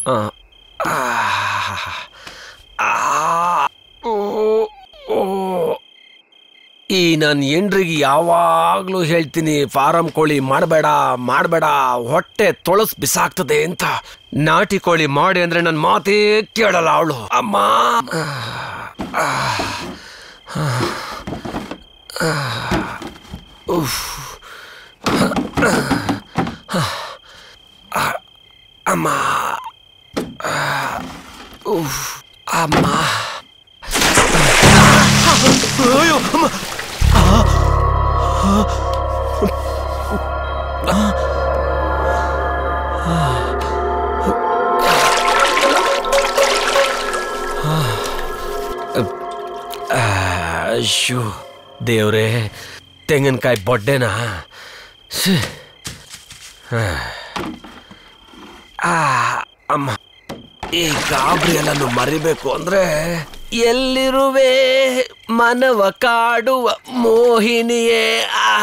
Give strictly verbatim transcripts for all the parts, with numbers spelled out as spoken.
ಈ ನನ್ನ ಹೆಂಡ್ರಿಗೆ ಯಾವಾಗಲೂ ಹೇಳ್ತೀನಿ ಫಾರಂ ಕೋಳಿ ಮಾಡಬೇಡ ಮಾಡಬೇಡ ಹೊಟ್ಟೆ ತೊಳಸ್ ಬಿಸಾಕ್ತದೆ ಅಂತ. ನಾಟಿ ಕೋಳಿ ಮಾಡಿ ಅಂದ್ರೆ ನನ್ನ ಮಾತೇ ಕೇಳಲ್ಲ ಅವಳು. ಅಮ್ಮ ಅಮ್ಮ ಅಮ್ಮ ಅಯ್ಯೋ ಅಮ್ಮ ಅಯ್ಯೋ ದೇವ್ರೇ, ತೆಂಗಿನಕಾಯಿ ಬೊಡ್ಡೆನಾ? ಅಮ್ಮ, ಈ ಗಾಬರಿ ಎಲ್ಲಾನು ಮರಿಬೇಕು ಅಂದ್ರೆ ಎಲ್ಲಿರುವೆ ಮನವ ಕಾಡುವ ಮೋಹಿನಿಯೇ, ಆ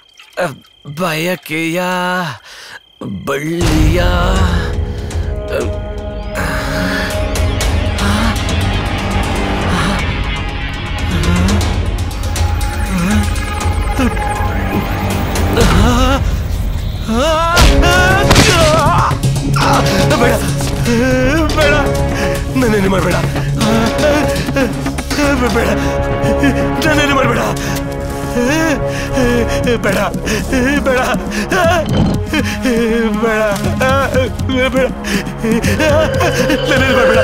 ಬಯಕೆಯ ಬಳ್ಳಿಯ ಬೇಡ ಬೇಡ, ನನ್ನೇನು ಮಾಡಬೇಡ, ಬೇಡ ನನ್ನೇನು ಮಾಡಬೇಡ, ಬೇಡ ಬೇಡ ಬೇಡ ಬೇಡ, ನನ್ನೇನು ಮಾಡಬೇಡ.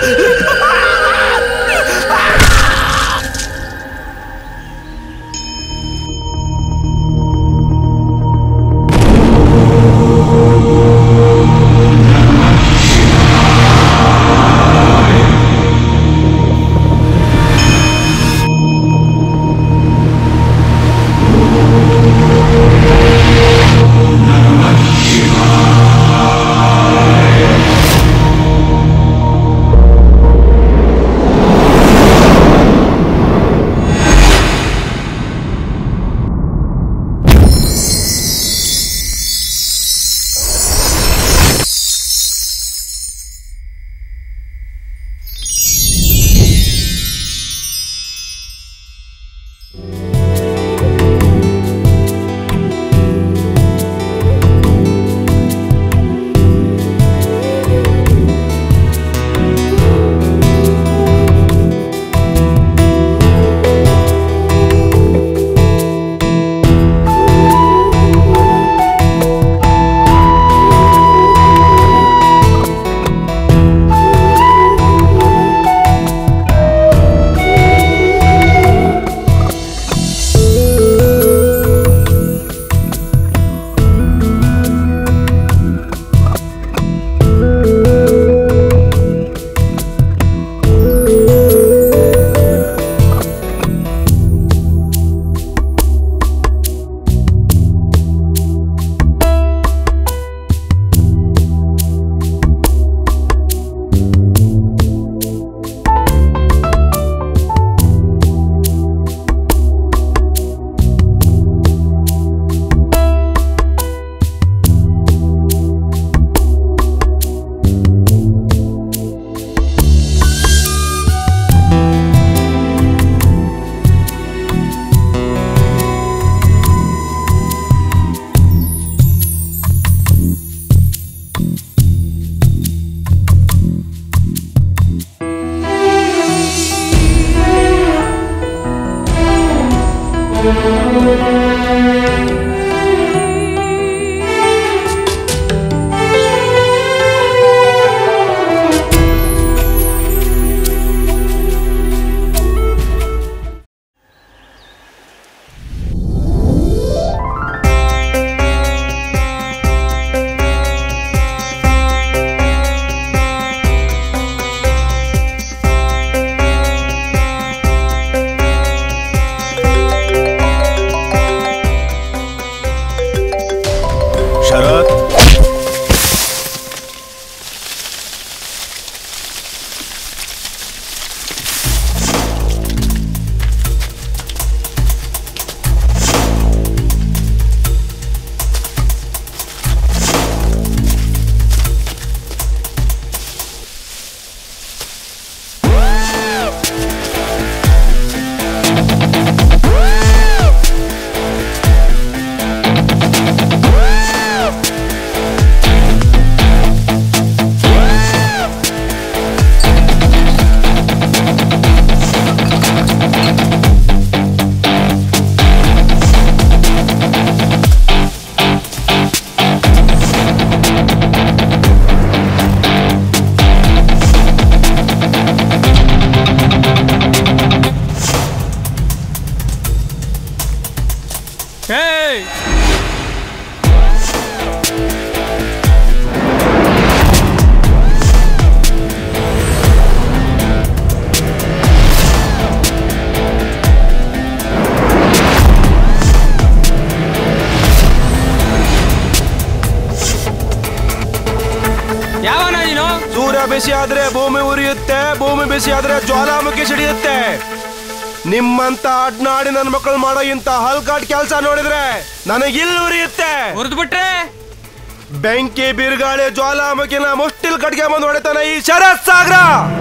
ಸೂರ್ಯ ಬಿಸಿ ಆದ್ರೆ ಭೂಮಿ ಉರಿಯುತ್ತೆ, ಭೂಮಿ ಬಿಸಿ ಆದ್ರೆ ಜ್ವಾಲಾಮುಖಿ ಸಿಡಿಯುತ್ತೆ. ನಿಮ್ಮಂತ ಅಡ್ನಾಡಿ ನನ್ನ ಮಕ್ಕಳು ಮಾಡೋ ಇಂತ ಹಲ್ಕಾಟ್ ಕೆಲಸ ನೋಡಿದ್ರೆ ನನಗಿಲ್ಲಿ ಉರಿಯುತ್ತೆ. ಬಿಟ್ರೆ ಬೆಂಕಿ ಬಿರುಗಾಳಿ ಜ್ವಾಲಾಮುಖಿನ ಮುಷ್ಟಿಲ್ ಕಟ್ಗೆ ಬಂದು ಹೊಡೆತಾನೆ ಈ ಶರತ್ ಸಾಗರ.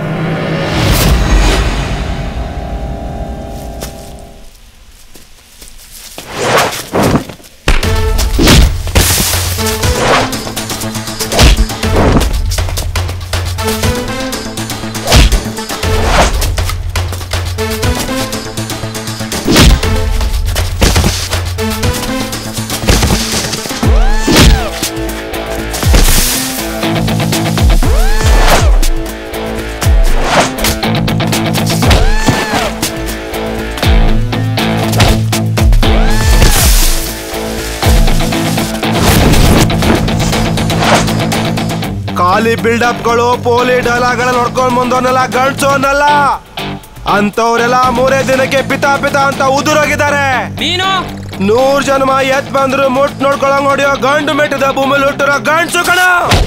ಖಾಲಿ ಬಿಲ್ಡಪ್ಗಳು ಪೋಲಿ ಡಲಾಗಳಲ್ಲಿ ಹೊಡ್ಕೊಂಡ್ ಬಂದವನ್ನೆಲ್ಲ ಗಂಡ್ಸೋನಲ್ಲ, ಅಂತವ್ರೆಲ್ಲ ಮೂರೇ ದಿನಕ್ಕೆ ಪಿತಾ ಪಿತಾ ಅಂತ ಉದುರೋಗಿದ್ದಾರೆ. ನೀನು ನೂರ್ ಜನ್ಮ ಎತ್ ಬಂದ್ರು ಮುಟ್ ನೋಡ್ಕೊಳಂಗ್ ಹೊಡಿಯೋ ಗಂಡು ಮೆಟ್ಟಿದ ಭೂಮಿಲಿ ಹುಟ್ಟಿರೋ ಗಂಡ್ಸು ಕಣ.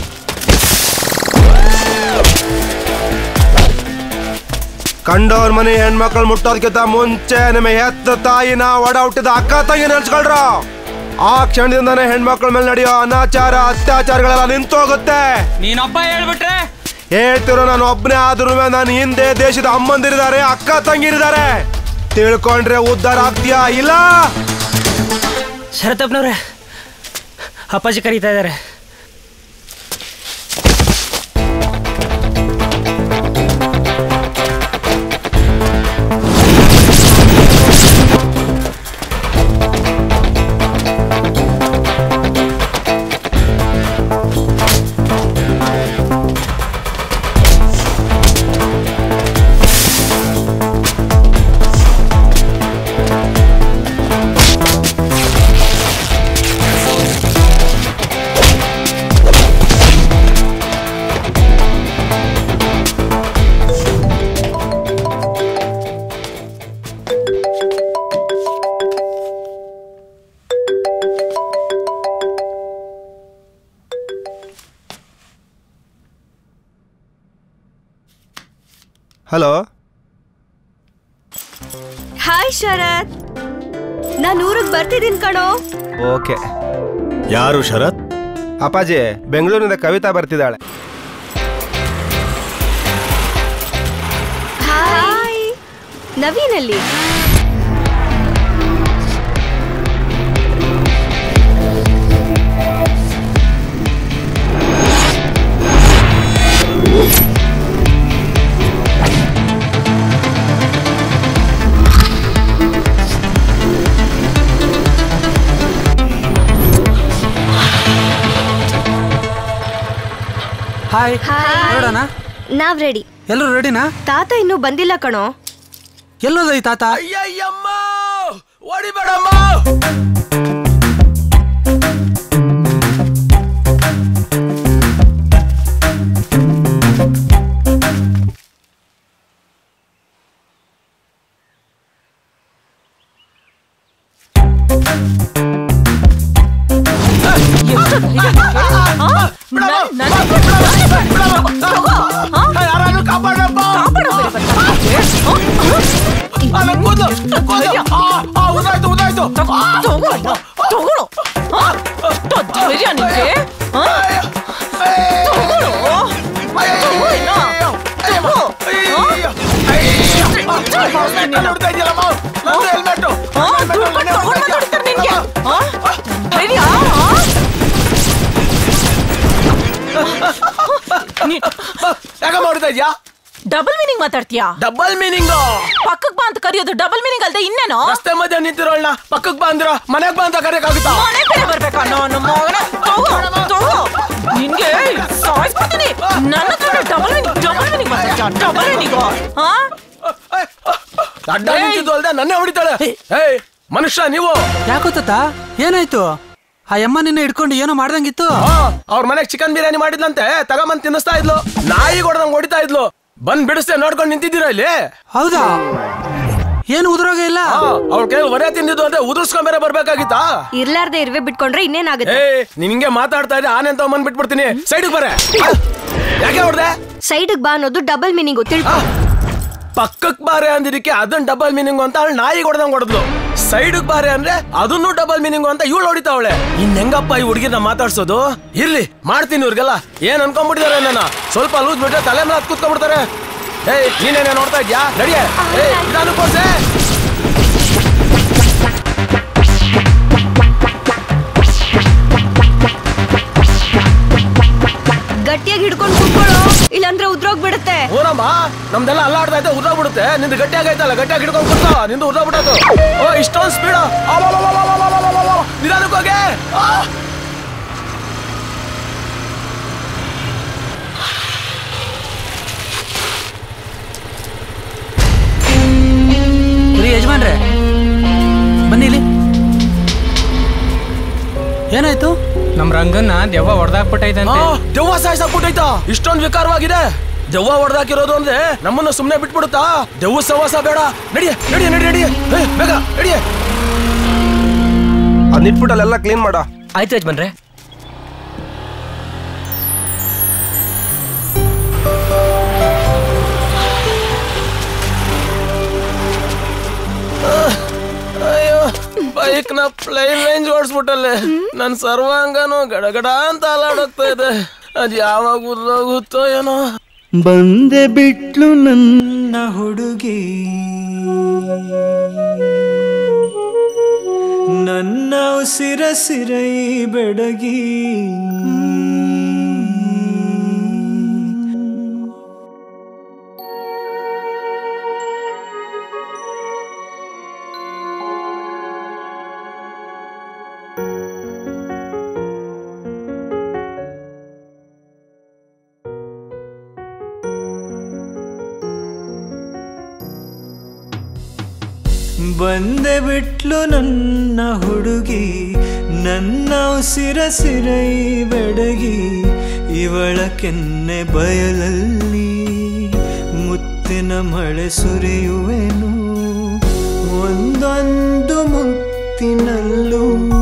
ಕಂಡವ್ರ ಮನೆ ಹೆಣ್ಮಕ್ಳು ಮುಟ್ಟೋದಕ್ಕಿಂತ ಮುಂಚೆ ನಿಮ್ಮ ಎತ್ತ ತಾಯಿನ ಒಡ ಹುಟ್ಟಿದ ಅಕ್ಕ ತಂಗಿ ನೆನ್ಸ್ಕೊಳ್ರ. ಆ ಕ್ಷಣದಿಂದಾನೆ ಹೆಣ್ಮಕ್ಳ ಮೇಲೆ ನಡೆಯೋ ಅನಾಚಾರ ಅತ್ಯಾಚಾರಗಳೆಲ್ಲ ನಿಂತೋಗುತ್ತೆ. ನೀನೊಬ್ಬ ಹೇಳ್ಬಿಟ್ರೆ ಹೇಳ್ತಿರೋ ನಾನು ಒಬ್ಬನೇ ಆದ್ರೂ ನಾನು ಹಿಂದೆ ದೇಶದ ಅಮ್ಮಂದಿರಿದ್ದಾರೆ, ಅಕ್ಕ ತಂಗಿರಿದ್ದಾರೆ. ತಿಳ್ಕೊಂಡ್ರೆ ಉದ್ಧಾರ ಆಗ್ತೀಯಾ? ಇಲ್ಲ. ಶರತಪ್ಪನವ್ರೆ, ಅಪ್ಪಾಜಿ ಕರೀತಾ ಇದ್ದಾರೆ. ಹಲೋ. ಹಾಯ್ ಶರತ್, ನಾನು ಊರಿಗೆ ಬರ್ತಿದ್ದೀನಿ ಕಣೋ. ಓಕೆ. ಯಾರು ಶರತ್? ಅಪ್ಪಾಜಿ, ಬೆಂಗಳೂರಿನಿಂದ ಕವಿತಾ ಬರ್ತಿದ್ದಾಳೆ. ಹಾಯ್. ನವೀನಲ್ಲಿ? ಹಾಯ್. ನೋಡೋಣ. ನಾವ್ ರೆಡಿ. ಎಲ್ಲರೂ ರೆಡಿನಾ? ತಾತ ಇನ್ನೂ ಬಂದಿಲ್ಲ ಕಣೋ. ಎಲ್ಲೋದೈ ತಾತ? ಅಯ್ಯಯ್ಯಮ್ಮ, ಹೊಡಿಬೇಡಮ್ಮ. ಯಾಕೆ ಮಾಡ್ತಾ ಇದ್ಯಾ? ಡಬಲ್ ಮೀನಿಂಗ್ ಮಾತಾಡ್ತೀಯಾ? ಡಬಲ್ ಮೀನಿಂಗ್ ಪಕ್ಕಕ್ ಬಾ ಅಂತ ಕರೆಯೋದು ಡಬಲ್ ಮೀನಿಂಗ್ ಅಲ್ದೆ ಇನ್ನೇನು? ರಸ್ತೆ ಮಧ್ಯೆ ನಿಂತಿರೋಳ್ನ ಪಕ್ಕಕ್ ಬಾ ಅಂದ್ರ ಮನೆಗ್ ಬಾ ಅಂತ ಕರೆಯಕ್ಕಾಗುತ್ತಾ? ಮನೆ ಬೇರೆ ಬರ್ಬೇಕಾ? ನಾನು ಮಗನ ತಗೋ ತಗೋ ನಿನ್ಗೆ ಸಾಯಿಸ್ಬಿಡ್ತೀನಿ. ನನ್ನ ಹತ್ರ ಡಬಲ್ ಮೀನಿಂಗ್ ಡಬಲ್ ಮೀನಿಂಗ್ ಮಾತಾಡ್ತೀಯಾ? ಡಬಲ್ ಮೀನಿಂಗ್ ಹಾ? ಅಡ್ಡ ನಿಂತಿದ್ದು ಅಲ್ದೆ ನನ್ನೇ ಹೊಡಿತಾಳೆ. ಏಯ್ ಮನುಷ್ಯ ನೀವು ಯಾಕೋ ತಾತ, ಏನಾಯ್ತು? ಆ ಅಮ್ಮ ನಿನ್ನ ಹಿಡ್ಕೊಂಡು ಏನೋ ಮಾಡ್ದಂಗಿತ್ತು. ಅವ್ರ ಮನೆಗ್ ಚಿಕನ್ ಬಿರಿಯಾನಿ ಮಾಡಿದ್ಲಂತೆ, ತಗೊಂಬಂದ್ ತಿನ್ನಿಸ್ತಾ ಇದ್ಲು. ನಾಯಿ ಹೊಡೆದಂಗ್ ಹೊಡಿತಾ ಇದ್ಲು. ಬಂದ್ ಬಿಡಿಸ್ತೆ ನೋಡ್ಕೊಂಡು ನಿಂತಿದ್ದೀರಾ ಇಲ್ಲಿ? ಹೌದಾ? ಏನು ಉದುರೋಗ ಇಲ್ಲ? ಅವ್ರ ಕೈ ಒರೆ ತಿಂದಿದ್ದು ಅಂದ್ರೆ ಉದುರ್ಸ್ಕೊಂಡ್ ಬೇರೆ ಬರ್ಬೇಕಾಗಿತ್ತಾ? ಇರ್ಲಾರ್ದೆ ಇರುವೆ ಬಿಟ್ಕೊಂಡ್ರೆ ಇನ್ನೇನಾಗುತ್ತೆ? ಏ ನಿನ್ಗೆ ಮಾತಾಡ್ತಾ ಇದ್ದೆ, ಆನೆ ಅಂತ ಬಂದ್ ಬಿಟ್ಬಿಡ್ತೀನಿ. ಸೈಡ್ ಬರೇ. ಯಾಕೆ ಹೊಡ್ದೆ? ಸೈಡ್ ಬಾ ಅನ್ನೋದು ಡಬಲ್ ಮೀನಿಂಗ್ ತಿಳ್ಕೊ. ಪಕ್ಕಕ್ ಬಾರೆ ಅಂದಿದ್ದಕ್ಕೆ ಅದನ್ನ ಡಬಲ್ ಮೀನಿಂಗ್ ಅಂತ ಅವಳು ನಾಯಿ ಹೊಡೆದಂಗ್ ಹೊಡೆದ್ಲು. ಸೈಡ್ ಬಾರೆ ಅಂದ್ರೆ ಅದನ್ನು ಡಬಲ್ ಮೀನಿಂಗ್ ಅಂತ ಇವಳು ಹೊಡಿತಾವಳೆ. ಇನ್ ಹೆಂಗಪ್ಪ ಈ ಹುಡುಗಿನ ಮಾತಾಡ್ಸೋದು? ಇರ್ಲಿ ಮಾಡ್ತೀನಿ ಇವ್ರಿಗೆಲ್ಲ. ಏನ್ ಅನ್ಕೊಂಡ್ಬಿಟ್ಟಿದಾರೆ ನನ್ನ ಸ್ವಲ್ಪ ಲೂಸ್ ಬಿಟ್ರೆ ತಲೆ ಮೇಲೆ ಹತ್ ಕೂತ್ಕೊಂಡ್ಬಿಡ್ತಾರೆ. ಏಯ್ ನೀನೇನೇ ನೋಡ್ತಾ ಇದ್ಯಾ? ನಡಿಯೇ ನಾನು ಕೋಸೆ. ಗಟ್ಟಿಯಾಗಿ ಹಿಡ್ಕೊಂಡು ಕೂತ್ಕೊಳ್ಳೋ, ಇಲ್ಲಾಂದ್ರೆ ಉದ್ರೋಗ್ಬಿಡುತ್ತೆ. ಊರಮ್ಮ ನಮ್ದೆಲ್ಲ ಅಲ್ಲಾಡ್ತಾ ಐತೆ, ಉದ್ರೋಗ್ಬಿಡುತ್ತೆ. ನಿಂದು ಗಟ್ಟಿಯಾಗಿ ಐತಲ್ಲ, ಗಟ್ಟಿಯಾಗಿ ಹಿಡ್ಕೊಂಡು ಕೂತ್ಕೋ. ನಿಂದು ಉದ್ರೋಗ್ಬಿಟ್ಟದು. ಓ ಇಷ್ಟೊಂದು ಸ್ಪೀಡ್. ನಿಧಾನಕ್ಕೆ ಹೋಗೆ. ಯಜಮಾನ್ರೆ ಬನ್ನಿ ಇಲ್ಲಿ. ಏನಾಯ್ತು? ನಮ್ ರಂಗನ್ನ ದೆವ್ವ ಹೊಡೆದಾಕ್ಬಿಟ್ಟೈತಂತೆ. ದೆವ್ವ ಸಾಯಿಸಾಕ್ಬಿಟ್ಟೈತ? ಇಷ್ಟೊಂದು ವಿಕಾರವಾಗಿದೆ. ದೆವ್ವ ಹೊಡೆದಾಕಿರೋದು ಅಂದ್ರೆ ನಮ್ಮನ್ನ ಸುಮ್ನೆ ಬಿಟ್ಬಿಡುತ್ತಾ? ದೆವ್ವ ಸವಾಸ ಬೇಡ. ನಡಿಯ ನಡಿಯ ನಡಿ ನಡಿಯ ಬೇಗ ನಡಿಯ. ಅದ್ ಇಟ್ಬಿಟ್ಟು ಅಲ್ಲೆಲ್ಲ ಕ್ಲೀನ್ ಮಾಡ. ಆಯ್ತು ಯಜಮಾನ್ರೆ. ಅಯ್ಯೋ ಬೈಕ್ ನ ಪ್ಲೈನ್ ರೇಂಜ್ ಓಡಿಸ್ಬಿಟ್ಟಲ್ಲೇ. ನನ್ ಸರ್ವಾಂಗನು ಗಡಗಡ ಅಂತ ಅಲಾಡೋಗ್ತಾ ಇದೆ. ಅದ್ ಯಾವಾಗ ಉರ್ದೋಗುತ್ತೋ ಏನೋ. ಬಂದೆ ಬಿಟ್ಲು ನನ್ನ ಹುಡುಗಿ, ನನ್ನ ಉಸಿರ ಸಿರೈ ಬೆಡಗಿ. ಬಂದೆ ಬಿಟ್ಲು ನನ್ನ ಹುಡುಗಿ, ನನ್ನ ಉಸಿರ ಸಿರೈ ಬೆಡಗಿ. ಇವಳ ಕೆನ್ನೆ ಬಯಲಲ್ಲಿ ಮುತ್ತಿನ ಮಳೆ ಸುರಿಯುವೆನು, ಒಂದೊಂದು ಮುತ್ತಿನಲ್ಲೂ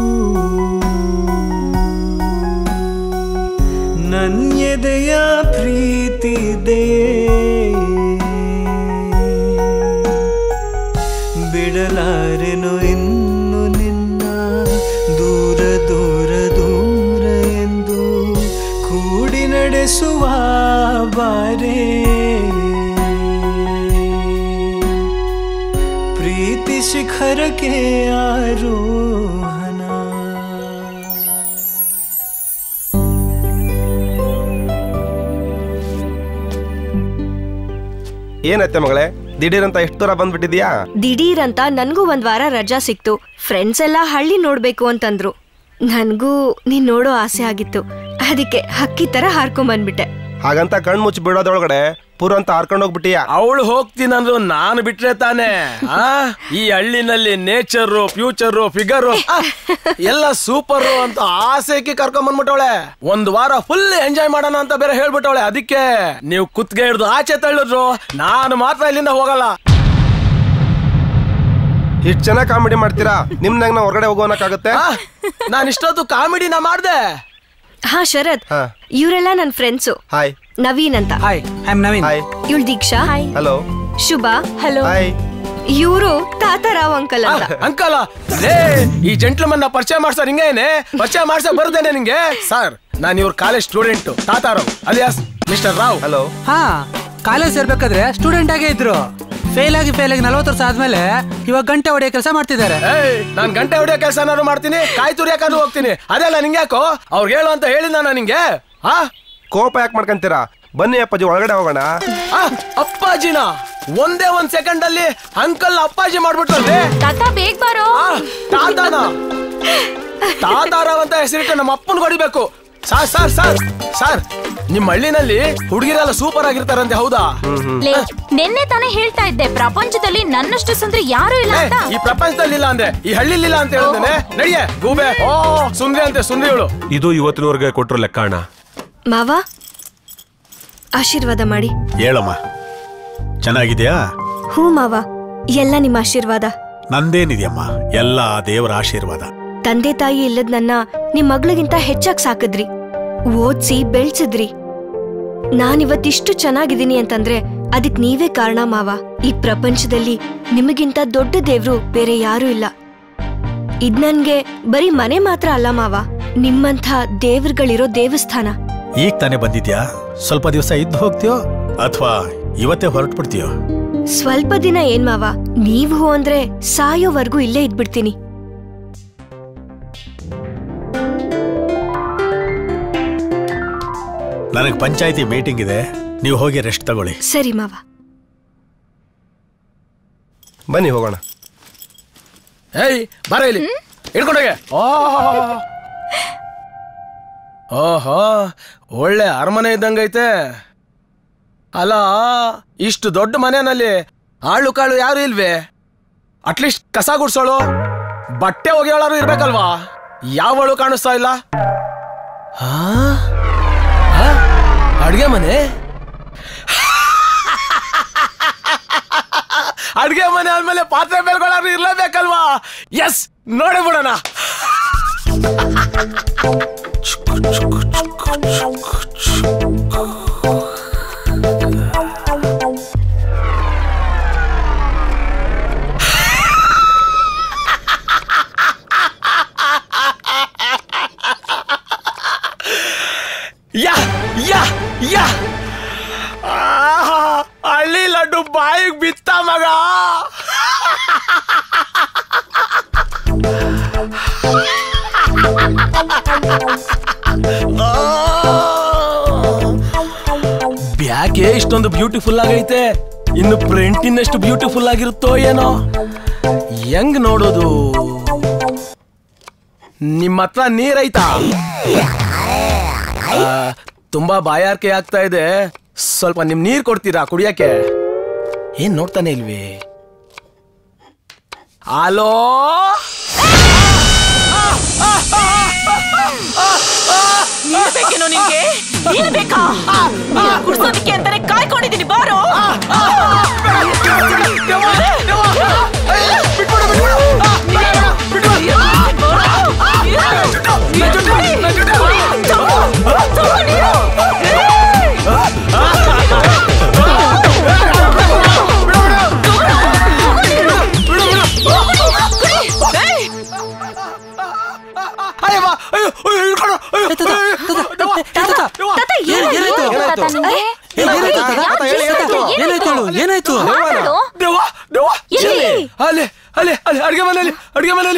ನನ್ನ ಎದೆಯ ಪ್ರೀತಿದೆಯೇ. ಬಿಡಲಾರೆನು ಇನ್ನು ನಿನ್ನ ದೂರ ದೂರ ದೂರ ಎಂದು ಕೂಡಿ ನಡೆಸುವ ಬಾರೆ. ಪ್ರೀತಿ ಶಿಖರಕ್ಕೆ ಆರೋಹಣ. ಏನತ್ತೆ ಮಗಳೇ ದಿಢೀರಂತ ಎಷ್ಟು ದೂರ ಬಂದ್ಬಿಟ್ಟಿದ್ಯಾ? ದಿಢೀರಂತ ನನ್ಗೂ ಒಂದ್ ವಾರ ರಜಾ ಸಿಕ್ತು. ಫ್ರೆಂಡ್ಸ್ ಎಲ್ಲ ಹಳ್ಳಿ ನೋಡ್ಬೇಕು ಅಂತಂದ್ರು. ನನ್ಗೂ ನೀನ್ ನೋಡೋ ಆಸೆ ಆಗಿತ್ತು. ಅದಕ್ಕೆ ಹಕ್ಕಿ ತರ ಹಾರ್ಕೊಂಡ್ ಬಂದ್ಬಿಟ್ಟೆ. ಹಾಗಂತ ಕಣ್ ಮುಚ್ಚಿ ಬಿಡೋದ್ರೊಳಗಡೆ ಪೂರ ಅಂತ ಹಾರ್ಕೊಂಡು ಹೋಗ್ಬಿಟ್ಟಿಯಾ? ಅವಳು ಹೋಗ್ತೀನಂದ್ರು ನಾನು ಬಿಟ್ರೆ ತಾನೆ. ಆ ಈ ಹಳ್ಳಿನಲ್ಲಿ ನೇಚರು ಫ್ಯೂಚರು ಫಿಗರು ಎಲ್ಲ ಸೂಪರ್ ಅಂತ ಆಸೆಗೆ ಕರ್ಕೊಂಡ್ ಬಂದ್ಬಿಟ್ಟವಳೆ. ಒಂದ್ ವಾರ ಫುಲ್ ಎಂಜಾಯ್ ಮಾಡೋಣ ಅಂತ ಬೇರೆ ಹೇಳ್ಬಿಟ್ಟವಳೆ. ಅದಕ್ಕೆ ನೀವು ಕುತ್ಗೆ ಹಿಡ್ದು ಆಚೆ ತಳ್ಳಿದ್ರು, ನಾನು ಮಾತ್ರ ಇಲ್ಲಿಂದ ಹೋಗಲ್ಲ. ಇಷ್ಟು ಚೆನ್ನಾಗಿ ಕಾಮಿಡಿ ಮಾಡ್ತೀರಾ, ನಿಮ್ನಾಗ ನಾ ಹೊರಗಡೆ ಹೋಗೋನಕ್ಕಾಗತ್ತೆ? ನಾನು ಇಷ್ಟೊತ್ತು ಕಾಮಿಡಿನ ಮಾಡ್ದೆ. ಹಾ ಶರತ್, ಇವರೆಲ್ಲ ನನ್ ಫ್ರೆಂಡ್ಸು. ಹಾಯ್. ನವೀನ್ ಅಂತ. Hi, I am Naveen. Hi. ಇವಳು Deeksha. Hello. Shubha. Hello. Hi. ಇವರು ತಾತಾರಾವ್ ಅಂಕಲ್ ಅಂತ. ಅಂಕಲ್ ಈ ಜೆಂಟ್ಲ್ಮನ್ ಪರಿಚಯ ಮಾಡ್ಸೋರ್ ಹಿಂಗೇನೆ ಪರಿಚಯ ಮಾಡ್ಸ ಬರ್ದೇನೆ ನಿಂಗೆ. ಸರ್ ನಾನು ಇವ್ರ college student Tatarao alias mister Rao. Hello. ಹಾ, ಕಾಲೇಜ್ ಸೇರ್ಬೇಕಾದ್ರೆ ಸ್ಟೂಡೆಂಟ್ ಆಗೇ ಇದ್ರು. ಫೇಲ್ ಆಗಿ ಫೇಲ್ ಆಗಿ ನಲ್ವತ್ತು ವರ್ಷ ಆದ್ಮೇಲೆ ಇವಾಗ ಗಂಟೆ ಹೊಡೆಯೋ ಕೆಲಸ ಮಾಡ್ತಿದ್ದಾರೆ. ನಾನ್ ಗಂಟೆ ಹೊಡೆಯೋ ಕೆಲಸ ಏನಾದ್ರು ಮಾಡ್ತೀನಿ, ಕಾಯಿ ತುರಿಯಾಕಾದ್ರು ಹೋಗ್ತೀನಿ. ಅದೆಲ್ಲ ನಿಂಗೆ ಯಾಕೋ ಅವ್ರಿಗೆ ಹೇಳು ಅಂತ ಹೇಳಿದ ನಾನು ನಿಂಗೆ. ಹಾ, ಕೋಪ ಯಾಕೆ ಮಾಡ್ಕೊಂತೀರಾ? ಬನ್ನಿ ಅಪ್ಪಾಜಿ ಒಳಗಡೆ ಹೋಗೋಣ. ಅಪ್ಪಾಜಿನ ಒಂದೇ ಒಂದ್ ಸೆಕೆಂಡ್ ಅಲ್ಲಿ ಅಂಕಲ್ ಅಪ್ಪಾಜಿ ಮಾಡ್ಬಿಟ್ರಲ್ರಿ. ತಾತ ಬೇಗ ಬಾರೋ. ತಾತಾನ ತಾತಾರಾವ್ ಅಂತ ಹೆಸರಿಟ್ಟು ನಮ್ಮ ಅಪ್ಪನ್ ಹೊಡಿಬೇಕು. ಸಾರ್ ಸಾರ್ ಸಾರ್ ಸಾರ್ ನಿಮ್ ಹಳ್ಳಿನಲ್ಲಿ ಹುಡುಗಿರೆಲ್ಲ ಸೂಪರ್ ಆಗಿರ್ತಾರಂತೆ, ಹೌದಾ? ನಿನ್ನೆ ತಾನೇ ಹೇಳ್ತಾ ಇದ್ದೆ ಪ್ರಪಂಚದಲ್ಲಿ ನನ್ನಷ್ಟು ಸುಂದರಿ ಯಾರು ಇಲ್ಲ ಅಂತ. ಈ ಪ್ರಪಂಚದಲ್ಲಿ ಇಲ್ಲ ಅಂದೆ, ಈ ಹಳ್ಳಿಲಿ ಇಲ್ಲ ಅಂತ ಹೇಳಿದ್ದೇನೆ. ನಡಿಯೇ ಗೂಬೆ. ಓ ಸುಂದ್ರಿ ಅಂತೆ, ಸುಂದ್ರಿಗಳು. ಇದು ಇವತ್ತಿನವರೆಗೆ ಕೊಟ್ರು ಲೆಕ್ಕ ಅಣ್ಣ. ಮಾವ ಆಶೀರ್ವಾದ ಮಾಡಿ. ಹೇಳಮ್ಮ, ಚೆನ್ನಾಗಿದ್ಯಾ? ಹೂ ಮಾವ, ಎಲ್ಲ ನಿಮ್ಮ ಆಶೀರ್ವಾದ. ನಂದೇನಿದೆಯಮ್ಮ, ಎಲ್ಲ ದೇವರ ಆಶೀರ್ವಾದ. ತಂದೆ ತಾಯಿ ಇಲ್ಲದ್ ನನ್ನ ನಿಮ್ ಮಗಳಿಗಿಂತ ಹೆಚ್ಚಾಗಿ ಸಾಕಿದ್ರಿ, ಓದ್ಸಿ ಬೆಳ್ಸಿದ್ರಿ. ನಾನಿವತ್ತಿಷ್ಟು ಚೆನ್ನಾಗಿದ್ದೀನಿ ಅಂತಂದ್ರೆ ಅದಕ್ ನೀವೇ ಕಾರಣ ಮಾವ. ಈ ಪ್ರಪಂಚದಲ್ಲಿ ನಿಮಗಿಂತ ದೊಡ್ಡ ದೇವ್ರು ಬೇರೆ ಯಾರೂ ಇಲ್ಲ. ಇದ್ ನನ್ಗೆ ಬರೀ ಮನೆ ಮಾತ್ರ ಅಲ್ಲ ಮಾವ, ನಿಮ್ಮಂಥ ದೇವ್ರುಗಳಿರೋ ದೇವಸ್ಥಾನ. ಈಗ ತಾನೇ ಬಂದಿದ್ಯಾ? ಸ್ವಲ್ಪ ದಿವಸ ಇದ್ದು ಹೋಗ್ತೀಯೋ ಅಥವಾ ಇವತ್ತೇ ಹೊರಟು ಬಿಡ್ತೀಯೋ? ಸ್ವಲ್ಪ ದಿನ ಏನ್ ಮಾವ, ನೀವು ಅಂದ್ರೆ ಸಾಯೋವರೆಗೂ ಇಲ್ಲೇ ಇದ್ಬಿಡ್ತೀನಿ. ನನಗೆ ಪಂಚಾಯತಿ ಮೀಟಿಂಗ್ ಇದೆ, ನೀವು ಹೋಗಿ ರೆಸ್ಟ್ ತಗೊಳ್ಳಿ. ಸರಿ ಮಾವ. ಬನ್ನಿ ಹೋಗೋಣ. ಏಯ್ ಬರ ಇಲ್ಲಿ ಹಿಡ್ಕೊಂಡೋಗೆ. ಓಹೋ ಒಳ್ಳೆ ಅರಮನೆ ಇದ್ದಂಗೈತೆ. ಅಲ್ಲ, ಇಷ್ಟು ದೊಡ್ಡ ಮನೆಯಲ್ಲಿ ಆಳು ಕಾಳು ಯಾರು ಇಲ್ವೇ? ಅಟ್ಲೀಸ್ಟ್ ಕಸ ಗುಡ್ಸೋಳು, ಬಟ್ಟೆ ಒಗೆಯೋಳಾರು ಇರ್ಬೇಕಲ್ವಾ? ಯಾವಳು ಕಾಣಿಸ್ತಾ ಇಲ್ಲ. ಅಡ್ಗೆ ಮನೆ ಅಡ್ಗೆ ಮನೆ ಆದ್ಮೇಲೆ ಪಾತ್ರೆ ಬೆಳ್ಕೊಳ್ಳಾರು ಇರ್ಲೇಬೇಕಲ್ವಾ? ಎಸ್, ನೋಡೇ ಬಿಡೋಣ. ಯಾ ಯಾ ಯಾ ಹಳ್ಳಿ ಲಡ್ಡು ಬಾಯಿಗೆ ಬಿತ್ತ ಮಗ. ಬ್ಯಾಗೆ ಇಷ್ಟೊಂದು ಬ್ಯೂಟಿಫುಲ್ ಆಗೈತೆ, ಇನ್ನು ಪ್ರಿಂಟ್ ಇನ್ನೆಷ್ಟು ಬ್ಯೂಟಿಫುಲ್ ಆಗಿರುತ್ತೋ ಏನೋ. ಹೆಂಗ್ ನೋಡೋದು? ನಿಮ್ಮ ಹತ್ರ ನೀರೈತಾ? ತುಂಬಾ ಬಾಯಾರಿಕೆ ಆಗ್ತಾ ಇದೆ, ಸ್ವಲ್ಪ ನಿಮ್ ನೀರ್ ಕೊಡ್ತೀರಾ ಕುಡಿಯಕ್ಕೆ? ಏನ್ ನೋಡ್ತಾನೆ ಇಲ್ವೇ? ಹಲೋ, ನೀನ್ ಬೇಕೇನೋ ನಿನ್ಗೆ? ನೀನ್ ಬೇಕಾ? ಕುಡ್ಸೋದಿಕ್ಕೆ ಅಂತಾನೆ ಕಾಯ್ಕೊಂಡಿದ್ದೀನಿ, ಬಾರೋ. ಏನಾಯ್ತು? ಅಲ್ಲೇ ಅಲ್ಲೇ ಅಲ್ಲೇ ಅಡ್ಗೆ ಮನೆಯಲ್ಲಿ ಅಡ್ಗೆ ಮನೆಯಲ್ಲಿ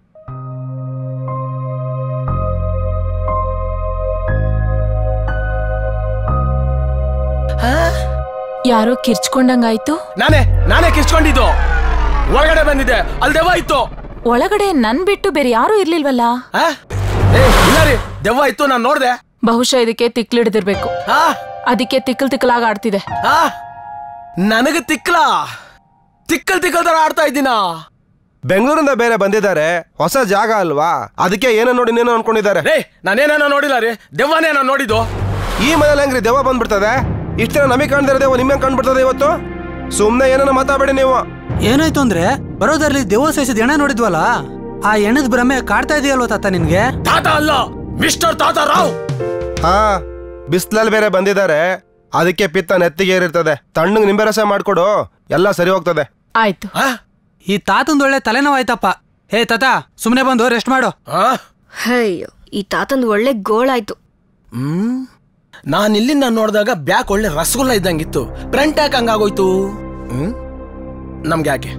ಯಾರೋ ಕಿರ್ಚ್ಕೊಂಡಂಗಾಯ್ತು. ನಾನೇ ನಾನೇ ಕಿರ್ಚ್ಕೊಂಡಿದ್ದು. ಒಳಗಡೆ ಬಂದಿದ್ದೆ, ಅಲ್ಲಿ ದೆವ್ವ ಇತ್ತು. ಒಳಗಡೆ ನನ್ ಬಿಟ್ಟು ಬೇರೆ ಯಾರು ಇರ್ಲಿಲ್ವಲ್ಲ? ಇಲ್ಲ ರೀ, ದೆವ್ವ ಇತ್ತು, ನಾನ್ ನೋಡ್ದೆ. ಬಹುಶಃ ಇದಕ್ಕೆ ತಿಕ್ಲಿಡ್ದಿರ್ಬೇಕು, ಅದಕ್ಕೆ ತಿಕ್ಕಲ್ ತಿಕ್ಕಲಾಗ ಆಡ್ತಿದೆ. ನನಗ ತಿಕ್ಲ ತಿಕ್ಕಲ್ ತಿಕ್ಕಲ್ ತರ ಆಡ್ತಾ ಇದ್ದೀನ. ಬೆಂಗಳೂರಿಂದ ಬೇರೆ ಬಂದಿದ್ದಾರೆ, ಹೊಸ ಜಾಗ ಅಲ್ವಾ, ಅದಕ್ಕೆ ಏನೋ ನೋಡಿ ನೀನು ಅನ್ಕೊಂಡಿದ್ದಾರೆ. ರೇ, ನಾನೇನೇನೋ ನೋಡಿಲ್ಲ ರೀ, ದೆವ್ವನೇ ನಾನು ನೋಡಿದ್ದು. ಈ ಮನೇಲಿ ಹೆಂಗ್ರಿ ದೆವ್ವ ಬಂದ್ಬಿಡ್ತದೆ? ಇಷ್ಟ ನಮಗೆ ಕಾಣ್ದಿರೋ ದೆವ್ವ ನಿಮ್ಗೆ ಕಾಣ್ಬಿಡ್ತದೆ ಇವತ್ತು? ಸುಮ್ನೆ ಏನೇನೋ ಮಾತಾಡಬೇಡಿ ನೀವು. ಏನಾಯ್ತು ಅಂದ್ರೆ ಬರೋದ್ರಲ್ಲಿ ದೆವ್ವ ಸೇರಿಸಿದ ಎಣ್ಣೆ ನೋಡಿದ್ವಲ್ಲ, ಆ ಎಣ್ಣದ ಭ್ರಮೆ ಕಾಡ್ತಾ ಇದೆಯಲ್ವ ತಾತ ನಿನ್ಗೆ? ತಾತ ಅಲ್ಲ, ಮಿಸ್ಟರ್ ತಾತ ರಾವ್. ಹಾ, ಬಿಸ್ಲಲ್ಲಿ ಬೇರೆ ಬಂದಿದ್ದಾರೆ, ಅದಕ್ಕೆ ಪಿತ್ತ ನೆತ್ತಿಗೆ ಏರಿರ್ತದೆ. ತಣ್ಣಗೆ ನಿಂಬೆ ರಸ ಮಾಡ್ಕೊಡು, ಎಲ್ಲ ಸರಿ ಹೋಗ್ತದೆ. ಆಯ್ತು. ಈ ತಾತಂದು ಒಳ್ಳೆ ತಲೆನೋವಾಯ್ತಪ್ಪ. ಹೇ ತಾತ, ಸುಮ್ನೆ ಬಂದು ರೆಸ್ಟ್ ಮಾಡು. ಅಯ್ಯೋ, ಈ ತಾತಂದು ಒಳ್ಳೆ ಗೋಳಾಯ್ತು. ಹ್ಮ್ ನಾನ್ ಇಲ್ಲಿಂದ ನೋಡಿದಾಗ ಬ್ಯಾಕ್ ಒಳ್ಳೆ ರಸಗುಲ್ಲ ಇದ್ದಂಗಿತ್ತು, ಫ್ರಂಟ್ ಯಾಕೆ ಹಂಗಾಗೋಯ್ತು? ಹ್ಮ್ ನಮ್ಗೆ ಯಾಕೆ?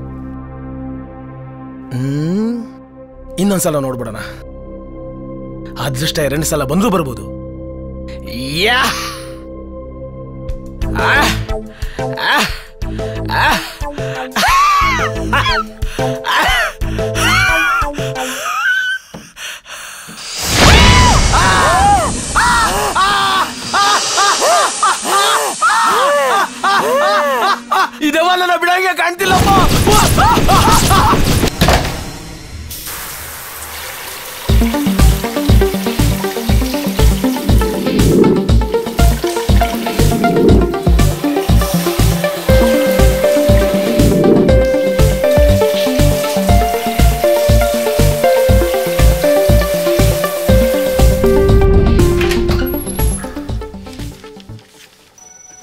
ಹ್ಮ್ ಇನ್ನೊಂದ್ಸಲ ನೋಡ್ಬಿಡೋಣ, ಅದೃಷ್ಟ ಎರಡು ಸಲ ಬಂದ್ರೂ ಬರ್ಬೋದು. ಯಾ ಇದೆವ ನನ್ನ ಬಿಡಂಗೆ ಕಾಣ್ತಿಲ್ಲಪ್ಪ.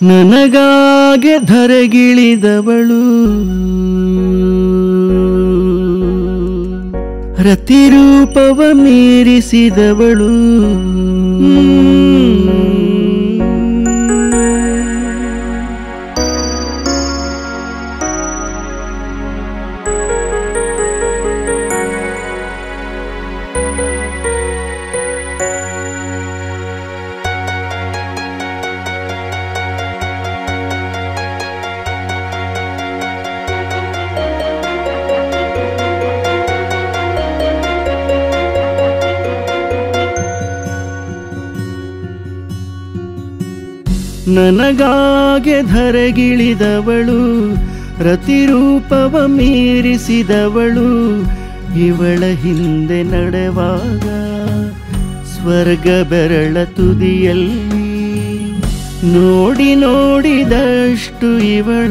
ನನಗಾಗೆ ಧರೆಗಿಳಿದವಳು ರತಿರೂಪವ ಮೀರಿಸಿದವಳು ನನಗಾಗೆ ಧರೆಗಿಳಿದವಳು ರತಿರೂಪವ ಮೀರಿಸಿದವಳು ಇವಳ ಹಿಂದೆ ನಡೆವಾಗ ಸ್ವರ್ಗ ಬೆರಳ ತುದಿಯಲ್ಲಿ ನೋಡಿ ನೋಡಿದಷ್ಟು ಇವಳ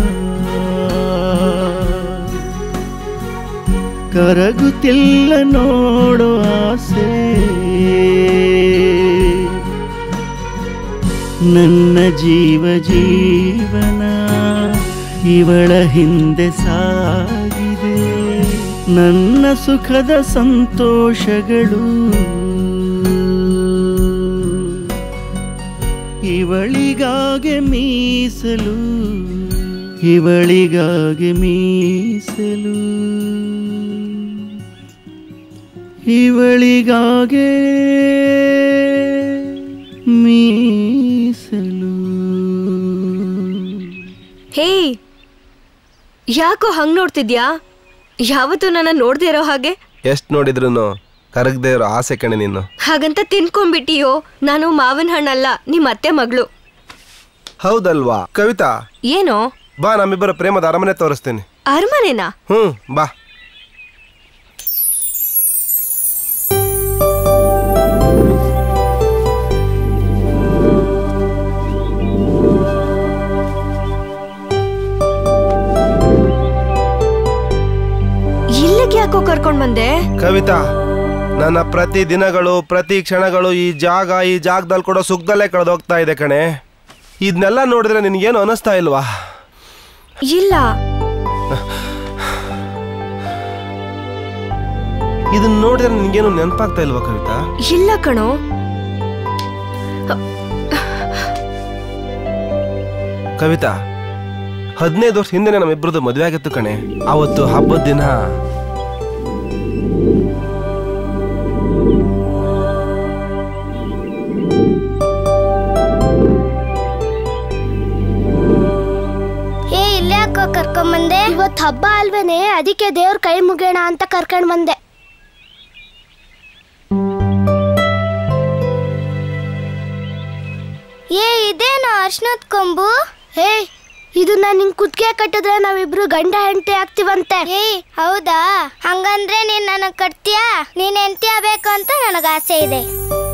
ಕರಗುತ್ತಿಲ್ಲ ನೋಡೋ ಆಸೆ ನನ್ನ ಜೀವ ಜೀವನ ಇವಳ ಹಿಂದೆ ಸಾಗಿದೆ ನನ್ನ ಸುಖದ ಸಂತೋಷಗಳು ಇವಳಿಗಾಗಿ ಮೀಸಲು ಇವಳಿಗಾಗಿ ಮೀಸಲು ಇವಳಿಗಾಗಿ ಮೀಸಲು. ಹೇ, ಯಾಕೋ ಹಂಗ್ ನೋಡ್ತಿದ್ಯಾ? ಯಾವತ್ತೂ ನನ್ನ ನೋಡ್ದೇ ಇರೋ ಹಾಗೆ. ಎಷ್ಟ್ ನೋಡಿದ್ರು ಕರಗದೆ ಇರೋ ಆಸೆ ಕಣೆ ನೀನು. ಹಾಗಂತ ತಿನ್ಕೊಂಡ್ಬಿಟ್ಟಿಯೋ? ನಾನು ಮಾವಿನ ಹಣ್ಣಲ್ಲ, ನಿಮ್ ಅತ್ತೆ ಮಗಳು. ಹೌದಲ್ವಾ ಕವಿತಾ? ಏನೋ? ಬಾ, ನಮ್ಮಿಬ್ಬರ ಪ್ರೇಮದ ಅರಮನೆ ತೋರಿಸ್ತೇನೆ. ಅರಮನೆನಾ? ಹ್ಮ್, ಬಾ. ಇಲ್ಲಿಗೆ ಯಾಕೋ ಕರ್ಕೊಂಡ್ ಬಂದೆ? ಕವಿತಾ, ನನ್ನ ಪ್ರತಿ ದಿನಗಳು ಪ್ರತಿ ಕ್ಷಣಗಳು ಈ ಜಾಗ ಈ ಜಾಗದಲ್ಲಿ ಕೊಡೋ ಸುಖದಲ್ಲೇ ಕಳೆದೋಗ್ತಾ ಇದೆ ಕಣೆ. ಇದನ್ನೆಲ್ಲ ನೋಡಿದ್ರೆ ನಿನ್ಗೇನು ಅನಿಸ್ತಾ ಇಲ್ವಾ? ಇಲ್ಲ. ಇದನ್ನ ನೋಡಿದ್ರೆ ನಿನ್ಗೇನು ನೆನಪಾಗ್ತಾ ಇಲ್ವಾ ಕವಿತಾ? ಇಲ್ಲ ಕಣೋ. ಕವಿತಾ, ಹದಿನೈದು ವರ್ಷ ಹಿಂದೆ ನಮ್ಮಿಬ್ರದ್ದು ಮದುವೆ ಆಗಿತ್ತು ಕಣೆ. ಅವತ್ತು ಹಬ್ಬದ ದಿನ ಕರ್ಕೊಂಡ್ ಬಂದೆ. ಇವತ್ತು ಹಬ್ಬ ಅಲ್ವೇನೆ, ಅದಕ್ಕೆ ದೇವ್ರ ಕೈ ಮುಗಿಯೋಣ ಅಂತ ಕರ್ಕೊಂಡ್ ಬಂದೆ. ಏ, ಇದೇನೋ ಅರ್ಶನದ ಕೊಂಬು? ಹೇ, ಇದು ನಾನು ನಿಂಗೆ ಕುತ್ತಿಗೆ ಕಟ್ಟಿದ್ರೆ ನಾವಿಬ್ರು ಗಂಡ ಹೆಂಡತಿ ಆಗ್ತೀವಂತೆ. ಏ, ಹೌದಾ? ಹಂಗಂದ್ರೆ ನೀನ್ ನನಗ್ ಕಟ್ತೀಯಾ? ನೀನ್ ಹೆಂಡತಿ ಆಗ್ಬೇಕು ಅಂತ ನನಗ ಆಸೆ ಇದೆ.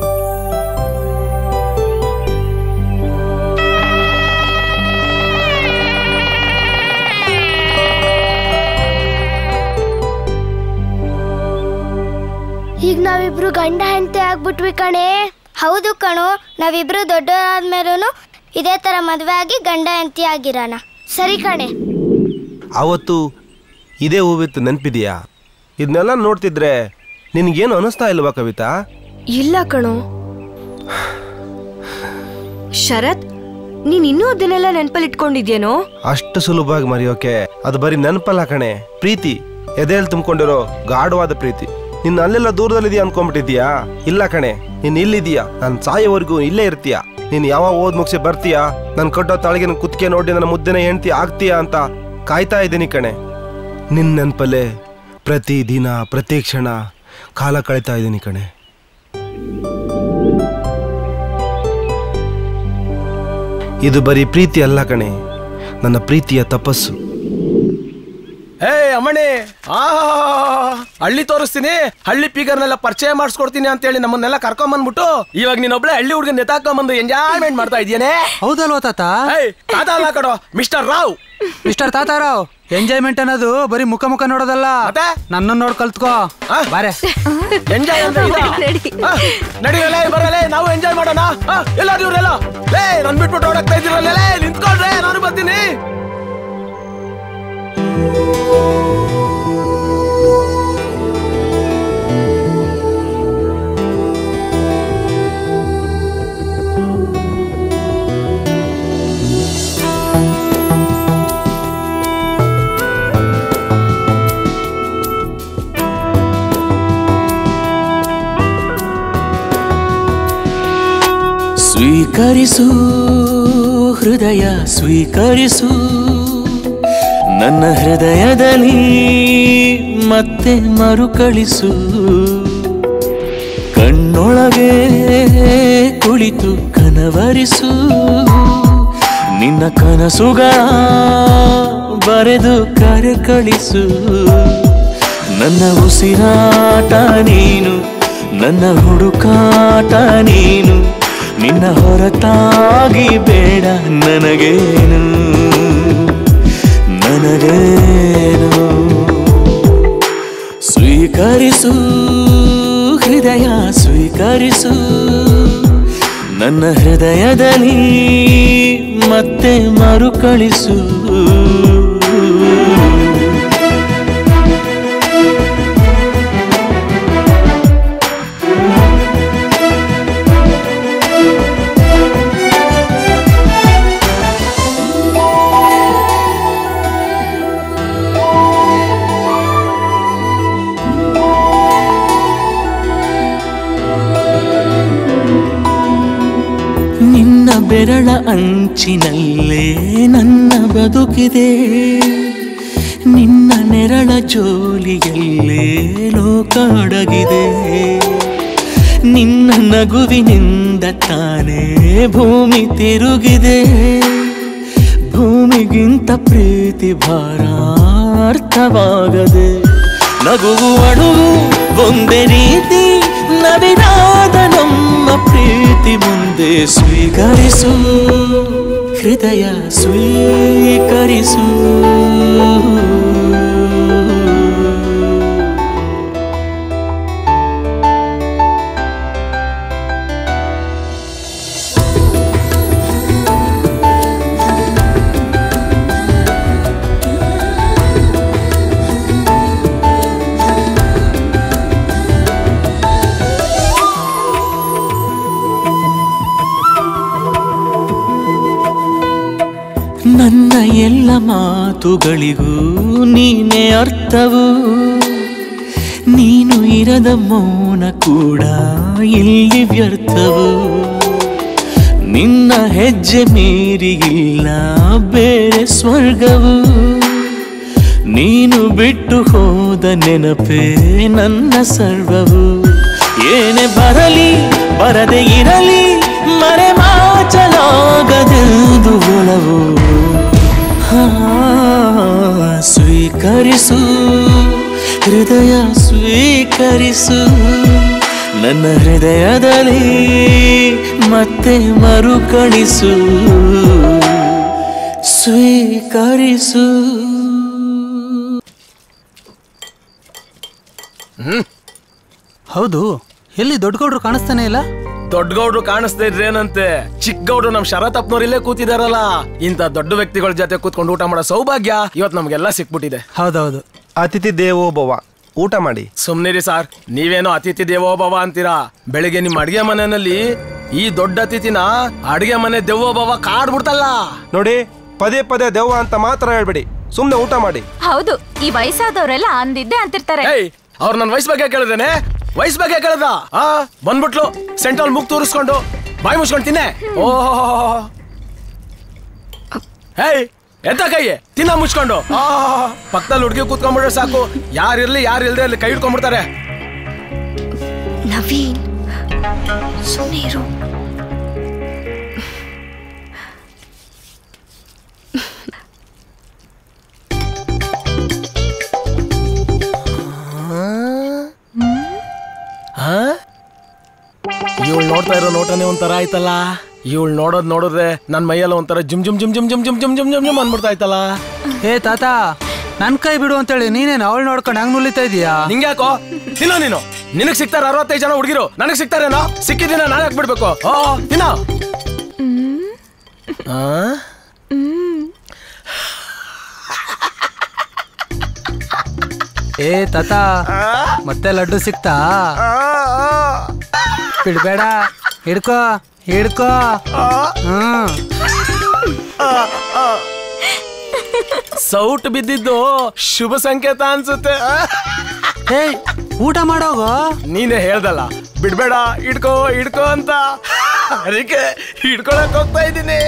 ಈಗ ನಾವಿಬ್ರು ಗಂಡ ಹೆಂಡತಿ ಆಗ್ಬಿಟ್ವಿ ಕಣೆ. ಹೌದು ಕಣು, ನಾವಿಬ್ರು ದೊಡ್ಡವರಾದ್ಮೇಲೂ ಇದೇ ತರ ಮದ್ವೆ ಆಗಿ ಗಂಡ ಹೆಂಡತಿ ಆಗಿರೋಣ. ಸರಿ ಕಣೆ. ಅವತ್ತು ಇದೇ ಹೂವಿತ್ತು, ನೆನ್ಪಿದೆಯಾ? ಇದನ್ನೆಲ್ಲ ನೋಡ್ತಿದ್ರೆ ನಿನ್ಗೇನು ಅನಿಸ್ತಾ ಇಲ್ವಾ ಕವಿತಾ? ಇಲ್ಲ ಕಣೋ. ಶರತ್, ನೀನ್ ಇನ್ನೂ ಅದನ್ನೆಲ್ಲ ನೆನಪಲ್ಲಿ ಇಟ್ಕೊಂಡಿದ್ಯೇನೋ? ಅಷ್ಟು ಸುಲಭವಾಗಿ ಮರೆಯೋಕೆ ಅದು ಬರೀ ನೆನಪಲ್ಲ ಕಣೆ, ಪ್ರೀತಿ. ಎದೆಯಲ್ಲಿ ತುಂಬಿಕೊಂಡಿರೋ ಗಾಢವಾದ ಪ್ರೀತಿ. ನಿನ್ನ ಅಲ್ಲೆಲ್ಲ ದೂರದಲ್ಲಿದೆಯಾ ಅನ್ಕೊಂಡ್ಬಿಟ್ಟಿದ್ಯಾ? ಇಲ್ಲ ಕಣೆ, ನೀನ್ ಇಲ್ಲಿದೀಯಾ. ನಾನು ಸಾಯೋವರೆಗೂ ಇಲ್ಲೇ ಇರ್ತೀಯ. ನೀನ್ ಯಾವಾಗ ಓದ್ ಮುಗಿಸಿ ಬರ್ತೀಯಾ, ನನ್ ಕಟ್ಟೋ ತಾಳಿಗೆ ಕುತ್ತಿಗೆ ನೋಡಿ ನನ್ನ ಮುದ್ದೆನ ಹೆಂಡ್ತಿ ಆಗ್ತೀಯಾ ಅಂತ ಕಾಯ್ತಾ ಇದ್ದೀನಿ ಕಣೆ. ನಿನ್ನ ನೆನಪಲ್ಲೇ ಪ್ರತಿ ದಿನ ಪ್ರತಿ ಕ್ಷಣ ಕಾಲ ಕಳೀತಾ ಇದ್ದೀನಿ ಕಣೆ. ಇದು ಬರೀ ಪ್ರೀತಿ ಅಲ್ಲ ಕಣೆ, ನನ್ನ ಪ್ರೀತಿಯ ತಪಸ್ಸು. ಹೇ ಅಮ್ಮಣಿ, ಆ ಹಳ್ಳಿ ತೋರಿಸ್ತೀನಿ, ಹಳ್ಳಿ ಪೀಗರ್ನೆಲ್ಲ ಪರಿಚಯ ಮಾಡಿಸ್ಕೊಡ್ತೀನಿ ಅಂತ ಹೇಳಿ ನಮ್ಮನ್ನೆಲ್ಲ ಕರ್ಕೊಂಡ್ ಬಂದ್ಬಿಟ್ಟು ಇವಾಗ ನೀನೊಬ್ಳೆ ಹಳ್ಳಿ ಹುಡುಗನ್ ನೆತಾಕೊಂಡ್ಬಂದು ಎಂಜಾಯ್ಮೆಂಟ್ ಮಾಡ್ತಾ ಇದೀಯೇನೆ. ಹೌದಲ್ವಾ ತಾತ? ತಾತ ಅಲ್ಲ ಕಡೋ, mister Rao. Mister Tatarao, enjoyment ಅನ್ನೋದು ಬರೀ ಮುಖ ಮುಖ ನೋಡೋದಲ್ಲ, ನನ್ನ ನೋಡ್ ಕಲ್ತ್ಕೋ. ಬಾರೆ ಎಂಜಾಯ್ ನಡಿಯಲೇ, ಬರಲೇ, ನಾವು ಎಂಜಾಯ್ ಮಾಡೋಣ. ಎಲ್ಲ ಇವ್ರೆಲ್ಲ ಲೇ ನನ್ ಬಿಟ್ಬಿಟ್ಟು ಓಡಾಕ್ತಾ ಇದ್ದೀರಲ್ಲ, ನಿಂತ್ಕೊಳ್ರೆ ನಾನು ಬರ್ತೀನಿ. ಸ್ವೀಕರಿಸು ಹೃದಯ, ಸ್ವೀಕರಿಸು ನನ್ನ ಹೃದಯದಲ್ಲಿ ಮತ್ತೆ ಮರುಕಳಿಸು. ಕಣ್ಣೊಳಗೆ ಕುಳಿತು ಕನವರಿಸು, ನಿನ್ನ ಕನಸುಗಳ ಬರೆದು ಕರೆ ಕಳಿಸು. ನನ್ನ ಉಸಿರಾಟ ನೀನು, ನನ್ನ ಹುಡುಕಾಟ ನೀನು, ನಿನ್ನ ಹೊರತಾಗಿ ಬೇಡ ನನಗೇನು, ನನಗೇನು. ಸ್ವೀಕರಿಸು ಹೃದಯ, ಸ್ವೀಕರಿಸು ನನ್ನ ಹೃದಯದಲ್ಲಿ ಮತ್ತೆ ಮರುಕಳಿಸು. ಬೆರಳ ಅಂಚಿನಲ್ಲೇ ನನ್ನ ಬದುಕಿದೆ, ನಿನ್ನ ನೆರಳ ಜೋಲಿಯಲ್ಲೇ ಲೋಕ ಅಡಗಿದೆ. ನಿನ್ನ ನಗುವಿನಿಂದ ತಾನೇ ಭೂಮಿ ತಿರುಗಿದೆ, ಭೂಮಿಗಿಂತ ಪ್ರೀತಿ ಭಾರ ಅರ್ಥವಾಗದೆ. ನಗುವು ಅಡುಗು ಒಂದೇ ರೀತಿ, ನವಿರಾದ ನಮ್ಮ ಪ್ರೀತಿ ಮುಂದೆ. ಸ್ವೀಕರಿಸು ಹೃದಯ, ಸ್ವೀಕರಿಸು. ನನ್ನ ಎಲ್ಲ ಮಾತುಗಳಿಗೂ ನೀನೇ ಅರ್ಥವು, ನೀನು ಇರದ ಮೌನ ಕೂಡ ಇಲ್ಲಿ ವ್ಯರ್ಥವು. ನಿನ್ನ ಹೆಜ್ಜೆ ಮೀರಿ ಇಲ್ಲ ಬೇರೆ ಸ್ವರ್ಗವು, ನೀನು ಬಿಟ್ಟು ಹೋದ ನೆನಪೇ ನನ್ನ ಸರ್ವವು. ಏನೇ ಬರಲಿ ಬರದೆ ಇರಲಿ, ಮರೆ ಮಾಚಲಾಗದೆಂದು ಒಲವು. ಸ್ವೀಕರಿಸು ಹೃದಯ, ಸ್ವೀಕರಿಸು ನನ್ನ ಹೃದಯದಲ್ಲಿ ಮತ್ತೆ ಮರುಕಳಿಸು. ಸ್ವೀಕರಿಸು. ಹೌದು, ಎಲ್ಲಿ ದೊಡ್ಡ ಗೌಡ್ರು ಕಾಣಿಸ್ತಾನೆ ಇಲ್ಲ? ದೊಡ್ಡ ಗೌಡ್ರು ಕಾಣಿಸ್ತಾ ಇದ್ರೇನಂತೆ, ಚಿಕ್ಕ ಗೌಡ್ರು ನಮ್ ಶರತಪ್ಪನವ್ರು ಇಲ್ಲೇ ಕೂತಿದಾರಲ್ಲ. ಇಂತ ದೊಡ್ಡ ವ್ಯಕ್ತಿಗಳ ಜೊತೆ ಕೂತ್ಕೊಂಡು ಊಟ ಮಾಡೋ ಸೌಭಾಗ್ಯ ಇವತ್ ನಮ್ಗೆಲ್ಲ ಸಿಕ್ಬಿಟ್ಟಿದೆ. ಹೌದೌದು. ಅತಿಥಿ ದೇವೋ ಭವ, ಊಟ ಮಾಡಿ. ಸುಮ್ನಿರಿ ಸಾರ್, ನೀವೇನೋ ಅತಿಥಿ ದೇವೋ ಭವ ಅಂತೀರಾ. ಬೆಳಿಗ್ಗೆ ನಿಮ್ ಅಡಿಗೆ ಮನೆಯಲ್ಲಿ ಈ ದೊಡ್ಡ ಅತಿಥಿನ ಅಡಿಗೆ ಮನೆ ದೇವೋ ಭವ ಕಾಡ್ಬಿಡ್ತಲ್ಲ. ನೋಡಿ, ಪದೇ ಪದೇ ದೆವ್ವ ಅಂತ ಮಾತ್ರ ಹೇಳ್ಬೇಡಿ, ಸುಮ್ನೆ ಊಟ ಮಾಡಿ. ಹೌದು, ಈ ವಯಸ್ಸಾದವರೆಲ್ಲ ಅಂದಿದ್ದೆ ಅಂತಿರ್ತಾರೆ. ಅವ್ರು ನನ್ನ ವಯಸ್ಸು ಬಗ್ಗೆ ಕೇಳಿದೇನೆ, ವಯಸ್ಸು ಬಗ್ಗೆ ಕೇಳ್ದ ಆ ಬಂದ್ಬಿಟ್ಲು ಸೆಂಟ್ರಲ್ ಮುಗ್ ತೋರಿಸ್ಕೊಂಡು ಬಾಯಿ ಮುಚ್ಕೊಂಡು ತಿನ್ನೆ. ಓಹ್ ಹೇಯ್ ಎದ್ದ ಕೈಯೇ ತಿನ್ನ ಮುಚ್ಕೊಂಡು. ಪಕ್ಕದಲ್ಲಿ ಹುಡುಗಿ ಕೂತ್ಕೊಂಡ್ಬಿಟ್ರೆ ಸಾಕು, ಯಾರಿರ್ಲಿ ಯಾರು ಇಲ್ದೆ ಅಲ್ಲಿ ಕೈ ಹಿಡ್ಕೊಂಡ್ಬಿಡ್ತಾರೆ. ನವೀನ್ ಸುಮ್ಮನೆ ಇರು. ನೋಡ್ತಾ ಇರೋ ನೋಟನೇ ಒಂಥರ ಆಯ್ತಲ್ಲ. ಇವಳು ನೋಡೋದ್ ನೋಡಿದ್ರೆ ನನ್ ಮೈಯೆಲ್ಲ ಒಂಥರ ಜುಮ್ ಜುಮ್ ಜುಮ್ ಜುಮ್ ಜುಮ್ ಜುಮ್ ಜುಮ್ ಜುಮ್ ಜುಮ್ ಜುಮ್ ಅನ್ಬಿಡ್ತಾ ಆಯ್ತಲ್ಲ. ಏ ತಾತ ನನ್ ಕೈ ಬಿಡು ಅಂತೇಳಿ ನೀನೇನು ಅವಳು ನೋಡ್ಕೊಂಡು ಹಂಗ್ ನುಲಿತಾ ಇದೀಯಾ? ನಿಂಗ್ಯಾಕೋ ತಿನ್ನೋ ನೀನು. ನಿನಗ್ ಸಿಗ್ತಾರ ಅರವತ್ತೈದು ಜನ ಹುಡುಗಿರು, ನನಗ್ ಸಿಗ್ತಾರೇನೋ? ಸಿಕ್ಕಿದ್ದೀನ ನಾನು ಯಾಕೆ ಬಿಡ್ಬೇಕು? ಓ ತಿನ್ನೋ. ಏ ತಾತ ಮತ್ತೆ ಲಡ್ಡು ಸಿಕ್ತಾ? ಬಿಡ್ಬೇಡ, ಹಿಡ್ಕೋ ಹಿಡ್ಕೋ. ಹ್ಮ್ ಸೌಟ್ ಬಿದ್ದಿದ್ದು ಶುಭ ಸಂಕೇತ ಅನ್ಸುತ್ತೆ. ಏ ಊಟ ಮಾಡೋಗೋ. ನೀನೇ ಹೇಳ್ದಲ್ಲ ಬಿಡ್ಬೇಡ ಹಿಡ್ಕೋ ಹಿಡ್ಕೋ ಅಂತ, ಅದಕ್ಕೆ ಹಿಡ್ಕೊಳಕ್ ಹೋಗ್ತಾ ಇದ್ದೀನಿ.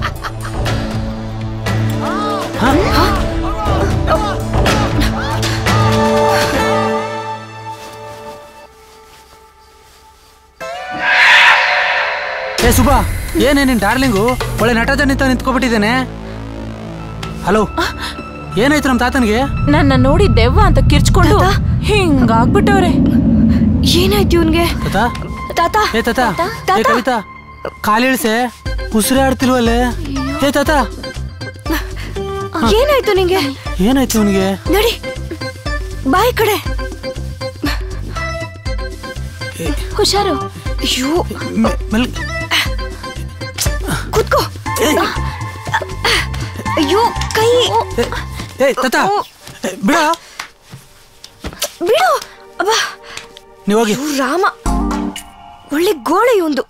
ಏ ಸುಬಾ, ಏನೇ ನಿನ್ ಡಾರ್ಲಿಂಗು ಒಳ್ಳೆ ನಟ ನಿಂತ ನಿಂತ್ಕೊಬಿಟ್ಟಿದ್ದೇನೆ. ಹಲೋ, ಏನಾಯ್ತು ನಮ್ ತಾತನ್ಗೆ? ನನ್ನ ನೋಡಿ ದೆವ್ವ ಅಂತ ಕಿರ್ಚ್ಕೊಂಡು ಹಿಂಗಾಗ್ಬಿಟ್ಟವ್ರೆ. ಏನಾಯ್ತು ಇವನ್ಗೆ? ತಾತ ಏ ತಾತ, ಏ ಕವಿತಾ ಕಾಲಿಳಿಸೆ, ಉಸಿರಾಡ್ತಿಲ್ವಲ್ಲೇ? ಏ ತಾತ ಏನಾಯ್ತು ನಿಂಗೆ? ಏನಾಯ್ತು ಇವನಿಗೆ? ನಡಿ ಬಾಯ್ ಕಡೆ. ಹುಷಾರು. ಅಯ್ಯೋ ಕೂತ್ಕೋ. ಅಯ್ಯೋ ಕೈ. ಏ ತಾತ ಬಿಡ ಬಿಡು. ಅಬ್ಬಾ ನೀವ್ ಹೋಗಿ. ರಾಮ ಒಳ್ಳೆ ಗೋಳೆ ಒಂದು.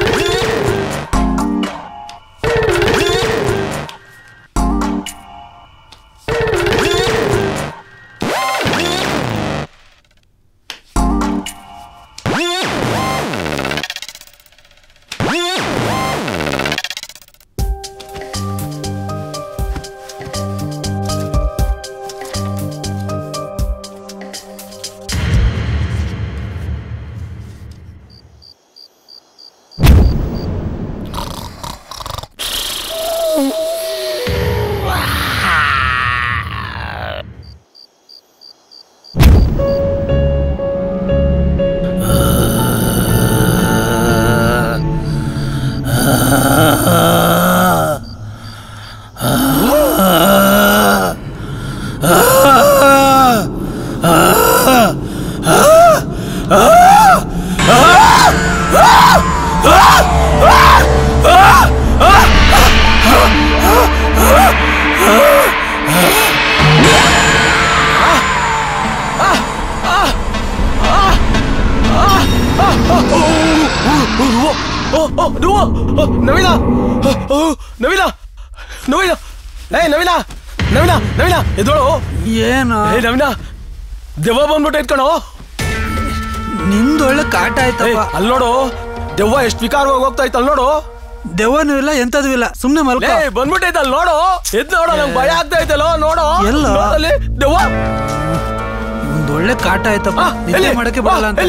ನವೀನ ನವೀನ ನವೀನ ಏ ನವೀನ ನವೀನ ನವೀನ ಎದೋಳು. ಏನು? ಏ ನವೀನ ದೆವ್ವ ಬಂದ್ಬಿಟ್ಟು ಇಟ್ಕೊಣೋ. ನಿಂದು ಒಳ್ಳೆ ಕಾಟ ಆಯ್ತಪ್ಪ. ಅಲ್ಲಿ ನೋಡು ದೆವ್ವ ಎಷ್ಟು ವಿಕಾರವಾಗಿ ಹೋಗ್ತಾ ಇತ್ತು. ಅಲ್ಲಿ ನೋಡು ದೆವ್ವನೂ ಇಲ್ಲ ಎಂತದೂ ಇಲ್ಲ, ಸುಮ್ನೆ ಮಲ್ಕೋ. ಬಂದ್ಬಿಟ್ಟೈತೆ ಅಲ್ಲಿ ನೋಡು. ಎದ್ ನೋಡು, ನಂಗೆ ಭಯ ಆಗ್ತಾ ಐತಲ್ಲೋ. ನೋಡು ಎಲ್ಲ ಅಲ್ಲಿ ದೆವ್ವ. ಒಂದು ಒಳ್ಳೆ ಕಾಟ ಆಯ್ತಪ್ಪ. ನಿದ್ದೆ ಮಾಡಕ್ಕೆ ಬರಲ್ಲ ಅಂತ.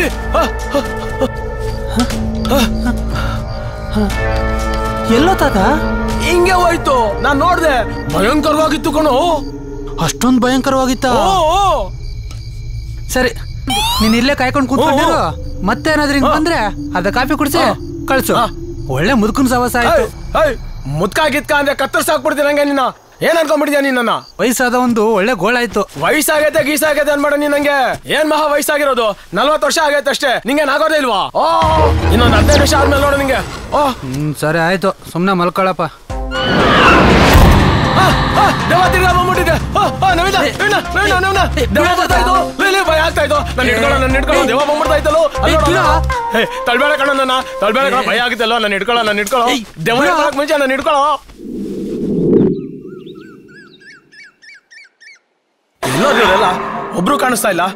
ಎಲ್ಲೋ ತಾತ ಹಿಂಗೆ ಹೋಯ್ತು. ನಾನ್ ನೋಡ್ದೆ, ಭಯಂಕರವಾಗಿತ್ತು ಕಣೋ. ಅಷ್ಟೊಂದು ಭಯಂಕರವಾಗಿತ್ತ? ಸರಿ, ನೀನ್ ಇಲ್ಲೇ ಕಾಯ್ಕೊಂಡು ಕೂತ್ಕೊಂಡಿರು. ಮತ್ತೆ ಏನಾದ್ರೂ ಹಿಂಗ್ ಬಂದ್ರೆ ಅದ ಕಾಫಿ ಕುಡಿಸಿ ಕಳ್ಸು. ಒಳ್ಳೆ ಮುದುಕನ್ ಸವಾಸ ಆಯ್ತು. ಮುದ್ಕ ಗಿತ್ಕ ಅಂದ್ರೆ ಕತ್ತರ್ಸಾಕ್ಬಿಡ್ತೀನಿ ನಂಗೆ. ನಿನ್ನ ಏನ್ ಅನ್ಕೊಂಡ್ಬಿಡ್ತೀಯ ನೀನ್? ವಯಸ್ಸಾದ ಒಂದು ಒಳ್ಳೆ ಗೋಳಾಯ್ತು. ವಯಸ್ಸಾಗೈತೆ ಗೀಸಾಗೈತೆ ಅನ್ಬೇಡ ನೀನ್. ನಂಗೆ ಏನ್ ಮಹಾ ವಯಸ್ಸಾಗಿರೋದು? ನಲ್ವತ್ತು ವರ್ಷ ಆಗೈತೆ ಅಷ್ಟೇ. ನಿಂಗೆ ಆಗೋದೇ ಇಲ್ವಾ? ಓ ಇನ್ನೊಂದು ಹದಿನೈದು ನಿಮಿಷ ಆದ್ಮೇಲೆ ನೋಡು ನಿಂಗೆ. ಓ ಹ್ಮ್ ಸರಿ ಆಯ್ತು, ಸುಮ್ನೆ ಮಲ್ಕೊಳಪ್ಪ. ದೆವ್ವ ತಿರ್ಗಾ ಬಂದ್ಬಿಟ್ಟಿದೆ. ಭಯ ಆಗ್ತಾ ಇತ್ತು. ನಾನು ಹಿಡ್ಕೊಳ್ಳೋ ನನ್ನ ಹಿಡ್ಕೊಳ್ಳೋ ದೆವ್ವ ಬಂದ್ಬಿಡ್ತಾ ಇತ್ತಲ್ಲೋ. ತಳ್ಬೇಡ ಕಣ ನನ್ನ, ತಳ್ಬೇಡ ಕಣ. ಭಯ ಆಗಿತ್ತಲ್ಲೋ. ನಾನು ಹಿಡ್ಕೊಳ್ಳೋ ನಾನು ಹಿಡ್ಕೊಳ್ಳೋ ದೆವ್ವ ಹಿಡ್ಕೊಳಕ್ ಮುಂಚೆ ನಾನು ಹಿಡ್ಕೊಳ್ಳೋ. ಎಲ್ಲೋದ್ರಲ್ಲ ಒಬ್ರು ಕಾಣಿಸ್ತಾ ಇಲ್ಲ.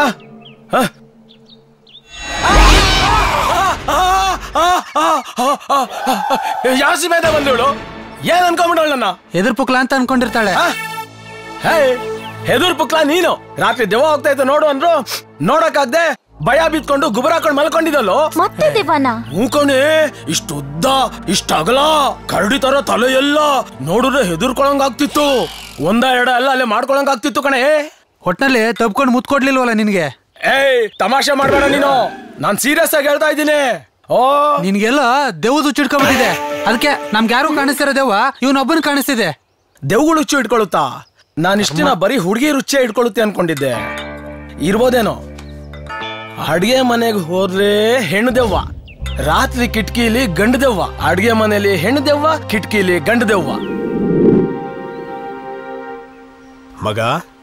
ಯಾಸಿ ಮೇಲೆ ಬಂದವಳು ಏನ್ ಅನ್ಕೊಂಡ್ಬಿಡವಳು? ನನ್ನ ಎದುರು ಪುಕ್ಲ ಅಂತ ಅನ್ಕೊಂಡಿರ್ತಾಳೆ. ಎದುರು ಪುಕ್ಲ ನೀನು. ರಾತ್ರಿ ದೆವ್ವ ಹೋಗ್ತಾ ಇತ್ತು ನೋಡು ಅಂದ್ರು, ನೋಡಕ್ಕಾಗ್ದೆ ಭಯ ಬಿತ್ಕೊಂಡು ಗುಬರ ಹಾಕೊಂಡು ಮಲ್ಕೊಂಡಿದ್ದಲ್ಲೋ. ಮತ್ತೆ ದೆವ್ವನ ಮೂಕಣೆ ಇಷ್ಟು ಉದ್ದ, ಇಷ್ಟ ಅಗಲ, ಕರಡಿ ತರ ತಲೆ ಎಲ್ಲ ನೋಡಿದ್ರೆ ಹೆದರ್ಕೊಳಂಗ್ ಆಗ್ತಿತ್ತು. ಒಂದ ಎರಡ ಅಲ್ಲ ಅಲ್ಲೇ ಮಾಡ್ಕೊಳಂಗ್ ಆಗ್ತಿತ್ತು ಕಣೆ. ಒಟ್ನಲ್ಲಿ ತಪ್ಕೊಂಡು ಮುತ್ಕೊಡ್ಲಿಲ್ವಲ್ಲ ನಿನ್ಗೆ? ಏಯ್ ತಮಾಷೆ ಮಾಡ್ಬೇಡ ನೀನು. ನಾನ್ ಸೀರಿಯಸ್ ಆಗಿ ಹೇಳ್ತಾ ಇದ್ದೀನಿ. ಓ ನಿನ್ಗೆಲ್ಲ ದೆವ್ವದು ಚಿಡ್ಕೊಂಡ್ಬಿಟ್ಟಿದೆ. ಅದಕ್ಕೆ ನಮ್ಗೆ ಯಾರು ಕಾಣಿಸ್ತಿರೋ ದೆವ್ವ ಇವನೊಬ್ಬನ ಕಾಣಿಸ್ತಿದೆ. ದೆವ್ಗಳು ಹುಚ್ಚು ಇಟ್ಕೊಳುತ್ತಾ? ನಾನು ಇಷ್ಟ ದಿನ ಬರೀ ಹುಡುಗಿ ರುಚಿ ಇಟ್ಕೊಳ್ಳುತ್ತೆ ಅನ್ಕೊಂಡಿದ್ದೆ. ಇರ್ಬೋದೇನೋ. ಅಡ್ಗೆ ಮನೆಗೆ ಹೋದ್ರೆ ಹೆಣ್ಣು ದೆವ್ವ, ರಾತ್ರಿ ಕಿಟಕಿಲಿ ಗಂಡು ದೆವ್ವ, ಅಡ್ಗೆ ಮನೆಯಲ್ಲಿ ಹೆಣ್ಣು ದೆವ್ವ, ಕಿಟಕಿಲಿ ಗಂಡು ದೆವ್ವ. ಮಗ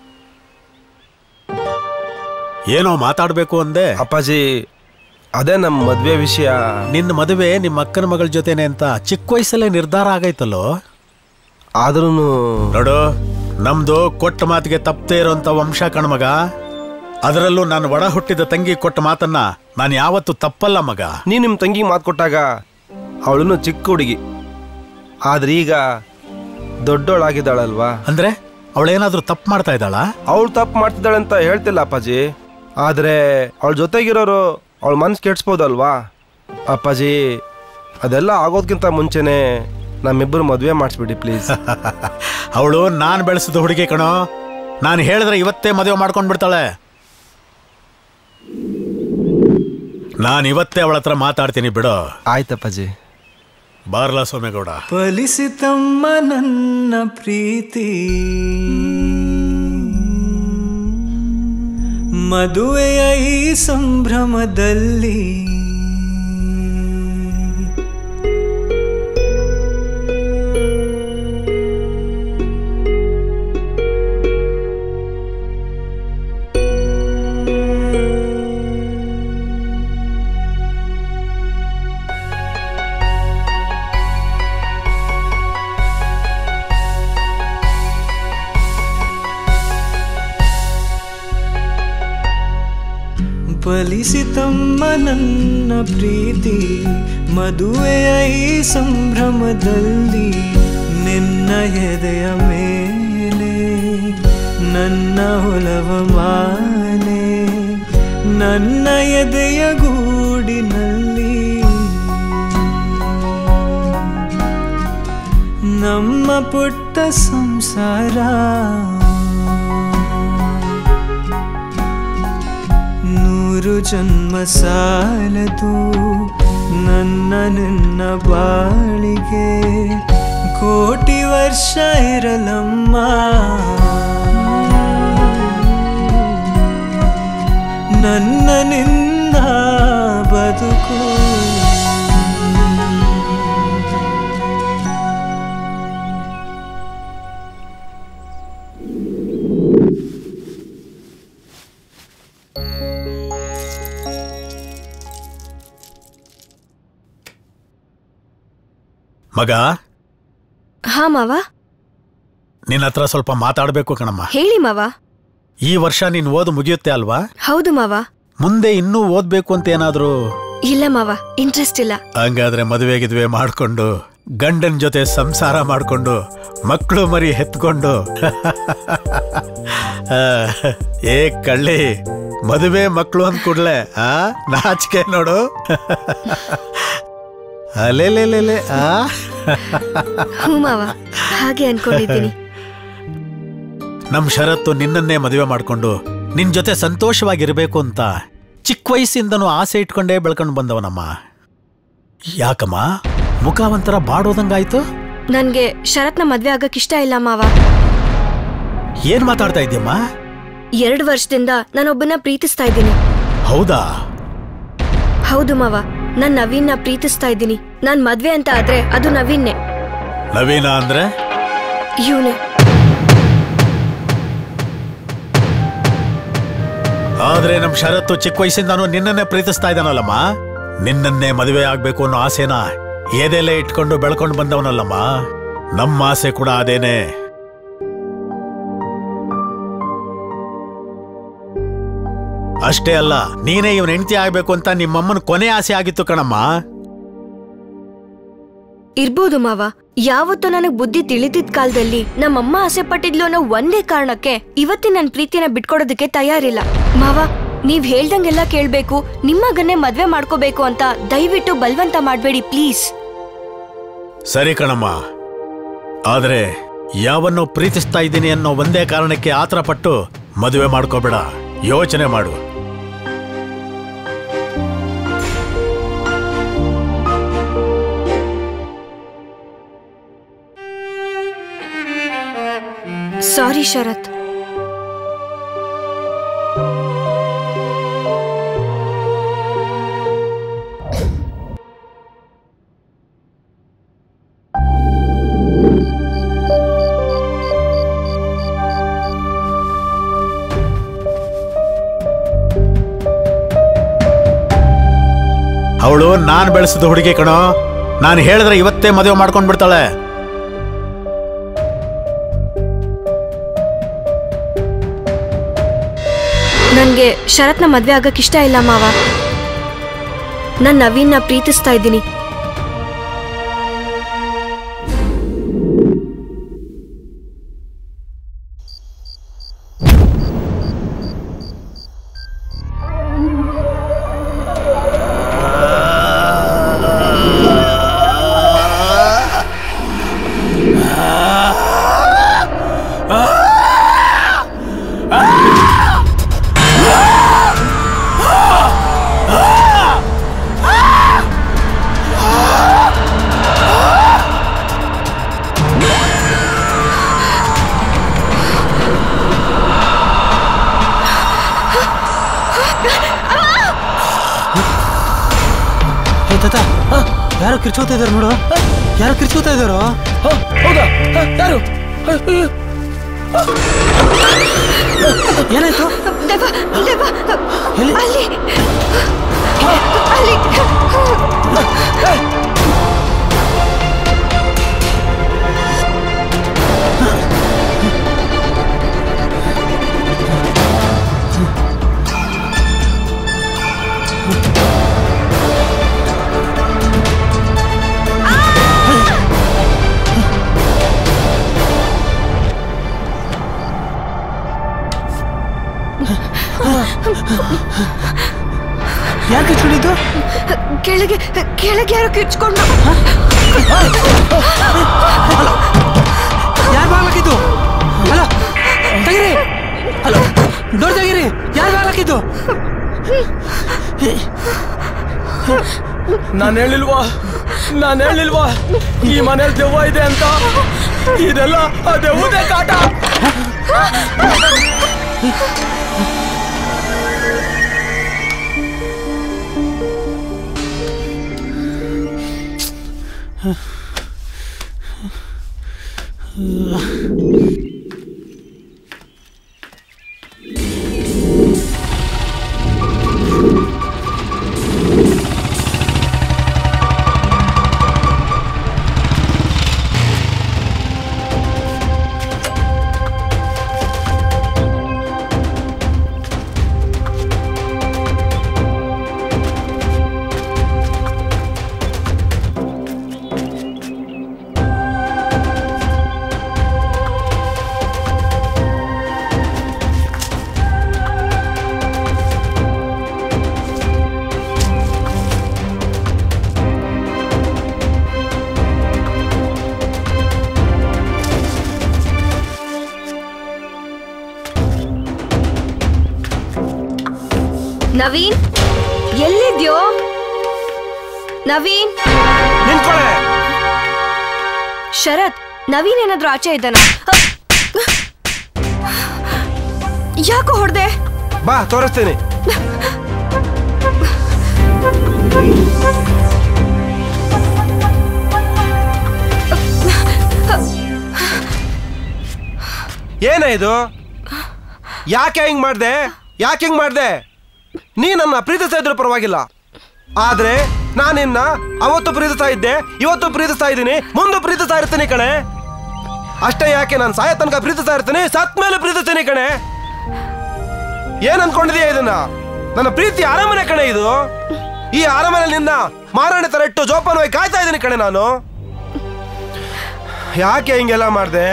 ಏನೋ ಮಾತಾಡ್ಬೇಕು ಅಂದೆ. ಅಪ್ಪಾಜಿ ಅದೇ ನಮ್ಮ ಮದ್ವೆ ವಿಷಯ. ನಿನ್ನ ಮದುವೆ ನಿಮ್ಮ ಅಕ್ಕನ ಮಗಳ ಜೊತೆನೆ ಅಂತ ಚಿಕ್ಕ ವಯಸ್ಸಲ್ಲೇ ನಿರ್ಧಾರ ಆಗೈತಲ್ಲೋ. ಆದ್ರೂ ನೋಡು, ನಮ್ದು ಕೊಟ್ಟ ಮಾತಿಗೆ ತಪ್ಪದೇ ಇರೋಂಥ ವಂಶ ಕಣ್ಮಗ. ಅದರಲ್ಲೂ ನಾನು ಒಡ ಹುಟ್ಟಿದ ತಂಗಿ ಕೊಟ್ಟ ಮಾತನ್ನ ನಾನು ಯಾವತ್ತೂ ತಪ್ಪಲ್ಲ ಮಗ. ನೀ ನಿಮ್ಮ ತಂಗಿ ಮಾತು ಕೊಟ್ಟಾಗ ಅವಳನ್ನು ಚಿಕ್ಕ ಹುಡುಗಿ, ಆದ್ರೆ ಈಗ ದೊಡ್ಡವಳಾಗಿದ್ದಾಳಲ್ವಾ? ಅಂದ್ರೆ ಅವಳೇನಾದ್ರೂ ತಪ್ಪು ಮಾಡ್ತಾ ಇದ್ದಾಳ? ಅವಳು ತಪ್ಪು ಮಾಡ್ತಿದ್ದಾಳೆ ಅಂತ ಹೇಳ್ತಿಲ್ಲ ಅಪ್ಪಾಜಿ, ಆದ್ರೆ ಅವಳ ಜೊತೆಗಿರೋರು ಅವಳ ಮನ್ಸು ಕೆಡ್ಸ್ಬೋದಲ್ವಾ ಅಪ್ಪಾಜಿ. ಅದೆಲ್ಲ ಆಗೋದ್ಕಿಂತ ಮುಂಚೆನೆ ನಮ್ಮಿಬ್ಬರು ಮದುವೆ ಮಾಡಿಸ್ಬಿಡಿ ಪ್ಲೀಸ್. ಅವಳು ನಾನು ಬೆಳೆಸಿದ ಹುಡುಗಿ ಕಣೋ. ನಾನು ಹೇಳಿದ್ರೆ ಇವತ್ತೇ ಮದುವೆ ಮಾಡ್ಕೊಂಡು ಬಿಡ್ತಾಳೆ. ನಾನು ಇವತ್ತೇ ಅವಳ ಹತ್ರ ಮಾತಾಡ್ತೀನಿ ಬಿಡೋ. ಆಯ್ತಪ್ಪಾಜಿ. ಬಾರ್ಲಾ ಸೋಮೇಗೌಡ. ಫಲಿಸಿತಮ್ಮ ನನ್ನ ಪ್ರೀತಿ, ಮದುವೆಯ ಈ ಸಂಭ್ರಮದಲ್ಲಿ ಫಲಿಸಿತಮ್ಮ ನನ್ನ ಪ್ರೀತಿ, ಮದುವೆಯ ಈ ಸಂಭ್ರಮದಲ್ಲಿ ನಿನ್ನ ಎದೆಯ ಮೇಲೆ ನನ್ನ ಒಲವ ಮಾಲೆ, ನನ್ನ ಎದೆಯ ಗೂಡಿನಲ್ಲಿ ನಮ್ಮ ಪುಟ್ಟ ಸಂಸಾರ. ನೂರು ಜನ್ಮ ಸಾಲದು ನನ್ನ ನಿನ್ನ ಬಾಳಿಗೆ, ಕೋಟಿ ವರ್ಷ ಇರಲಮ್ಮ ನನ್ನ ನಿನ್ನ ಬದುಕು. ಮಗ. ಹಾ ಮಾವ. ನಿನ್ನ ಹತ್ರ ಸ್ವಲ್ಪ ಮಾತಾಡ್ಬೇಕು ಕಣಮ್ಮ. ಹೇಳಿ ಮಾವ. ಈ ವರ್ಷ ನೀನ್ ಓದು ಮುಗಿಯುತ್ತೆ ಅಲ್ವಾ? ಹೌದು ಮಾವ. ಮುಂದೆ ಇನ್ನೂ ಓದ್ಬೇಕು ಅಂತ ಏನಾದ್ರು? ಇಲ್ಲ ಮಾವ, ಇಂಟ್ರೆಸ್ಟ್ ಇಲ್ಲ. ಹಂಗಾದ್ರೆ ಮದುವೆ ಗಿದ್ವೆ ಮಾಡ್ಕೊಂಡು ಗಂಡನ ಜೊತೆ ಸಂಸಾರ ಮಾಡ್ಕೊಂಡು ಮಕ್ಕಳು ಮರಿ ಹೆತ್ಕೊಂಡು ಏ ಕಳ್ಳಿ, ಮದುವೆ ಮಕ್ಕಳು ಅಂದ್ ಕೂಡ್ಲೆ ಆ ನಾಚಿಕೆ ನೋಡು. ಅಲೆಲೆಲೆಲೆ ಆ ಹ್ಞೂ ಮಾವ, ಹಾಗೆ ಅನ್ಕೊಂಡಿದ್ದೀನಿ. ನಮ್ ಷರತ್ತು ನಿನ್ನನ್ನೇ ಮದುವೆ ಮಾಡ್ಕೊಂಡು ನಿನ್ ಜೊತೆ ಸಂತೋಷವಾಗಿರ್ಬೇಕು ಅಂತ ಚಿಕ್ಕ ವಯಸ್ಸಿಂದನೂ ಆಸೆ ಇಟ್ಕೊಂಡೇ ಬೆಳ್ಕೊಂಡು ಬಂದವನಮ್ಮ. ಯಾಕಮ್ಮ ಮುಖ ಒಂಥರ ಬಾಡೋದಂಗಾಯ್ತು? ನನ್ಗೆ ಶರತ್ನ ಮದ್ವೆ ಆಗಕ್ ಇಷ್ಟ ಇಲ್ಲ ಮಾವ. ಏನ್ ಮಾತಾಡ್ತಾ ಇದ್ದೀಯಮ್ಮ? ಎರಡು ವರ್ಷದಿಂದ ನಾನೊಬ್ಬನ ಪ್ರೀತಿಸ್ತಾ ಇದ್ದೀನಿ. ಹೌದಾ? ಹೌದು ಮಾವ, ನಾನ್ ನವೀನ್ನ ಪ್ರೀತಿಸ್ತಾ ಇದ್ದೀನಿ. ನಾನ್ ಮದ್ವೆ ಅಂತ ಆದ್ರೆ ಅದು ನವೀನ್ನೇ. ನವೀನ ಅಂದ್ರೆ? ಇವನೇ. ಆದ್ರೆ ನಮ್ ಷರತ್ತು ಚಿಕ್ಕ ವಯಸ್ಸಿಂದಾನು ನಿನ್ನನ್ನೇ ಪ್ರೀತಿಸ್ತಾ ಇದ್ದಾನಲ್ಲಮ್ಮ. ನಿನ್ನನ್ನೇ ಮದುವೆ ಆಗ್ಬೇಕು ಅನ್ನೋ ಆಸೆನ ಎದೆಲೆ ಇಟ್ಕೊಂಡು ಬೆಳ್ಕೊಂಡು ಬಂದವನಲ್ಲಮ್ಮ. ನಮ್ಮ ಆಸೆ ಕೂಡ ಅದೇನೆ. ಅಷ್ಟೇ ಅಲ್ಲ, ನೀನೇ ಇವನ್ ಹೆಂಡತಿ ಆಗ್ಬೇಕು ಅಂತ ನಿಮ್ಮಮ್ಮನ ಕೊನೆ ಆಸೆ ಆಗಿತ್ತು ಕಣಮ್ಮ. ಇರ್ಬೋದು ಮಾವ. ಯಾವತ್ತೂ ನನಗ್ ಬುದ್ಧಿ ತಿಳಿದಿದ್ ಕಾಲದಲ್ಲಿ ನಮ್ಮಮ್ಮ ಆಸೆ ಪಟ್ಟಿದ್ಲು ಅನ್ನೋ ಒಂದೇ ಕಾರಣಕ್ಕೆ ಇವತ್ತಿನ ನನ್ ಪ್ರೀತಿನ ಬಿಟ್ಕೊಡೋದಕ್ಕೆ ತಯಾರಿಲ್ಲ. ಮಾವ, ನೀವ್ ಹೇಳ್ದಂಗೆಲ್ಲ ಕೇಳ್ಬೇಕು, ನಿಮ್ಮಗನ್ನೇ ಮದ್ವೆ ಮಾಡ್ಕೋಬೇಕು ಅಂತ ದಯವಿಟ್ಟು ಬಲ್ವಂತ ಮಾಡ್ಬೇಡಿ ಪ್ಲೀಸ್. ಸರಿ ಕಣಮ್ಮ, ಆದ್ರೆ ಯಾವನ್ನೋ ಪ್ರೀತಿಸ್ತಾ ಇದ್ದೀನಿ ಅನ್ನೋ ಒಂದೇ ಕಾರಣಕ್ಕೆ ಆತರ ಪಟ್ಟು ಮದುವೆ ಮಾಡ್ಕೋಬೇಡ. ಯೋಚನೆ ಮಾಡು. ಸಾರಿ ಶರತ್. ಅವಳು ನಾನು ಬೆಳೆಸಿದ ಹುಡುಗಿ ಕಣೋ. ನಾನು ಹೇಳಿದ್ರೆ ಇವತ್ತೇ ಮದುವೆ ಮಾಡ್ಕೊಂಡ್ ಬಿಡ್ತಾಳೆ. ನನ್ಗೆ ಶರತ್ನ ಮದ್ವೆ ಆಗಕ್ ಇಷ್ಟ ಇಲ್ಲ ಮಾವ. ನಾನ್ ನವೀನ್ನ ಪ್ರೀತಿಸ್ತಾ ಇದ್ದೀನಿ. ಯಾರೋ ಕಿರ್ಚೋತಾ ಇದಾರೆ ನೋಡು. ಯಾರೋ ಕಿರ್ಚೋತಾ ಇದಾರೋ. ಹೌದಾ? ಯಾರು? ಏನಾಯ್ತು? ಯಾರು ಕಿರ್ಚ್ಕೊಂಡಿದ್ದು? ಕೆಳಗೆ ಕೆಳಗೆ ಯಾರೋ ಕಿರ್ಚ್ಕೊಂಡು. ಯಾರು ಬಾಗ್ಲಾಕಿದ್ದು? ಹಲೋ ತೆಗಿರಿ. ಹಲೋ ಡೋರ್ ತೆಗಿರಿ. ಯಾರು ಬಾಗ್ಲಾಕಿದ್ದು? ನಾನು ಹೇಳಿಲ್ವಾ ನಾನು ಹೇಳಿಲ್ವಾ ಈ ಮನೇಲಿ ದೆವ್ವ ಇದೆ ಅಂತ. ಇದೆಲ್ಲ ಆ ದೆವ್ವದೇ ಕಾಟ. ನವೀನ್ ಎಲ್ಲಿದ್ಯೋ? ನವೀನ್ ನಿಂತ್ಕೊಳ್ಳೆ. ಶರತ್, ನವೀನ್ ಏನಾದ್ರೂ ಆಚೆ ಇದ್ದಾನ? ಯಾಕೋ ಹೊಡೆದೆ? ಬಾ ತೋರಿಸ್ತೀನಿ. ಏನ ಇದು? ಯಾಕೆ ಹಿಂಗ್ ಮಾಡ್ದೆ? ಯಾಕೆ ಹಿಂಗ್ ಮಾಡ್ದೆ? ನೀ ನನ್ನ ಪ್ರೀತಿಸ್ತಾ ಇದ್ರು ಪರವಾಗಿಲ್ಲ, ಆದ್ರೆ ನಾನು ನಿನ್ನ ಅವತ್ತು ಪ್ರೀತಿಸ್ತಾ ಇದ್ದೆ, ಇವತ್ತು ಪ್ರೀತಿಸ್ತಾ ಇದ್ದೀನಿ, ಮುಂದೆ ಪ್ರೀತಿಸ್ತಾ ಇರ್ತೀನಿ ಕಣೆ. ಅಷ್ಟೇ ಯಾಕೆ ನಾನು ಸಾಯ ತನಕ ಪ್ರೀತಿಸ್ತಾ ಇರ್ತೀನಿ, ಸತ್ ಮೇಲೆ ಪ್ರೀತಿಸ್ತೀನಿ ಕಣೆ. ಏನ್ ಅನ್ಕೊಂಡಿದೀಯ ಇದನ್ನ? ನನ್ನ ಪ್ರೀತಿ ಅರಮನೆ ಕಣೆ ಇದು. ಈ ಅರಮನೆ ನಿನ್ನ ಮಾರಾಣಿ ತರ ಇಟ್ಟು ಜೋಪಾನವಾಗಿ ಕಾಯ್ತಾ ಇದ್ದೀನಿ ಕಣೆ ನಾನು. ಯಾಕೆ ಹಿಂಗೆಲ್ಲ ಮಾಡ್ದೆ?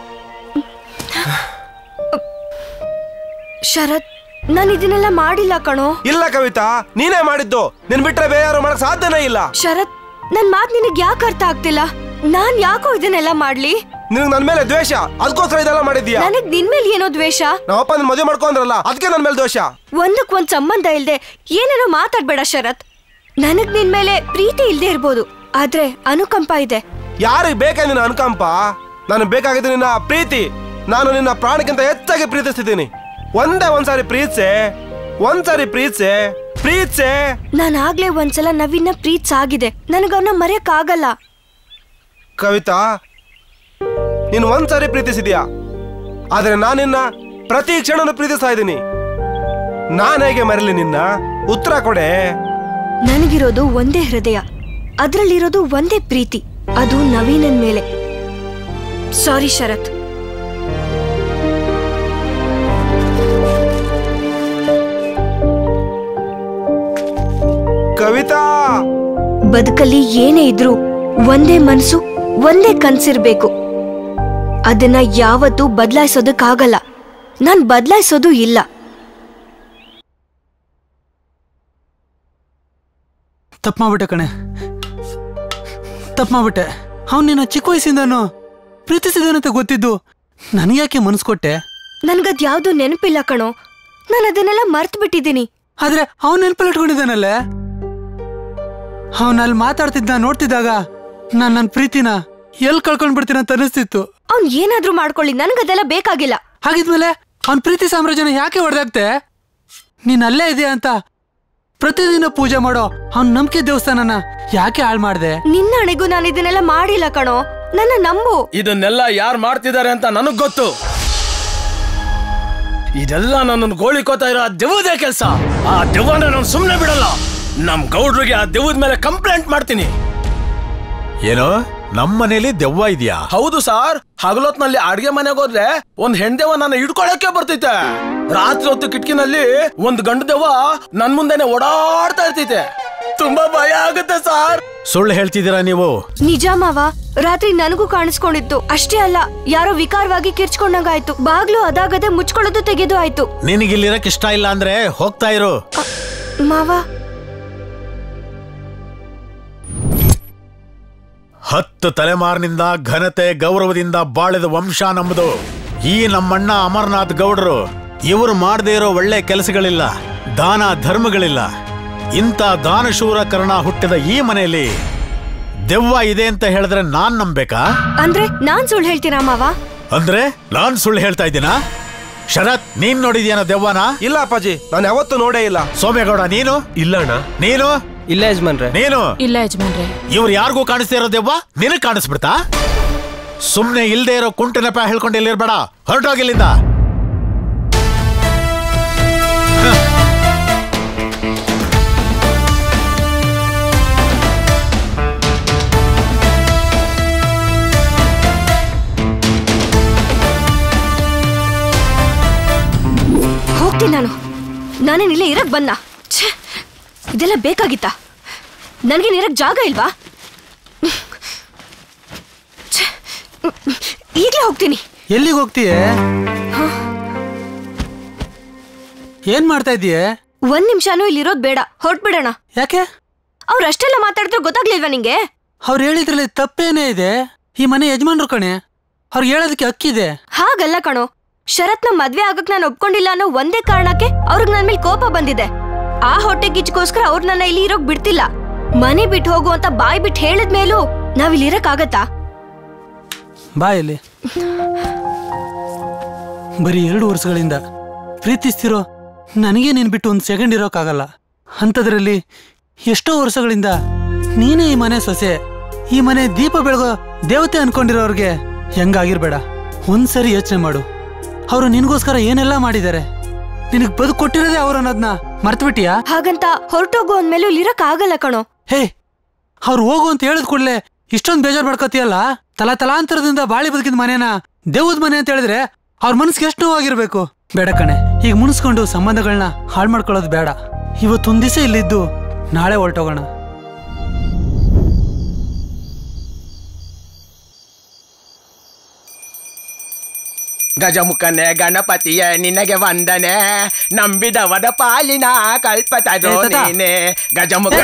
ಶರತ್, ನಾನು ಇದನ್ನೆಲ್ಲ ಮಾಡಿಲ್ಲ ಕಣೋ. ಇಲ್ಲ ಕವಿತಾ, ನೀನೇ ಮಾಡಿದ್ದು. ನಿನ್ ಬಿಟ್ರೆ ಬೇರೆ ಯಾರು ಮಾಡಕ್ ಸಾಧ್ಯನೇ ಇಲ್ಲ. ಶರತ್, ನನ್ ಮಾತ್ ನಿನಗ್ ಯಾಕೆ ಅರ್ಥ ಆಗ್ತಿಲ್ಲ? ನಾನ್ ಯಾಕೋ ಇದನ್ನೆಲ್ಲ ಮಾಡ್ಲಿ? ನಿನಗ್ ನನ್ ಮೇಲೆ ದ್ವೇಷ, ಅದಕ್ಕೋಸ್ಕರ ಇದೆಲ್ಲ ಮಾಡಿದ್ಯಾ? ನನಗ್ ನಿನ್ ಮೇಲೆ ಏನೋ ದ್ವೇಷ? ನಮ್ಮಪ್ಪ ನಿನ್ ಮದುವೆ ಮಾಡ್ಕೊಂಡ್ರಲ್ಲ, ಅದಕ್ಕೆ ನನ್ ಮೇಲೆ ದ್ವೇಷ. ಒಂದಕ್ ಒಂದ್ ಸಂಬಂಧ ಇಲ್ದೆ ಏನೇನೋ ಮಾತಾಡ್ಬೇಡ ಶರತ್. ನನಗ್ ನಿನ್ ಮೇಲೆ ಪ್ರೀತಿ ಇಲ್ದೇ ಇರ್ಬೋದು, ಆದ್ರೆ ಅನುಕಂಪ ಇದೆ. ಯಾರಿಗ್ ಬೇಕಾ ನಿನ್ನ ಅನುಕಂಪ? ನನಗ್ ಬೇಕಾಗಿದ್ದು ನಿನ್ನ ಪ್ರೀತಿ. ನಾನು ನಿನ್ನ ಪ್ರಾಣಕ್ಕಿಂತ ಹೆಚ್ಚಾಗಿ ಪ್ರೀತಿಸ್ತಿದ್ದೀನಿ. ಒಂದೇ ಒಂದ್ಸಾರಿ ಪ್ರೀತ್ಸೆ, ಒಂದ್ಸಾರಿ ಪ್ರೀತ್ಸೆ, ಪ್ರೀತ್ಸೆ. ನಾನು ಆಗ್ಲೇ ಒಂದ್ಸಲ ನವೀನ ಪ್ರೀತ್ಸಾಗಿದೆ, ನನಗವನ್ನ ಮರೆಯಕ್ ಆಗಲ್ಲ. ಕವಿತಾ, ನೀನು ಒಂದ್ಸಾರಿ ಪ್ರೀತಿಸಿದ್ಯಾ, ಆದ್ರೆ ನಾನಿನ್ನ ಪ್ರತಿ ಕ್ಷಣನೂ ಪ್ರೀತಿಸ್ತಾ ಇದ್ದೀನಿ. ನಾನು ಹೇಗೆ ಮರಲಿ ನಿನ್ನ? ಉತ್ತರ ಕೊಡೆ. ನನಗಿರೋದು ಒಂದೇ ಹೃದಯ, ಅದ್ರಲ್ಲಿರೋದು ಒಂದೇ ಪ್ರೀತಿ, ಅದು ನವೀನನ್ ಮೇಲೆ. ಸಾರಿ ಶರತ್. ಕವಿತಾ, ಬದುಕಲ್ಲಿ ಏನೇ ಇದ್ರೂ ಒಂದೇ ಮನಸ್ಸು, ಒಂದೇ ಕನ್ಸಿರ್ಬೇಕು. ಅದನ್ನ ಯಾವತ್ತೂ ಬದಲಾಯಿಸೋದಕ್ಕಾಗಲ್ಲ. ನಾನ್ ಬದಲಾಯಿಸೋದು ಇಲ್ಲ. ತಪ್ಪು ಮಾಡ್ಬಿಟ್ಟೆ ಕಣೆ, ತಪ್ಪು ಮಾಡ್ಬಿಟ್ಟೆ. ಅವ್ನು ನಿನ್ನ ಚಿಕ್ಕ ವಯಸ್ಸಿಂದನು ಪ್ರೀತಿಸಿದಾನಂತ ಗೊತ್ತಿದ್ದು ನನಗ್ಯಾಕೆ ಮನಸ್ಸು ಕೊಟ್ಟೆ? ನನ್ಗದ್ ಯಾವ್ದು ನೆನಪಿಲ್ಲ ಕಣೋ, ನಾನು ಅದನ್ನೆಲ್ಲ ಮರ್ತು ಬಿಟ್ಟಿದ್ದೀನಿ. ಆದ್ರೆ ಅವನ್ ನೆನಪಲ್ಲಿ ಇಟ್ಕೊಂಡಿದ್ದಾನಲ್ಲೇ. ಅವನಲ್ಲಿ ಮಾತಾಡ್ತಿದ್ದ ನೋಡ್ತಿದ್ದಾಗ ನಾನ್ ನನ್ನ ಪ್ರೀತಿನ ಎಲ್ ಕಳ್ಕೊಂಡ್ ಬಿಡ್ತೀನಿ ಅಂತ ಅನಿಸ್ತಿತ್ತು. ಅವ್ನ್ ಏನಾದ್ರೂ ಮಾಡ್ಕೊಳ್ಳಿ, ನನ್ಗದೆಲ್ಲ ಬೇಕಾಗಿಲ್ಲ. ಹಾಗಿದ್ಮೇಲೆ ಅವನ್ ಪ್ರೀತಿ ಸಾಮ್ರಾಜ್ಯನ ಯಾಕೆ ಹೊಡೆದಾಗ್ತೆ? ನೀನ್ ಅಲ್ಲೇ ಇದೆಯಾ ಅಂತ ಪ್ರತಿದಿನ ಪೂಜೆ ಮಾಡೋ ಅವ್ನ್ ನಂಬಿಕೆ ದೇವಸ್ಥಾನನ ಯಾಕೆ ಹಾಳು ಮಾಡ್ದೆ? ನಿನ್ನ ಹಣೆಗೂ ನಾನು ಇದನ್ನೆಲ್ಲ ಮಾಡಿಲ್ಲ ಕಣೋ, ನನ್ನ ನಂಬು. ಇದನ್ನೆಲ್ಲ ಯಾರು ಮಾಡ್ತಿದ್ದಾರೆ ಅಂತ ನನಗ್ ಗೊತ್ತು. ಇದೆಲ್ಲ ನನ್ನನ್ನು ಗೋಳಿಕೋತಾ ಇರೋ ಆ ದೆವ್ವದೇ ಕೆಲಸ. ಆ ದೆವ್ವನ ನಾನು ಸುಮ್ಮನೆ ಬಿಡಲ್ಲ. ನಮ್ ಗೌಡ್ರಿಗೆ ಆ ದೆವ್ವದ ಮೇಲೆ ಕಂಪ್ಲೇಂಟ್ ಮಾಡ್ತೀನಿ. ಏನೋ ನಮ್ ಮನೇಲಿ ದೆವ್ವ ಇದೆಯಾ? ಹೌದು ಸಾರ್. ಹಗಲೊತ್ನಲ್ಲಿ ಅಡ್ಗೆ ಮನೆಗೆ ಹೋದ್ರೆ ಒಂದ್ ಹೆಣ್ದೆವ್ವ ನನ್ನ ಹಿಡ್ಕೊಳಕ್ಕೆ ಬರ್ತೈತೆ. ರಾತ್ರಿ ಹೊತ್ತು ಕಿಟಕಿನಲ್ಲಿ ಒಂದ್ ಗಂಡು ದೆವ್ವ ನನ್ ಮುಂದೆನೆ ಓಡಾಡ್ತಾ ಇರ್ತೈತೆ. ತುಂಬಾ ಭಯ ಆಗುತ್ತೆ ಸಾರ್. ಸುಳ್ಳು ಹೇಳ್ತಿದ್ದೀರಾ ನೀವು? ನಿಜ ಮಾವ, ರಾತ್ರಿ ನನಗೂ ಕಾಣಿಸ್ಕೊಂಡಿತ್ತು. ಅಷ್ಟೇ ಅಲ್ಲ, ಯಾರೋ ವಿಕಾರವಾಗಿ ಕಿರ್ಚ್ಕೊಂಡಂಗಾಯ್ತು. ಬಾಗ್ಲು ಅದಾಗದೆ ಮುಚ್ಕೊಳ್ಳೋದು ತೆಗೆದು ಆಯ್ತು. ನಿನಗಿಲ್ಲಿರಕ್ ಇಷ್ಟ ಇಲ್ಲ ಅಂದ್ರೆ ಹೋಗ್ತಾ ಇರು. ಮಾವ, ಹತ್ತು ತಲೆಮಾರಿನಿಂದ ಘನತೆ ಗೌರವದಿಂದ ಬಾಳಿದ ವಂಶ ನಮ್ಮದು. ಈ ನಮ್ಮಣ್ಣ ಅಮರನಾಥ್ ಗೌಡರು ಇವರು ಮಾಡದೇ ಇರೋ ಒಳ್ಳೆ ಕೆಲಸಗಳಿಲ್ಲ, ದಾನ ಧರ್ಮಗಳಿಲ್ಲ. ಇಂಥ ದಾನಶೂರ ಕರ್ಣ ಹುಟ್ಟಿದ ಈ ಮನೆಯಲ್ಲಿ ದೆವ್ವ ಇದೆ ಅಂತ ಹೇಳಿದ್ರೆ ನಾನ್ ನಂಬೇಕಾ? ಅಂದ್ರೆ ನಾನ್ ಸುಳ್ಳು ಹೇಳ್ತೀರಾ ಮಾವ? ಅಂದ್ರೆ ನಾನ್ ಸುಳ್ಳು ಹೇಳ್ತಾ ಇದ್ದೀನಾ? ಶರತ್, ನೀನ್ ನೋಡಿದ್ಯಾನ ದೆವ್ವನ? ಇಲ್ಲ ಅಪ್ಪಾಜಿ, ನಾನು ಯಾವತ್ತೂ ನೋಡೇ ಇಲ್ಲ. ಸೋಮೇಗೌಡ, ನೀನು? ಇಲ್ಲ ಅಣ್ಣ. ನೀನು? ಇಲ್ಲ ಯಜಮಾನ್ರೆ. ನೀನು? ಇಲ್ಲ ಯಜಮಾನ್ರೆ. ಇವ್ರು ಯಾರಿಗೂ ಕಾಣಿಸ್ತಾ ಇರೋ ದೆವ್ವ ನಿನಗ್ ಕಾಣಿಸ್ಬಿಡ್ತಾ? ಸುಮ್ನೆ ಇಲ್ದೇ ಇರೋ ಕುಂಟ ನೆಪ ಹೇಳ್ಕೊಂಡು ಇಲ್ಲಿರ್ಬೇಡ, ಹೊರಟೋಗಿಲ್ಲಿಂದ. ಹೋಗ್ತೀನಿ ನಾನು. ನಾನೇನ್ ಇಲ್ಲೇ ಇರಕ್ ಬಂದ? ಇದೆಲ್ಲ ಬೇಕಾಗಿತ್ತಾ? ನನ್ಗೇನ್ ಇರಕ್ ಜಾಗ ಇಲ್ವಾ? ಈಗ್ಲೇ ಹೋಗ್ತೀನಿ. ಎಲ್ಲಿಗೆ ಹೋಗ್ತೀಯ? ಏನ್ ಮಾಡ್ತಾ ಇದೀಯ? ಒಂದ್ ನಿಮಿಷನೂ ಇಲ್ಲಿರೋದ್ ಬೇಡ, ಹೊರಟ್ಬಿಡೋಣ. ಯಾಕೆ? ಅವ್ರ ಅಷ್ಟೆಲ್ಲ ಮಾತಾಡಿದ್ರೆ ಗೊತ್ತಾಗ್ಲಿಲ್ವಾ ನಿಂಗೆ? ಅವ್ರು ಹೇಳಿದ್ರಲ್ಲಿ ತಪ್ಪೇನೇ ಇದೆ? ಈ ಮನೆ ಯಜಮಾನ್ರು ಕಣೆ, ಅವ್ರಿಗೆ ಹೇಳೋದಕ್ಕೆ ಹಕ್ಕಿದೆ. ಹಾಗಲ್ಲ ಕಣೋ, ಶರತ್ನ ಮದ್ವೆ ಆಗಕ್ ನಾನು ಒಪ್ಕೊಂಡಿಲ್ಲ ಅನ್ನೋ ಒಂದೇ ಕಾರಣಕ್ಕೆ ಅವ್ರಿಗೆ ನನ್ ಮೇಲೆ ಕೋಪ ಬಂದಿದೆ. ಆ ಹೊಟ್ಟೆ ಕಿಚ್ಕೋಸ್ಕರ ಅವ್ರು ನನ್ನ ಇಲ್ಲಿ ಇರೋಕ್ ಬಿಡ್ತಿಲ್ಲ. ಮನೆ ಬಿಟ್ಟು ಹೋಗು ಅಂತ ಬಾಯ್ ಬಿಟ್ಟು ಹೇಳಿದ್ಮೇಲೂ ನಾವಿಲ್ಲಿ ಇರಕ್ ಆಗತ್ತಾ? ಬಾಯಲ್ಲಿ ಬರೀ ಎರಡು ವರ್ಷಗಳಿಂದ ಪ್ರೀತಿಸ್ತಿರೋ ನನಗೆ ನೀನ್ ಬಿಟ್ಟು ಒಂದ್ ಸೆಕೆಂಡ್ ಇರೋಕ್ಕಾಗಲ್ಲ. ಅಂಥದ್ರಲ್ಲಿ ಎಷ್ಟೋ ವರ್ಷಗಳಿಂದ ನೀನೇ ಈ ಮನೆ ಸೊಸೆ, ಈ ಮನೆ ದೀಪ ಬೆಳಗೋ ದೇವತೆ ಅನ್ಕೊಂಡಿರೋರ್ಗೆ ಹೆಂಗಾಗಿರ್ಬೇಡ. ಒಂದ್ಸರಿ ಯೋಚನೆ ಮಾಡು, ಅವರು ನಿನ್ಗೋಸ್ಕರ ಏನೆಲ್ಲ ಮಾಡಿದ್ದಾರೆ. ನಿನಗ್ ಬದುಕು ಕೊಟ್ಟಿರೋದೇ ಅವ್ರು ಅನ್ನೋದ್ನ ಮರ್ತು ಬಿಟ್ಟಿಯಾ? ಹಾಗಂತ ಹೊರಟೋಗು ಅಂದ್ಮೇಲೂ ಇರಕ್ ಆಗಲ್ಲ ಕಣೋ. ಹೇ, ಅವ್ರು ಹೋಗು ಅಂತ ಹೇಳಿದ್ ಕೂಡಲೇ ಇಷ್ಟೊಂದು ಬೇಜಾರ್ ಮಾಡ್ಕೋತೀಯಲ್ಲ. ತಲಾ ತಲಾಂತರದಿಂದ ಬಾಳಿ ಬದುಕಿದ ಮನೇನ ದೇವದ ಮನೆ ಅಂತ ಹೇಳಿದ್ರೆ ಅವ್ರ ಮನಸ್ಸಿಗೆ ಎಷ್ಟು ನೋವಾಗಿರ್ಬೇಕು. ಬೇಡ ಕಣೆ, ಈಗ ಮುನ್ಸ್ಕೊಂಡು ಸಂಬಂಧಗಳನ್ನ ಹಾಳು ಮಾಡ್ಕೊಳ್ಳೋದು ಬೇಡ. ಇವತ್ತೊಂದ್ ದಿವಸ ಇಲ್ಲಿದ್ದು ನಾಳೆ ಹೊರಟೋಗೋಣ. ಗಜಮುಖನೆ ಗಣಪತಿಯ ನಿನಗೆ ವಂದನೆ, ನಂಬಿದವದ ಪಾಲಿನ ಕಲ್ಪತರು ನೀನೆ. ಗಜಮುಖ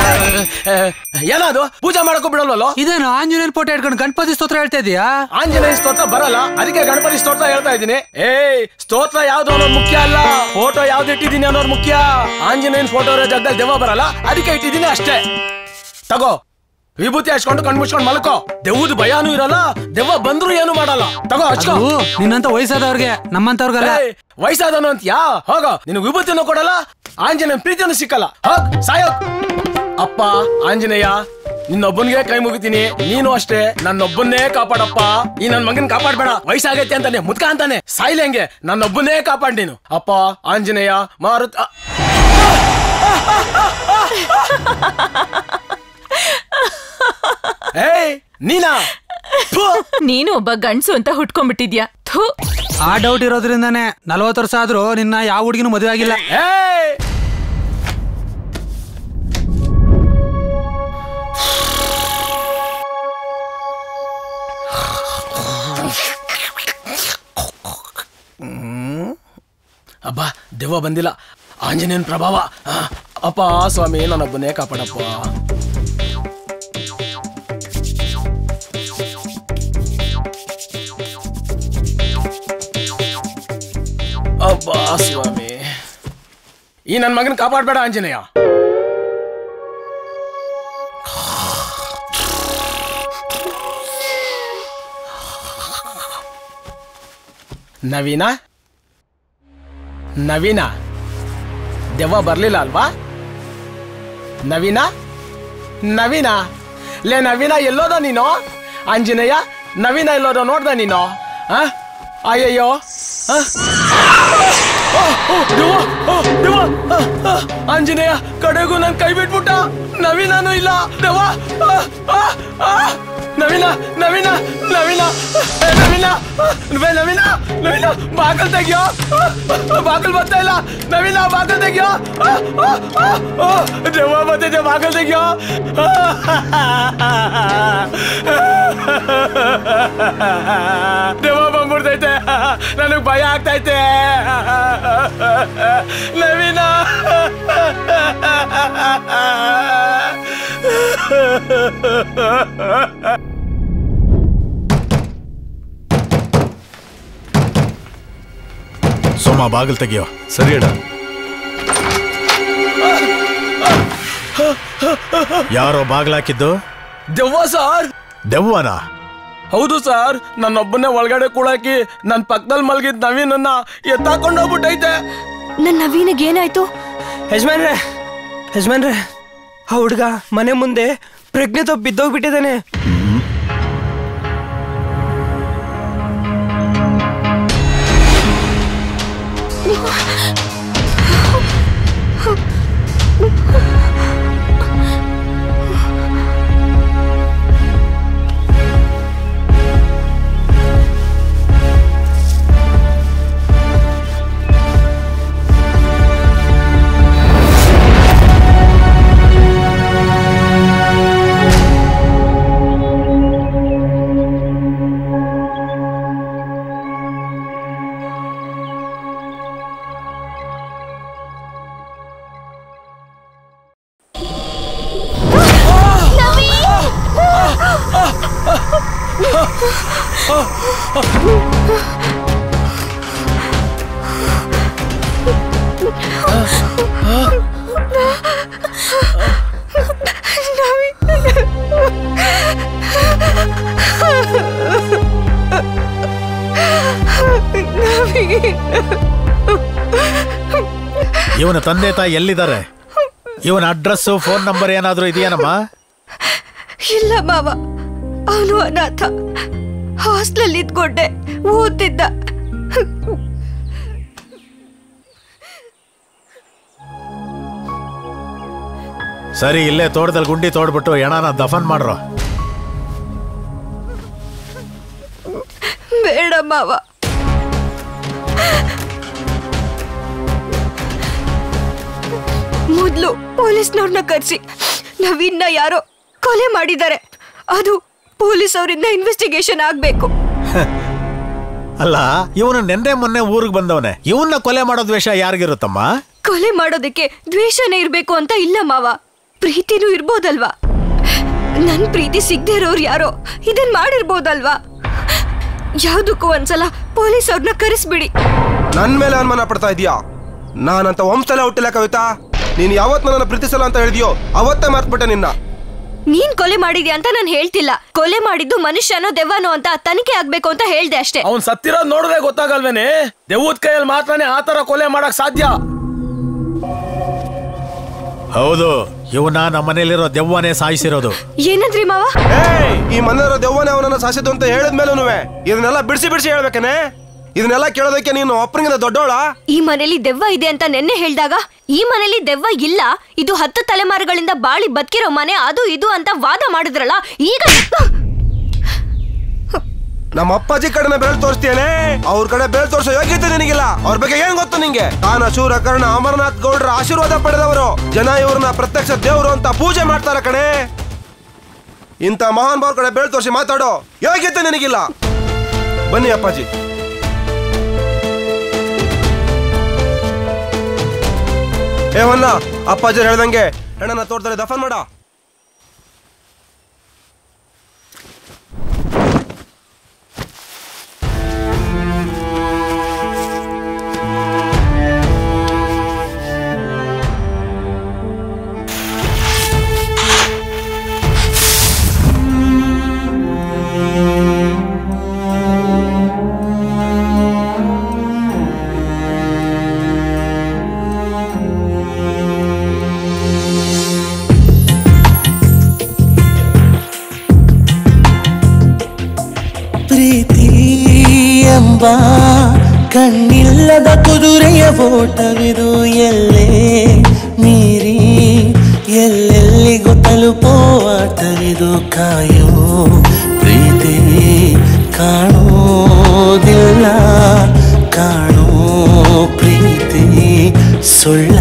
ಏನದು ಪೂಜೆ ಮಾಡಕ್ಕೂ ಬಿಡಲ್ವಲ್ಲ? ಇದೇನು ಆಂಜನೇಯನ ಫೋಟೋ ಇಟ್ಕೊಂಡು ಗಣಪತಿ ಸ್ತೋತ್ರ ಹೇಳ್ತಾ ಇದೀಯಾ? ಆಂಜನೇಯ ಸ್ತೋತ್ರ ಬರಲ್ಲ, ಅದಕ್ಕೆ ಗಣಪತಿ ಸ್ತೋತ್ರ ಹೇಳ್ತಾ ಇದ್ದೀನಿ. ಏಯ್, ಸ್ತೋತ್ರ ಯಾವ್ದು ಅನ್ನೋದು ಮುಖ್ಯ ಅಲ್ಲ, ಫೋಟೋ ಯಾವ್ದು ಇಟ್ಟಿದ್ದೀನಿ ಅನ್ನೋದು ಮುಖ್ಯ. ಆಂಜನೇಯನ ಫೋಟೋ ಇರೋ ಜಾಗದಲ್ಲಿ ದೆವ್ವ ಬರಲ್ಲ, ಅದಕ್ಕೆ ಇಟ್ಟಿದ್ದೀನಿ ಅಷ್ಟೇ. ತಗೋ, ವಿಭೂತಿ ಹಚ್ಕೊಂಡು ಕಣ್ ಮುಚ್ಕೊಂಡು ಮಲ್ಕೋ. ದೆವ್ವದ ಭಯಾನು ಇರಲ್ಲ, ದೆವ್ವ ಬಂದ್ರು ಏನು ಮಾಡಲ್ಲ. ತಗೋ ಹಚ್ಕೋ. ನಿನ್ನಂತ ವಯಸ್ಸಾದವ್ರಿಗೆ ನಮ್ಮಂತವ್ರಿಗಲ್ಲ. ವಯಸ್ಸಾದವನು ಅಂತ್ಯಾ? ಹೋಗ, ನಿನಗೆ ವಿಭೂತಿನೂ ಕೊಡಲ್ಲ, ಆಂಜನೇಯನ ಪ್ರೀತಿನೂ ಸಿಕ್ಕಲ್ಲ. ಹೋಗ್ ಸಾಯೋಗ್. ಅಪ್ಪ ಆಂಜನೇಯ, ನಿನ್ನೊಬ್ಬನಿಗೆ ಕೈ ಮುಗಿತೀನಿ, ನೀನು ಅಷ್ಟೇ ನನ್ನೊಬ್ಬನ್ನೇ ಕಾಪಾಡಪ್ಪ. ಈ ನನ್ ಮಗನ್ ಕಾಪಾಡ್ಬೇಡ, ವಯಸ್ಸಾಗೈತೆ ಅಂತಾನೆ ಮುದ್ಕ ಅಂತಾನೆ ಸಾಯ್ಲಿ ಹಂಗೆ, ನನ್ನೊಬ್ಬನ್ನೇ ಕಾಪಾಡ್ ನೀನು. ಅಪ್ಪ ಆಂಜನೇಯ ಮಾರುತ. ಏಯ್ ನೀನಾ? ನೀನು ಒಬ್ಬ ಗಂಡ್ಸು ಅಂತ ಹುಟ್ಕೊಂಡ್ಬಿಟ್ಟಿದ್ಯಾ. ಆ ಡೌಟ್ ಇರೋದ್ರಿಂದಾನೆ ನಲ್ವತ್ತು ವರ್ಷ ಆದ್ರೂ ನಿನ್ನ ಯಾವ ಹುಡುಗಿನೂ ಮದುವೆ ಆಗಿಲ್ಲ. ಅಬ್ಬಾ ದೆವ್ವ ಬಂದಿಲ್ಲ, ಆಂಜನೇಯನ ಪ್ರಭಾವ. ಅಪ್ಪ ಸ್ವಾಮಿ ನನ್ನೊಬ್ಬನೇ ಕಾಪಾಡಪ್ಪ. ಅಬ್ಬಾ ಸ್ವಾಮಿ, ಈ ನನ್ ಮಗನ್ ಕಾಪಾಡ್ಬೇಡ ಆಂಜನೇಯ. ನವೀನ ನವೀನ ದೆವ್ವ ಬರ್ಲಿಲ್ಲ ಅಲ್ವಾ? ನವೀನ ನವೀನ ಲೇ ನವೀನ, ಎಲ್ಲೋದ ನೀನು? ಆಂಜನೇಯ, ನವೀನ ಎಲ್ಲೋದ ನೋಡ್ದ ನೀನು? ಅಯ್ಯಯ್ಯೋ, ಆಂಜನೇಯ ಕಡೆಗೂ ನನ್ ಕೈ ಬಿಟ್ಬಿಟ್ಟ. ನವೀನೂ ಇಲ್ಲ, ದೆವ್ವ. ನವೀನ ನವೀನ ನವೀನ ನವೀನ ನವೀನ ನವೀನ ಬಾಕಲ್ ತೆಗಿಯೋ, ಬಾಕಲ್ ಬರ್ತಾ ಇಲ್ಲ. ನವೀನ ಬಾಕಲ್ ತೆಗಿಯೋ, ದೆವ್ವ ಬರ್ತಿದೆ, ಬಾಕಲ್ ತೆಗಿಯೋ. ದೆವ್ವ ಬಂದ್ಬಿಡ್ತೈತೆ, ನನಗ್ ಭಯ ಆಗ್ತೈತೆ. ನವೀನ ಸೋಮ ಬಾಗಿಲು ತೆಗಿಯೋ. ಸರಿ ಅಣ್ಣ. ಯಾರೋ ಬಾಗಿಲಾಕಿದ್ದು? ದೆವ್ವ ಸರ್. ದೆವ್ವನ? ಹೌದು ಸರ್, ನನ್ನೊಬ್ಬನೇ ಒಳಗಡೆ ಕೂಳಾಕಿ ನನ್ ಪಕ್ಕದಲ್ಲಿ ಮಲಗಿದ್ ನವೀನನ್ನ ಎತ್ತಾಕೊಂಡೋಗ್ಬಿಟ್ಟೈತೆ. ನನ್ ನವೀನಿಗೆ ಏನಾಯ್ತು? ಯಜಮಾನ್ರೆ ಯಜಮಾನ್ರೆ ಆ ಹುಡ್ಗ ಮನೆ ಮುಂದೆ ಪ್ರಜ್ಞೆ ತಪ್ಪು ಬಿದ್ದೋಗ್ಬಿಟ್ಟಿದ್ದಾನೆ. ಇವನ ತಂದೆ ತಾಯಿ ಎಲ್ಲಿದ್ದಾರೆ? ಇವನ ಅಡ್ರೆಸ್ ಫೋನ್ ನಂಬರ್ ಏನಾದ್ರೂ ಇದೆಯೇನಮ್ಮ? ಇಲ್ಲ ಮಾವ, ಅವನು ಅನಾಥ. ಹಾಸ್ಟೆಲ್ ಇದ್ಕೊಂಡೆ ಓದ್ತಿದ್ದ. ಸರಿ, ಇಲ್ಲೇ ತೋಟದಲ್ಲಿ ಗುಂಡಿ ತೋಡ್ಬಿಟ್ಟು ಹೆಣನ ದಫನ್ ಮಾಡ್ರೋ. ಬೇಡ ಮಾವ, ಮೊದ್ಲು ಪೊಲೀಸ್ನವ್ರನ್ನ ಕರ್ಸಿ ನವೀನ್ನ ಯಾರೋ ಕೊಲೆ ಮಾಡಿದ್ದಾರೆ, ಅದು ಪೊಲೀಸ್ ಅವರಿಂದ ಇನ್ವೆಸ್ಟಿಗೇಷನ್ ಆಗ್ಬೇಕು. ಅಲ್ಲ, ಇವನು ನೆನ್ನೆ ಮೊನ್ನೆ ಊರಿಗೆ ಬಂದವನೇ, ಇವನ್ನ ಕೊಲೆ ಮಾಡೋ ದ್ವೇಷ ಯಾರಿಗಿರುತ್ತಮ್ಮ? ಕೊಲೆ ಮಾಡೋದಕ್ಕೆ ದ್ವೇಷನೇ ಇರ್ಬೇಕು ಅಂತ ಇಲ್ಲ ಮಾವ, ಪ್ರೀತಿನೂ ಇರ್ಬೋದಲ್ವಾ? ನನ್ ಪ್ರೀತಿ ಸಿಗದೆ ಇರೋರು ಯಾರೋ ಇದನ್ ಮಾಡಿರ್ಬೋದಲ್ವಾ? ಯಾವ್ದಕ್ಕೂ ಒಂದ್ಸಲ ಪೊಲೀಸ್ ಅವ್ರನ್ನ ಕರೆಸ್ಬಿಡಿ. ನನ್ ಮೇಲೆ ಅನುಮಾನ ಪಡ್ತಾ ಇದೀಯಾ? ನಾನಂತ ವಂಶದಲ್ಲೇ ಹುಟ್ಟಿಲ್ಲ ಕವಿತಾ. ನೀನ್ ಯಾವತ್ ನನ್ನ ಪ್ರೀತಿಸಲ್ಲ ಅಂತ ಹೇಳಿದ್ಯೋ ಅವತ್ತೇ ಮರ್ತ್ಬಿಟ್ಟೆ ನಿನ್ನ. ನೀನ್ ಕೊಲೆ ಮಾಡಿದ್ಯಾ ಅಂತ ನಾನು ಹೇಳ್ತಿಲ್ಲ. ಕೊಲೆ ಮಾಡಿದ್ದು ಮನುಷ್ಯನೋ ದೆವ್ವನೋ ಅಂತ ತನಿಖೆ ಆಗ್ಬೇಕು ಅಂತ ಹೇಳ್ದೆ ಅಷ್ಟೇ. ಅವ್ನ್ ಸತ್ತಿರೋದ್ ನೋಡಿದ್ರೆ ಗೊತ್ತಾಗಲ್ವೇನೆ? ದೆವ್ವದ ಕೈಯಲ್ಲಿ ಮಾತ್ರನೇ ಆತರ ಕೊಲೆ ಮಾಡಕ್ ಸಾಧ್ಯ. ಹೌದು, ಇವನ ನಮ್ಮ ಮನೇಲಿರೋ ದೆವ್ವನೇ ಸಾಯಿಸಿರೋದು. ಏನಂದ್ರಿ ಮಾವ? ಈ ಮನೆಯಲ್ಲಿರೋ ದೆವ್ವನೇ ಅವನನ್ನ ಸಾಯಿಸಿದ್ದು ಅಂತ ಹೇಳಿದ್ಮೇಲೂ ಇದನ್ನೆಲ್ಲ ಬಿಡಿಸಿ ಬಿಡಿಸಿ ಹೇಳ್ಬೇಕೇನೆ? ಇದನ್ನೆಲ್ಲ ಕೇಳೋದಕ್ಕೆ ನೀನು ಅಪ್ಪನಿಂದ ದೊಡ್ಡೋಳ? ಈ ಮನೇಲಿ ದೆವ್ವ ಇದೆ ಅಂತ ನೆನ್ನೆ ಹೇಳ್ದಾಗ ಈ ಮನೇಲಿ ದೆವ್ವ ಇಲ್ಲ, ಇದು ಹತ್ತು ತಲೆಮಾರುಗಳಿಂದ ಬಾಳಿ ಬದುಕಿರೋ ಮನೆ, ಅದು ಇದು ಅಂತ ವಾದ ಮಾಡಿದ್ರಲ್ಲ. ಈಗ ನಮ್ಮ ಅಪ್ಪಾಜಿ ಕಡೆನ ಬೆಳ್ ತೋರಿಸ್ತೀಯನೆ, ಅವ್ರ ಕಡೆ ಬೆಳ್ ತೋರಿಸೋ ಯೋಗ್ಯತೆ ನಿನಗಿಲ್ಲ. ಅವ್ರ ಬಗ್ಗೆ ಏನ್ ಗೊತ್ತು ನಿಂಗೆ? ತಾನ ಶೂರ ಕರ್ಣ ಅಮರನಾಥ್ ಗೌಡ್ರ ಆಶೀರ್ವಾದ ಪಡೆದವರು. ಜನ ಇವ್ರನ್ನ ಪ್ರತ್ಯಕ್ಷ ದೇವ್ರು ಅಂತ ಪೂಜೆ ಮಾಡ್ತಾರ ಕಣೆ. ಇಂಥ ಮಹಾನ್ ಭಾವ್ರ ಕಡೆ ಬೆಳ್ ತೋರಿಸಿ ಮಾತಾಡೋ ಯೋಗ್ಯತೆ ನಿನಗಿಲ್ಲ. ಬನ್ನಿ ಅಪ್ಪಾಜಿ. ಏವನ್ನ ಅಪ್ಪಾಜಿ ಹೇಳ್ದಂಗೆ ಹೆಣ್ಣನ ತೋಟದಲ್ಲಿ ದಫನ್ ಮಾಡ. ಕಣ್ಣಿಲ್ಲದ ಕುದುರೆಯ ಓಟವಿದು ಎಲ್ಲೇ ಮೀರಿ ಎಲ್ಲೆಲ್ಲಿಗೂ ತಲುಪೋ ಆಟವಿದು. ಕಾಯೋ ಪ್ರೀತಿ ಕಾಣೋದಿಲ್ಲ, ಕಾಣೋ ಪ್ರೀತಿ ಸುಳ್ಳ.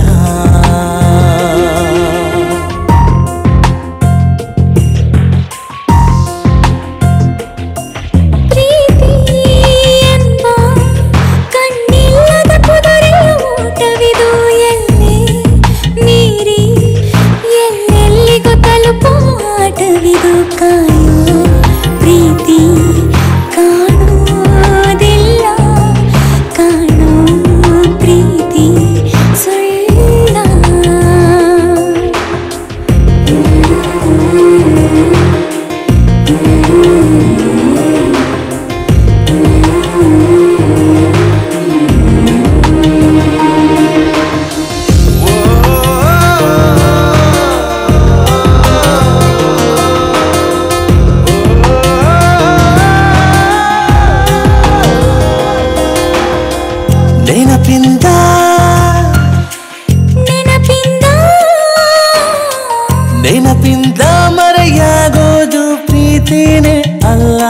ನೆನಪಿಂದ ಮರೆಯಾಗೋದು ಪ್ರೀತಿನೇ ಅಲ್ಲ.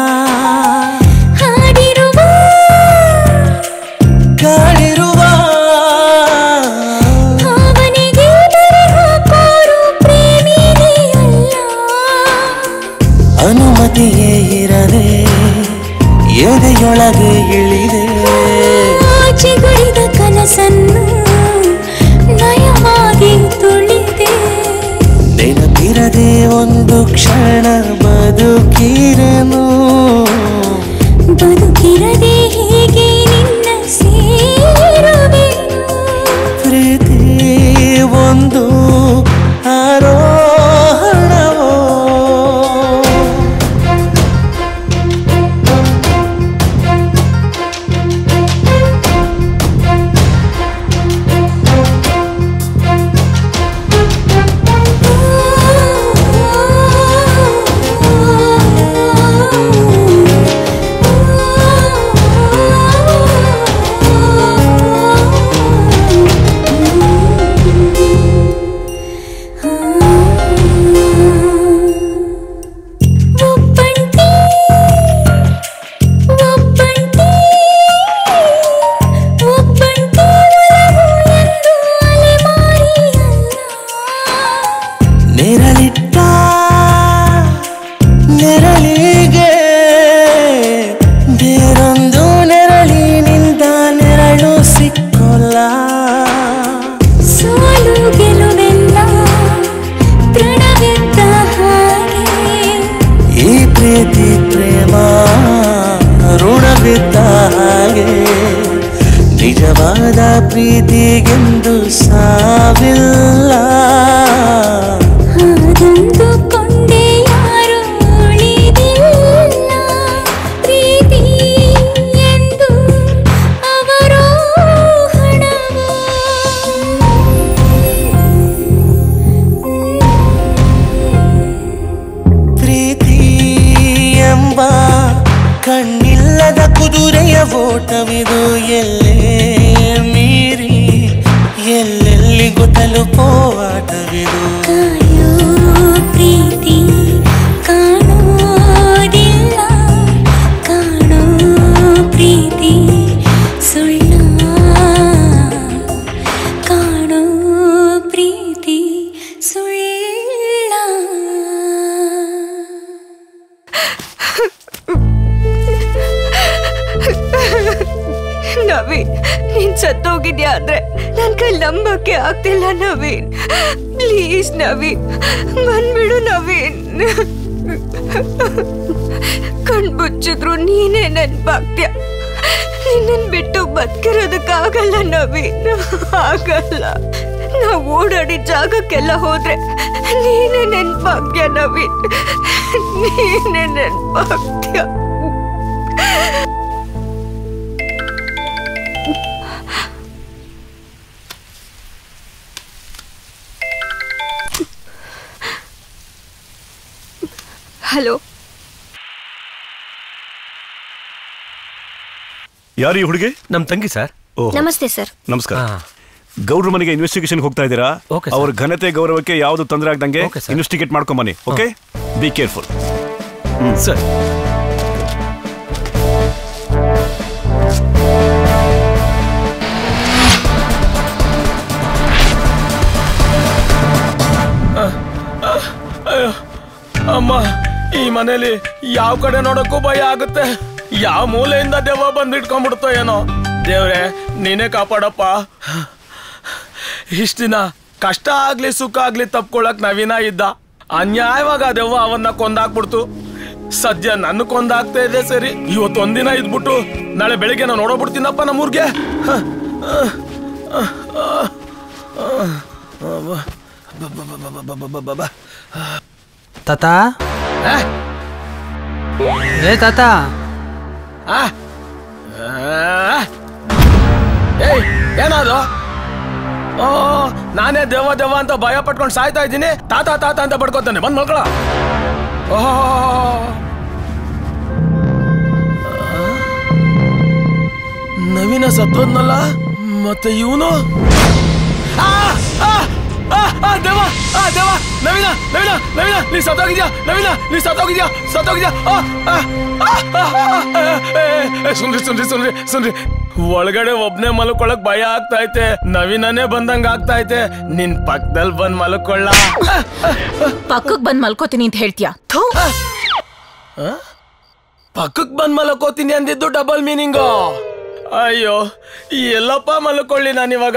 ಹಾಡಿರುವ ಕಾಡಿರುವ ಭಾವನೆಗೆ ಬರೆಹಾಕೋರು ಪ್ರೇಮಿನೇ ಅಲ್ಲ. ಅನುಮತಿಯೇ ಇರದೆ ಎದೆಯೊಳಗೆ ಇಳಿದೆ ಚಿಗುರಿದ ಕನಸನ್ನು ನಯವಾಗಿ ತುಳಿದೆ. ನೆನಪಿರದೆ ಒಂದು ಕ್ಷಣ ಬದುಕಿರನು, ಬದುಕಿರದೆ ಹೇಗೆ ನಿನ್ನ ಸೇರುವೆ. ಪ್ರೀತಿ ಒಂದು ಆರೋಹಣವೋ ನೆರಳಿಟ್ಟ ನೆರಳಿಗೆ ಬೇರೊಂದು ನೆರಳಿನಿಂದ ನೆರಳು ಸಿಕ್ಕೋಲ್ಲ. ಸೋಲು ಗೆಲುವೆಲ್ಲ ಪ್ರಣವಿದ್ದ ಹಾಗೆ, ಈ ಪ್ರೀತಿ ಪ್ರೇಮ ಋಣವಿದ್ದ ಹಾಗೆ. ನಿಜವಾದ ಪ್ರೀತಿಗೆಂದು ಸಾವಿಲ್ಲ, ಅದೊಂದು ಓಟವಿದು ಎಲ್ಲೇ ಮೀರಿ ಎಲ್ಲೆಲ್ಲಿಗೂ ತಲುಪೋ ಆಟವಿದು. ಕಾಯೋ ಪ್ರೀತಿ ಕಾಣೋದಿಲ್ಲ, ಕಾಣೋ ಪ್ರೀತಿ ಸುಳ್ಳ, ಕಾಣೋ ಪ್ರೀತಿ ಸುಳ್ಳ. ನವೀನ್, ನೀನ್ ಸತ್ತೋಗಿದ್ಯಾ ಅಂದ್ರೆ ನನ್ ಕೈ ನಂಬಕ್ಕೆ ಆಗ್ತಿಲ್ಲ ನವೀನ್. ಪ್ಲೀಸ್ ನವೀನ್, ಬಂದ್ಬಿಡು ನವೀನ್. ಕಣ್ ಮುಚ್ಚಿದ್ರು ನೀನೇ ನೆನ್ಪಾಗ್ತೀಯ. ನಿನ್ನನ್ ಬಿಟ್ಟು ಬದುಕಿರೋದಕ್ಕಾಗಲ್ಲ ನವೀನ್, ಆಗಲ್ಲ. ನಾವು ಓಡಾಡಿದ ಜಾಗಕ್ಕೆಲ್ಲ ಹೋದ್ರೆ ನೀನೇ ನೆನ್ಪಾಗ್ತೀಯ ನವೀನ್, ನೀನೇ ನೆನ್ಪಾಗ್ತೀಯ. ಹಲೋ, ಯಾರು ಈ ಹುಡುಗಿ? ನಮ್ ತಂಗಿ ಸರ್. ನಮಸ್ತೆ ಸರ್. ನಮಸ್ಕಾರ. ಗೌಡ್ರ ಮನೆಗೆ ಇನ್ವೆಸ್ಟಿಗೇಷನ್ ಹೋಗ್ತಾ ಇದ್ದೀರಾ? ಅವ್ರ ಘನತೆ ಗೌರವಕ್ಕೆ ಯಾವ್ದು ತೊಂದರೆ ಆಗ್ದಂಗೆ ಇನ್ವೆಸ್ಟಿಗೇಟ್ ಮಾಡ್ಕೊಂಬನ್ನಿ. Okay, be careful. ಸರ್, ಅಮ್ಮ, ಈ ಮನೇಲಿ ಯಾವ ಕಡೆ ನೋಡಕ್ಕೂ ಭಯ ಆಗುತ್ತೆ. ಯಾವ ಮೂಲೆಯಿಂದ ದೆವ್ವ ಬಂದಿಟ್ಕೊಂಡ್ಬಿಡ್ತೋ ಏನೋ. ದೇವ್ರೆ, ನೀನೇ ಕಾಪಾಡಪ್ಪ. ಇಷ್ಟ ದಿನ ಕಷ್ಟ ಆಗ್ಲಿ ಸುಖ ಆಗ್ಲಿ ತಪ್ಕೊಳಕ್ ನವೀನ ಇದ್ದ. ಅನ್ಯಾಯವಾಗ ದೆವ್ವ ಅವನ್ನ ಕೊಂದಾಕ್ಬಿಡ್ತು. ಸದ್ಯ ನನ್ನ ಕೊಂದಾಗ್ತಾ ಇದೆ. ಸರಿ, ಇವತ್ತು ಒಂದಿನ ಇದ್ಬಿಟ್ಟು ನಾಳೆ ಬೆಳಿಗ್ಗೆ ನಾನು ನೋಡೋಗ್ಬಿಡ್ತೀನಪ್ಪ ನಮ್ಮೂರ್ಗೆ. ತಾತ, ಏ ತಾತ, ಏಯ್, ಏನದು? ಓ, ನಾನೇ ದೇವ ದೇವ ಅಂತ ಭಯ ಪಟ್ಕೊಂಡು ಸಾಯ್ತಾ ಇದ್ದೀನಿ. ತಾತ ತಾತ ಅಂತ ಪಡ್ಕೋತಾನೆ. ಬಂದ್ ಮಲ್ಕೊಳ. ಓಹೋ, ನವೀನ ಸತ್ತೋದ್ನಲ್ಲ, ಮತ್ತೆ ಇವನು ದೇವ ದೇವ ನವೀನ ನವೀನ ನವೀನ ನೀ ಸತ್ತೋಗಿದ್ಯಾ? ನವೀನ ನೀ ಸತ್ತೋಗಿದ್ಯಾ? ಸತ್ತೋಗಿದ್ಯಾ? ಸುನ್ರಿ ಸುನ್ರಿ ಸುನ್ರಿ ಸುನ್ರಿ ಒಳಗಡೆ ಒಬ್ನೇ ಮಲ್ಕೊಳಕ್ ಭಯ ಆಗ್ತಾ ಐತೆ. ನವೀನನೇ ಬಂದಂಗ ಆಗ್ತಾ ಐತೆ. ನಿನ್ ಪಕ್ಕದಲ್ಲಿ ಬಂದ್ ಮಲ್ಕೊಳ್ಳ. ಪಕ್ಕಕ್ ಬಂದ್ ಮಲ್ಕೋತೀನಿ ಅಂತ ಹೇಳ್ತೀಯ? ಪಕ್ಕಕ್ ಬಂದ್ ಮಲ್ಕೋತೀನಿ ಅಂದಿದ್ದು ಡಬಲ್ ಮೀನಿಂಗು. ಅಯ್ಯೋ, ಎಲ್ಲಪ್ಪ ಮಲ್ಕೊಳ್ಳಿ ನಾನಿವಾಗ?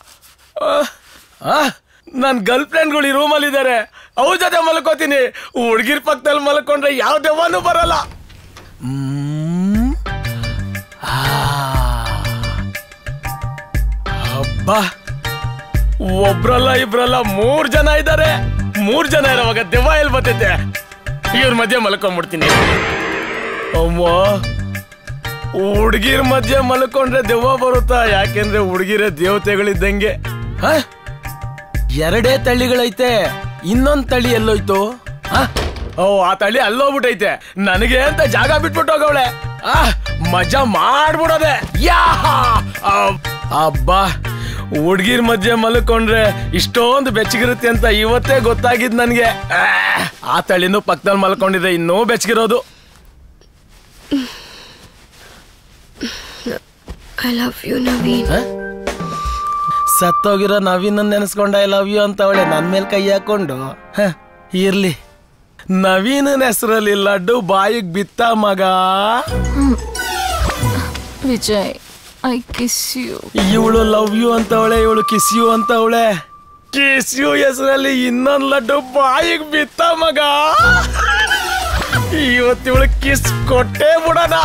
ನನ್ ಗರ್ಲ್ ಫ್ರೆಂಡ್ಗಳು ಈ ರೂಮಲ್ಲಿ ಇದಾರೆ, ಅವ್ರ ಜೊತೆ ಮಲ್ಕೋತೀನಿ. ಹುಡ್ಗಿರ್ ಪಕ್ಕದಲ್ಲಿ ಮಲ್ಕೊಂಡ್ರೆ ಯಾವ ದೆವ್ವನೂ ಬರಲ್ಲ. ಹಬ್ಬ, ಒಬ್ರಲ್ಲ ಇಬ್ರಲ್ಲ ಮೂರ್ ಜನ ಇದ್ದಾರೆ. ಮೂರ್ ಜನ ಇರೋವಾಗ ದೆವ್ವ ಎಲ್ಲಿ ಬರ್ತೈತೆ? ಇವ್ರ ಮಧ್ಯೆ ಮಲ್ಕೊಂಡ್ಬಿಡ್ತೀನಿ. ಅಮ್ಮ, ಹುಡ್ಗಿರ್ ಮಧ್ಯೆ ಮಲ್ಕೊಂಡ್ರೆ ದೆವ್ವ ಬರುತ್ತಾ? ಯಾಕೆಂದ್ರೆ ಹುಡ್ಗಿರೇ ದೇವತೆಗಳಿದ್ದಂಗೆ. ಹ, ಎರಡೇ ತಳಿಗಳೈತೆ, ಇನ್ನೊಂದ್ ತಳಿ ಎಲ್ಲೋಯ್ತು? ಓ, ಆ ತಳಿ ಅಲ್ಲೋಗ್ಬಿಟ್ಟೈತೆ. ನನಗೆ ಅಂತ ಜಾಗ ಬಿಟ್ಬಿಟ್ಟು ಹೋಗವಳೆ. ಆ ಮಜಾ ಮಾಡ್ಬಿಡೋದೆ. ಯಾ ಅಬ್ಬಾ, ಹುಡ್ಗಿರ್ ಮಧ್ಯೆ ಮಲ್ಕೊಂಡ್ರೆ ಇಷ್ಟೊಂದು ಬೆಚ್ಚಗಿರುತ್ತೆ ಅಂತ ಇವತ್ತೇ ಗೊತ್ತಾಗಿದ್ ನನ್ಗೆ. ಆ ತಳಿನೂ ಪಕ್ಕದಲ್ಲಿ ಮಲ್ಕೊಂಡಿದ್ರೆ ಇನ್ನೂ ಬೆಚ್ಚಗಿರೋದು. I love you Naveen. ಸತ್ತೋಗಿರೋ ನವೀನ್ ನೆನೆಸ್ಕೊಂಡ ಐ ಲವ್ ಯು ಅಂತ ಅವಳೆ ನನ್ ಮೇಲೆ ಕೈ ಹಾಕೊಂಡು. ಇರ್ಲಿ, ನವೀನನ ಹೆಸರಲ್ಲಿ ಲಡ್ಡು ಬಾಯಿಗೆ ಬಿತ್ತ ಮಗ. Vijay, I kiss you. ಇವಳು ಲವ್ ಯು ಅಂತ ಅವಳೆ, ಇವಳು ಕಿಸ್ ಯು ಅಂತ ಅವಳೆ. ಕಿಸ್ ಯು ಹೆಸರಲ್ಲಿ ಇನ್ನೊಂದು ಲಡ್ಡು ಬಾಯಿಗೆ ಬಿತ್ತ ಮಗ. ಇವತ್ತು ಇವಳು ಕಿಸ್ ಕೊಟ್ಟೆ ಬಿಡೋಣ.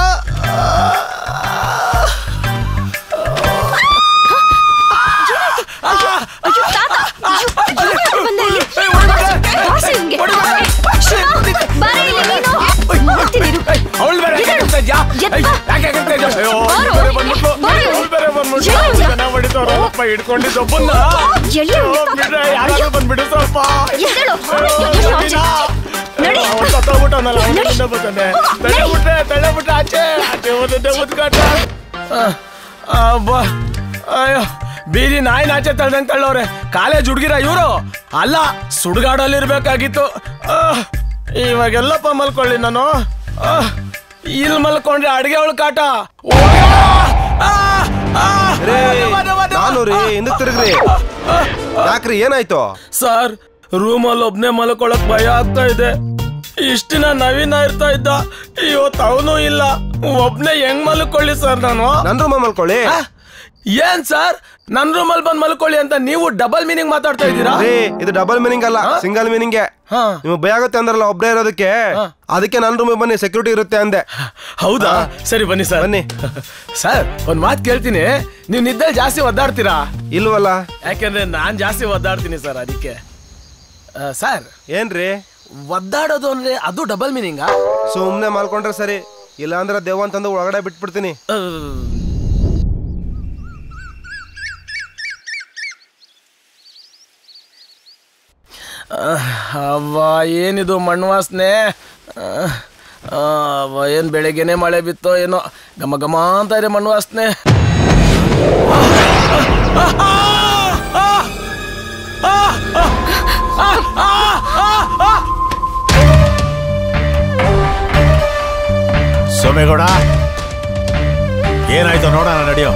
ಹಿಡ್ಕೊಂಡಿದ್ದೊಬ್ಬನ್ನ ಬಂದ್ಬಿಡು ಸ್ವಲ್ಪ. ಬೀದಿ ನಾಯಿ ನಾಚೆ ತಳ್ದಂಗ್ ತಳ್ಳವ್ರೆ. ಕಾಲೇಜ್ ಹುಡ್ಗಿರ ಇವ್ರು ಅಲ್ಲ, ಸುಡ್ಗಾಡಲ್ಲಿ ಇರ್ಬೇಕಾಗಿತ್ತು. ಇವಾಗೆಲ್ಲಪ್ಪ ಮಲ್ಕೊಳ್ಳಿ ನಾನು. ಇಲ್ಲಿ ಮಲ್ಕೊಂಡ್ರೆ ಅಡ್ಗೆ ಅವಳು ಕಾಟ. ನಾನು ರೀ ಹಿಂದಕ್ಕೆ ತಿರುಗ್ರಿ. ಯಾಕ್ರಿ ಏನಾಯ್ತು? ಸರ್, ರೂಮಲ್ಲಿ ಒಬ್ನೇ ಮಲ್ಕೊಳಕ್ ಭಯ ಆಗ್ತಾ ಇದೆ. ಇಷ್ಟ ದಿನ ನವೀನ ಇರ್ತಾ ಇದ್ದ, ಇವತ್ತು ಅವನು ಇಲ್ಲ. ಒಬ್ನೇ ಹೆಂಗ್ ಮಲ್ಕೊಳ್ಳಿ ಸರ್ ನಾನು? ನನ್ ರೂಮ್ ಮಲ್ಕೊಳ್ಳಿ. ಏನ್ ಸರ್, ನನ್ ರೂಮಲ್ಲಿ ಬಂದ್ ಮಲ್ಕೊಳ್ಳಿ ಅಂತ ನೀವು ಡಬಲ್ ಮೀನಿಂಗ್ ಮಾತಾಡ್ತಾ ಇದ್ದೀರಾ? ಇದು ಡಬಲ್ ಮೀನಿಂಗ್ ಅಲ್ಲ, ಸಿಂಗಲ್ ಮೀನಿಂಗ್. ನಿಮ್ಗೆ ಭಯ ಆಗುತ್ತೆ ಅಂದ್ರಲ್ಲ ಒಬ್ಬರೇ ಇರೋದಕ್ಕೆ, ಅದಕ್ಕೆ ನನ್ ರೂಮ್ ಬನ್ನಿ, ಸೆಕ್ಯೂರಿಟಿ ಇರುತ್ತೆ ಅಂದೆ. ಹೌದಾ? ಸರಿ ಬನ್ನಿ ಸರ್. ಬನ್ನಿ ಸರ್, ಒಂದ್ ಮಾತು ಕೇಳ್ತೀನಿ, ನೀವು ನಿದ್ದೆ ಜಾಸ್ತಿ ಒದ್ದಾಡ್ತೀರಾ? ಇಲ್ವಲ್ಲ. ಯಾಕೆಂದ್ರೆ ನಾನ್ ಜಾಸ್ತಿ ಒದ್ದಾಡ್ತೀನಿ ಸರ್, ಅದಕ್ಕೆ. ಸರ್ ಏನ್ರಿ ಒದ್ದಾಡೋದು ಅಂದ್ರೆ ಅದು ಡಬಲ್ ಮೀನಿಂಗಾ? ಸುಮ್ನೆ ಮಲ್ಕೊಂಡ್ರೆ ಸರಿ, ಇಲ್ಲ ಅಂದ್ರೆ ದೇವ್ ಅಂತಂದು ಒಳಗಡೆ ಬಿಟ್ಬಿಡ್ತೀನಿ. ಅವ್ವ, ಏನಿದು ಮಣ್ಣು ವಾಸನೆ? ಏನ್ ಬೆಳಗ್ಗೆನೆ ಮಳೆ ಬಿತ್ತೋ ಏನೋ, ಘಮ ಘಮ ಅಂತ ಇದೆ ಮಣ್ಣು ವಾಸನೆ. ಸೋಮೇಗೌಡ, ಏನಾಯ್ತು ನೋಡೋಣ, ನಡೆಯೋ.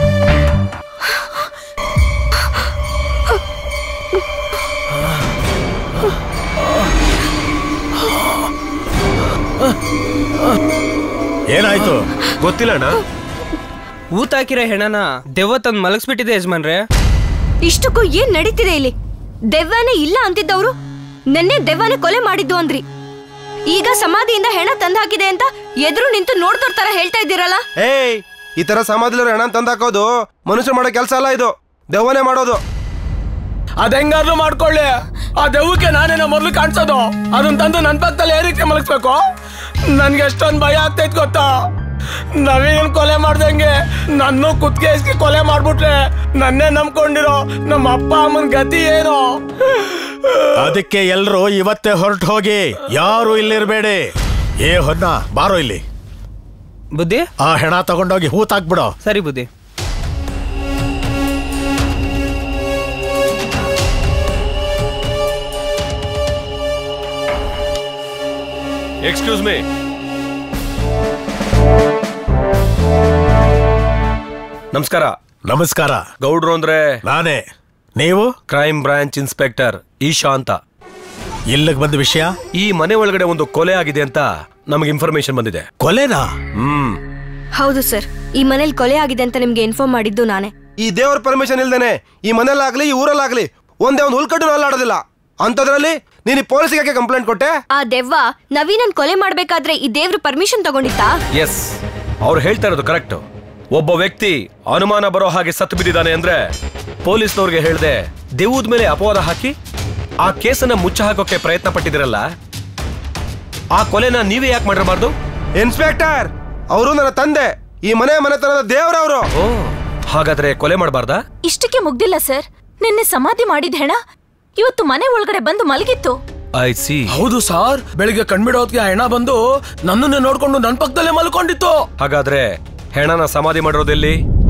ಏನಾಯ್ತು? ಗೊತ್ತಿಲ್ಲ ಅಣ್ಣ. ಊತ ಹಾಕಿರೋ ಹೆಣನ ದೆವ್ವ ತಂದು ಮಲಗಿಸ್ಬಿಟ್ಟಿದೆ ಯಜಮಾನ್ರೆ. ಇಷ್ಟಕ್ಕೂ ಏನ್ ನಡೀತಿದೆ ಇಲ್ಲಿ? ದೆವ್ವನೇ ಇಲ್ಲ ಅಂತಿದ್ದವ್ರು ನೆನ್ನೆ ದೆವ್ವನೇ ಕೊಲೆ ಮಾಡಿದ್ದು ಅಂದ್ರಿ. ಈಗ ಸಮಾಧಿಯಿಂದ ಹೆಣ ತಂದು ಹಾಕಿದೆ ಅಂತ ಎದುರು ನಿಂತು ನೋಡ್ದೋರ್ ತರ ಹೇಳ್ತಾ ಇದ್ದೀರಲ್ಲ? ಏಯ್, ಈ ತರ ಸಮಾಧಿಲಿ ಹೆಣ ತಂದಾಕೋದು ಮನುಷ್ಯ ಮಾಡೋ ಕೆಲಸ ಅಲ್ಲ, ಇದು ದೆವ್ವನೇ ಮಾಡೋದು. ಅದ್ ಹೆಂಗಾದ್ರೂ ಮಾಡ್ಕೊಳ್ಳಿ, ಆ ದೆವ್ವಕ್ಕೆ ನಾನೇನ ಮೊದ್ಲು ಕಾಣಿಸೋದು. ಅದನ್ನ ತಂದು ನನ್ ಪಕ್ಕದಲ್ಲಿ ಏರಿಕೆ ಮಲಗಿಸ್ಬೇಕು? ನನ್ಗೆ ಎಷ್ಟೊಂದು ಭಯ ಆಗ್ತೈತ್ ಗೊತ್ತಾ? ನವೀನ್ ಕೊಲೆ ಮಾಡ್ದಂಗೆ ನನ್ನ ಕುತ್ತಿಗೆ ಇಸ್ಕಿ ಕೊಲೆ ಮಾಡ್ಬಿಟ್ರೆ ನನ್ನೇ ನಂಬ್ಕೊಂಡಿರೋ ನಮ್ಮ ಅಪ್ಪ ಅಮ್ಮನ ಗತಿ ಏನೋ? ಅದಕ್ಕೆ ಎಲ್ರು ಇವತ್ತೇ ಹೊರಟು ಹೋಗಿ, ಯಾರು ಇಲ್ಲಿರ್ಬೇಡಿ. ಏ ಹೊನ್ನ, ಬಾರೋ ಇಲ್ಲಿ. ಬುದ್ಧಿ, ಆ ಹೆಣ ತಗೊಂಡೋಗಿ ಹೂತಾಕ್ಬಿಡೋ. ಸರಿ ಬುದ್ಧಿ. Excuse me. ನಮಸ್ಕಾರ. ನಮಸ್ಕಾರ. ಗೌಡ್ರು ಅಂದ್ರೆ ನಾನೇ. ನೀವು? ಕ್ರೈಮ್ ಬ್ರಾಂಚ್ ಇನ್ಸ್ಪೆಕ್ಟರ್ ಈಶಾ ಅಂತ. ಇಲ್ಲಿಗೆ ಬಂದ ವಿಷಯ? ಈ ಮನೆ ಒಳಗಡೆ ಒಂದು ಕೊಲೆ ಆಗಿದೆ ಅಂತ ನಮಗೆ ಇನ್ಫಾರ್ಮೇಶನ್ ಬಂದಿದೆ. ಕೊಲೆನಾ? ಹ್ಮ್ ಹೌದು ಸರ್, ಈ ಮನೇಲಿ ಕೊಲೆ ಆಗಿದೆ ಅಂತ ನಿಮ್ಗೆ ಇನ್ಫಾರ್ಮ್ ಮಾಡಿದ್ದು ನಾನೇ. ಈ ದೇವ್ರ ಪರ್ಮಿಷನ್ ಇಲ್ದೇನೆ ಈ ಮನೆಯಲ್ಲಾಗ್ಲಿ ಈ ಊರಲ್ಲಾಗ್ಲಿ ಒಂದೇ ಒಂದು ಹುಲ್ಕಟ್ಟು ಅಲ್ಲಾಡೋದಿಲ್ಲ. ಅಂತದ್ರಲ್ಲಿ ನೀನು ಪೊಲೀಸ್ಗೆ ಕಂಪ್ಲೇಂಟ್ ಕೊಟ್ಟೆ? ಆ ದೆವ್ವ ನವೀನನ್ ಕೊಲೆ ಮಾಡ್ಬೇಕಾದ್ರೆ ಈ ದೇವ್ರ ಪರ್ಮಿಷನ್ ತಗೊಂಡಿತ್ತಾ? ಎಸ್, ಅವ್ರು ಹೇಳ್ತಾ ಇರೋದು ಕರೆಕ್ಟ್. ಒಬ್ಬ ವ್ಯಕ್ತಿ ಅನುಮಾನ ಬರೋ ಹಾಗೆ ಸತ್ತು ಬಿದ್ದಿದ್ದಾನೆ ಅಂದ್ರೆ ಪೊಲೀಸ್ನವ್ರಿಗೆ ಹೇಳ್ದೆ ದೆವ್ವದ ಮೇಲೆ ಅಪವಾದ ಹಾಕಿ ಆ ಕೇಸನ್ನ ಮುಚ್ಚ ಹಾಕೋಕೆ ಪ್ರಯತ್ನ ಪಟ್ಟಿದಿರಲ್ಲ, ಆ ಕೊಲೆನ ನೀವೇ ಯಾಕೆ ಮಾಡಿರಬಾರ್ದು? ಇನ್ಸ್ಪೆಕ್ಟರ್, ಅವರು ನನ್ನ ತಂದೆ, ಈ ಮನೆ ಮನೆತನದ ದೇವರವರು. ಓ, ಹಾಗಾದ್ರೆ ಕೊಲೆ ಮಾಡಬಾರ್ದಾ? ಇಷ್ಟಕ್ಕೆ ಮುಗ್ದಿಲ್ಲ ಸರ್. ನಿನ್ನೆ ಸಮಾಧಿ ಮಾಡಿದ ಹೆಣ ಇವತ್ತು ಮನೆ ಒಳಗಡೆ ಬಂದು ಮಲಗಿತ್ತು. I see. ಹೌದು ಸಾರ್, ಬೆಳಿಗ್ಗೆ ಕಣ್ಬಿಡೋದ್ಗೆ ಹೆಣ ಬಂದು ನನ್ನನ್ನೇ ನೋಡ್ಕೊಂಡು ನನ್ನ ಪಕ್ಕದಲ್ಲೇ ಮಲ್ಕೊಂಡಿತ್ತು. ಹಾಗಾದ್ರೆ ಹೆಣನ ಸಮಾಧಿ ಮಾಡಿರೋದೆಲ್ಲಿ?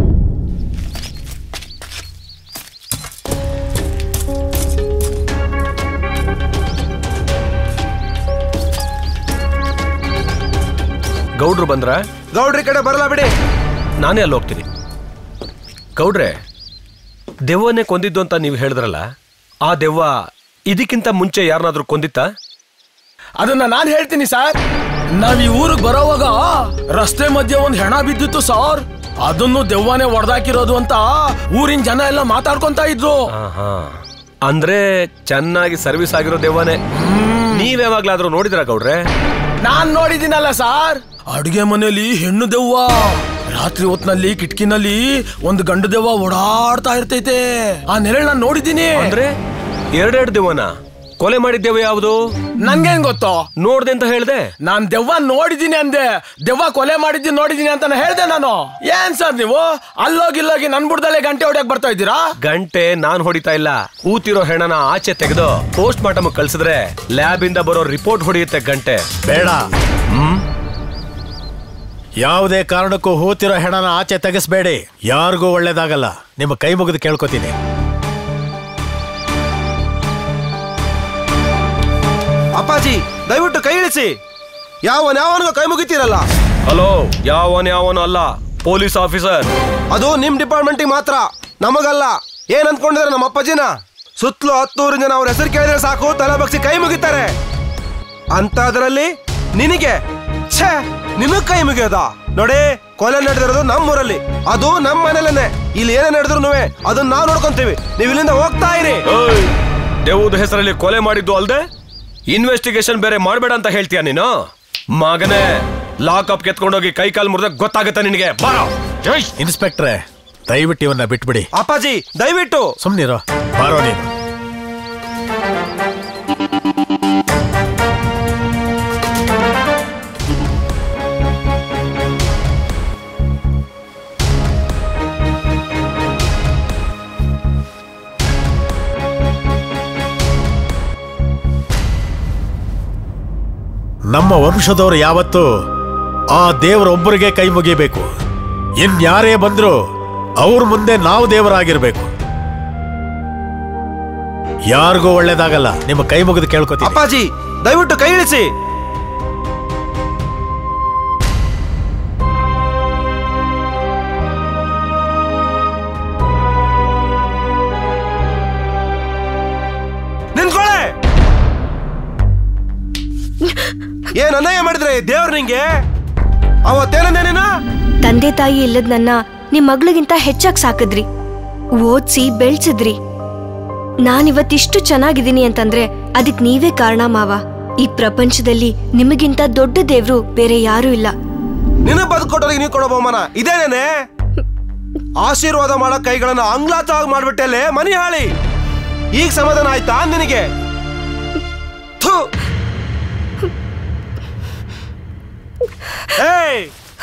ಗೌಡ್ರು ಬಂದ್ರ? ಗೌಡ್ರಿ ಕಡೆ ಬರಲ್ಲ ಬಿಡಿ, ನಾನೇ ಅಲ್ಲಿ ಹೋಗ್ತೀನಿ. ಗೌಡ್ರೆ, ದೆವ್ವನೇ ಕೊಂದಿದ್ದು ಅಂತ ನೀವು ಹೇಳಿದ್ರಲ್ಲ, ಆ ದೆವ್ವ ಇದಕ್ಕಿಂತ ಮುಂಚೆ ಯಾರನ್ನಾದ್ರೂ ಕೊಂದಿತ್ತ? ಅದನ್ನ ನಾನು ಹೇಳ್ತೀನಿ ಸರ್. ನಾವ್ ಈ ಊರಿಗೆ ಬರೋವಾಗ ರಸ್ತೆ ಮಧ್ಯೆ ಒಂದ್ ಹೆಣ ಬಿದ್ದಿತ್ತು ಸರ್. ಅದನ್ನು ದೆವ್ವನೇ ಹೊಡೆದಾಕಿರೋದು ಅಂತ ಊರಿನ ಜನ ಎಲ್ಲ ಮಾತಾಡ್ಕೊಂತ ಇದ್ರು. ಅಂದ್ರೆ ಚೆನ್ನಾಗಿ ಸರ್ವಿಸ್ ಆಗಿರೋ ದೆವ್ವನೇ. ನೀವ್ ಯಾವಾಗ್ಲಾದ್ರೂ ನೋಡಿದ್ರ ಗೌಡ್ರೆ? ನಾನ್ ನೋಡಿದ್ದೀನಲ್ಲ ಸಾರ್, ಅಡುಗೆ ಮನೆಯಲ್ಲಿ ಹೆಣ್ಣು ದೆವ್ವ. ರಾತ್ರಿ ಹೊತ್ನಲ್ಲಿ ಕಿಟಕಿನಲ್ಲಿ ಒಂದು ಗಂಡು ದೆವ್ವ ಓಡಾಡ್ತಾ ಇರ್ತೈತೆ. ಆ ನೆರಳು ನಾನು ನೋಡಿದ್ದೀನಿ. ಅಂದ್ರೆ ಎರಡೆರಡು ದೆವ್ವನ? ಕೊಲೆ ಮಾಡಿದ್ದೇವೆ ಯಾವುದು? ನನ್ಗೇನ್ ಗೊತ್ತು? ನೋಡ್ದೆ ಅಂತ ಹೇಳ್ದೆ. ನಾನ್ ದೆವ್ವ ನೋಡಿದೀನಿ ಅಂದೆ, ದೆವ್ವ ಕೊಲೆ ಮಾಡಿದ್ದೀನಿ ನೋಡಿದೀನಿ ಅಂತ ಹೇಳ್ದೆ ನಾನು. ಏನ್ ಸರ್ ನೀವು ಅಲ್ಲೋಗಿಲ್ಲೋಗಿ ನನ್ ಬುಡ್ದಲ್ಲೇ ಗಂಟೆ ಹೊಡ್ಯಕ್ ಬರ್ತಾ ಇದ್ದೀರಾ? ಗಂಟೆ ನಾನ್ ಹೊಡಿತಾ ಇಲ್ಲ, ಕೂತಿರೋ ಹೆಣನ ಆಚೆ ತೆಗೆದು ಪೋಸ್ಟ್ ಮಾರ್ಟಮ್ ಕಳ್ಸಿದ್ರೆ ಲ್ಯಾಬ್ ಇಂದ ಬರೋ ರಿಪೋರ್ಟ್ ಹೊಡೆಯುತ್ತೆ ಗಂಟೆ. ಬೇಡ, ಹ್ಮ್ ಯಾವುದೇ ಕಾರಣಕ್ಕೂ ಹೂತಿರೋ ಹೆಣನ ಆಚೆ ತೆಗೆಸ್ಬೇಡಿ, ಯಾರಿಗೂ ಒಳ್ಳೇದಾಗಲ್ಲ. ನಿಮ್ಮ ಕೈ ಮುಗಿದು ಕೇಳ್ಕೊತೀನಿ. ಅಪ್ಪಾಜಿ ದಯವಿಟ್ಟು ಕೈ ಇಳಿಸಿ. ಯಾವನ್ ಯಾವನಿಗೂ ಕೈ ಮುಗಿತೀರಲ್ಲ. ಹಲೋ, ಯಾವನ್ ಯಾವನು ಅಲ್ಲ, ಪೊಲೀಸ್ ಆಫೀಸರ್. ಅದು ನಿಮ್ ಡಿಪಾರ್ಟ್ಮೆಂಟಿಗೆ ಮಾತ್ರ, ನಮಗಲ್ಲ. ಏನ್ ಅನ್ಕೊಂಡಿದಾರೆ ನಮ್ಮ ಅಪ್ಪಾಜಿನ? ಸುತ್ತಲೂ ಹತ್ತೂರು ಜನ ಅವ್ರ ಹೆಸರು ಕೇಳಿದ್ರೆ ಸಾಕು ತಲೆ ಬಗ್ಸಿ ಕೈ ಮುಗಿತಾರೆ. ಅಂತದ್ರಲ್ಲಿ ನಿನಗೆ ಛೇ ನಿನಗ್ ಕೈ ಮುಗಿಯೋದ? ನೋಡಿ, ಕೊಲೆ ನಡೆದಿರೋದು ನಮ್ಮೂರಲ್ಲಿ, ಅದು ನಮ್ಮ ಮನೇಲೇನೆ. ಇಲ್ಲಿ ಏನೇ ನಡೆದ್ರು ಅದನ್ನ ನಾವು ನೋಡ್ಕೊಂತೀವಿ. ನೀವು ಇಲ್ಲಿಂದ ಹೋಗ್ತಾ ಇರಿ. ದೇವದ ಹೆಸರಲ್ಲಿ ಕೊಲೆ ಮಾಡಿದ್ದು ಅಲ್ದೆ ಇನ್ವೆಸ್ಟಿಗೇಷನ್ ಬೇರೆ ಮಾಡಬೇಡ ಅಂತ ಹೇಳ್ತೀಯ ನೀನು? ಮಗನೇ, ಲಾಕಪ್ ಕೆತ್ಕೊಂಡೋಗಿ ಕೈ ಕಾಲು ಮುರಿದ ಗೊತ್ತಾಗತ್ತ ನಿನಗೆ. ಬಾರೋ ಇನ್ಸ್ಪೆಕ್ಟ್ರೆ, ದಯವಿಟ್ಟು ಇವನ್ನ ಬಿಟ್ಬಿಡಿ. ಅಪ್ಪಾಜಿ ದಯವಿಟ್ಟು ಸುಮ್ನಿರೋ, ಬಾರೋ ನೀನು. ನಮ್ಮ ವಂಶದವರು ಯಾವತ್ತೂ ಆ ದೇವರೊಬ್ಬರಿಗೆ ಕೈ ಮುಗಿಬೇಕು. ಇನ್ಯಾರೇ ಬಂದ್ರು ಅವ್ರ ಮುಂದೆ ನಾವು ದೇವರಾಗಿರ್ಬೇಕು. ಯಾರಿಗೂ ಒಳ್ಳೇದಾಗಲ್ಲ. ನಿಮ್ಮ ಕೈ ಮುಗಿದು ಕೇಳ್ಕೊತೀನಿ. ಅಪ್ಪಾಜಿ ದಯವಿಟ್ಟು ಕೈ ಇಳಿಸಿ. ನಿಂತ್ಕೊಳ್ಳೆ. ಏನ್ ಅನ್ಯಾಯ ಮಾಡಿದ್ರೆ ದೇವ್ರ ನಿಂಗೆ? ಅವತ್ತೇನಂದೆ ನೀನು? ತಂದೆ ತಾಯಿ ಇಲ್ಲದ ನನ್ನ ನಿಮ್ ಮಗಳಿಗಿಂತ ಹೆಚ್ಚಾಗಿ ಸಾಕಿದ್ರಿ, ಓದ್ಸಿ ಬೆಳ್ಸಿದ್ರಿ. ನಾನಿವತ್ತಿಷ್ಟು ಚೆನ್ನಾಗಿದ್ದೀನಿ ಅಂತಂದ್ರೆ ಅದಕ್ ನೀವೇ ಕಾರಣ ಮಾವ. ಈ ಪ್ರಪಂಚದಲ್ಲಿ ನಿಮಗಿಂತ ದೊಡ್ಡ ದೇವ್ರು ಬೇರೆ ಯಾರೂ ಇಲ್ಲ. ನಿನ್ನ ಬದುಕೊಟ್ಟರಿಗೆ ನೀವು ಕೊಡೋ ಬಹುಮಾನ ಇದೇನೇನೆ? ಆಶೀರ್ವಾದ ಮಾಡೋ ಕೈಗಳನ್ನ ಅಂಗ್ಲಾಚವಾಗಿ ಮಾಡ್ಬಿಟ್ಟೆಲೆ ಮನಿ ಹಾಳಿ. ಈಗ ಸಮಾಧಾನ ಆಯ್ತಾ ನಿನಗೆ? ಏಯ್,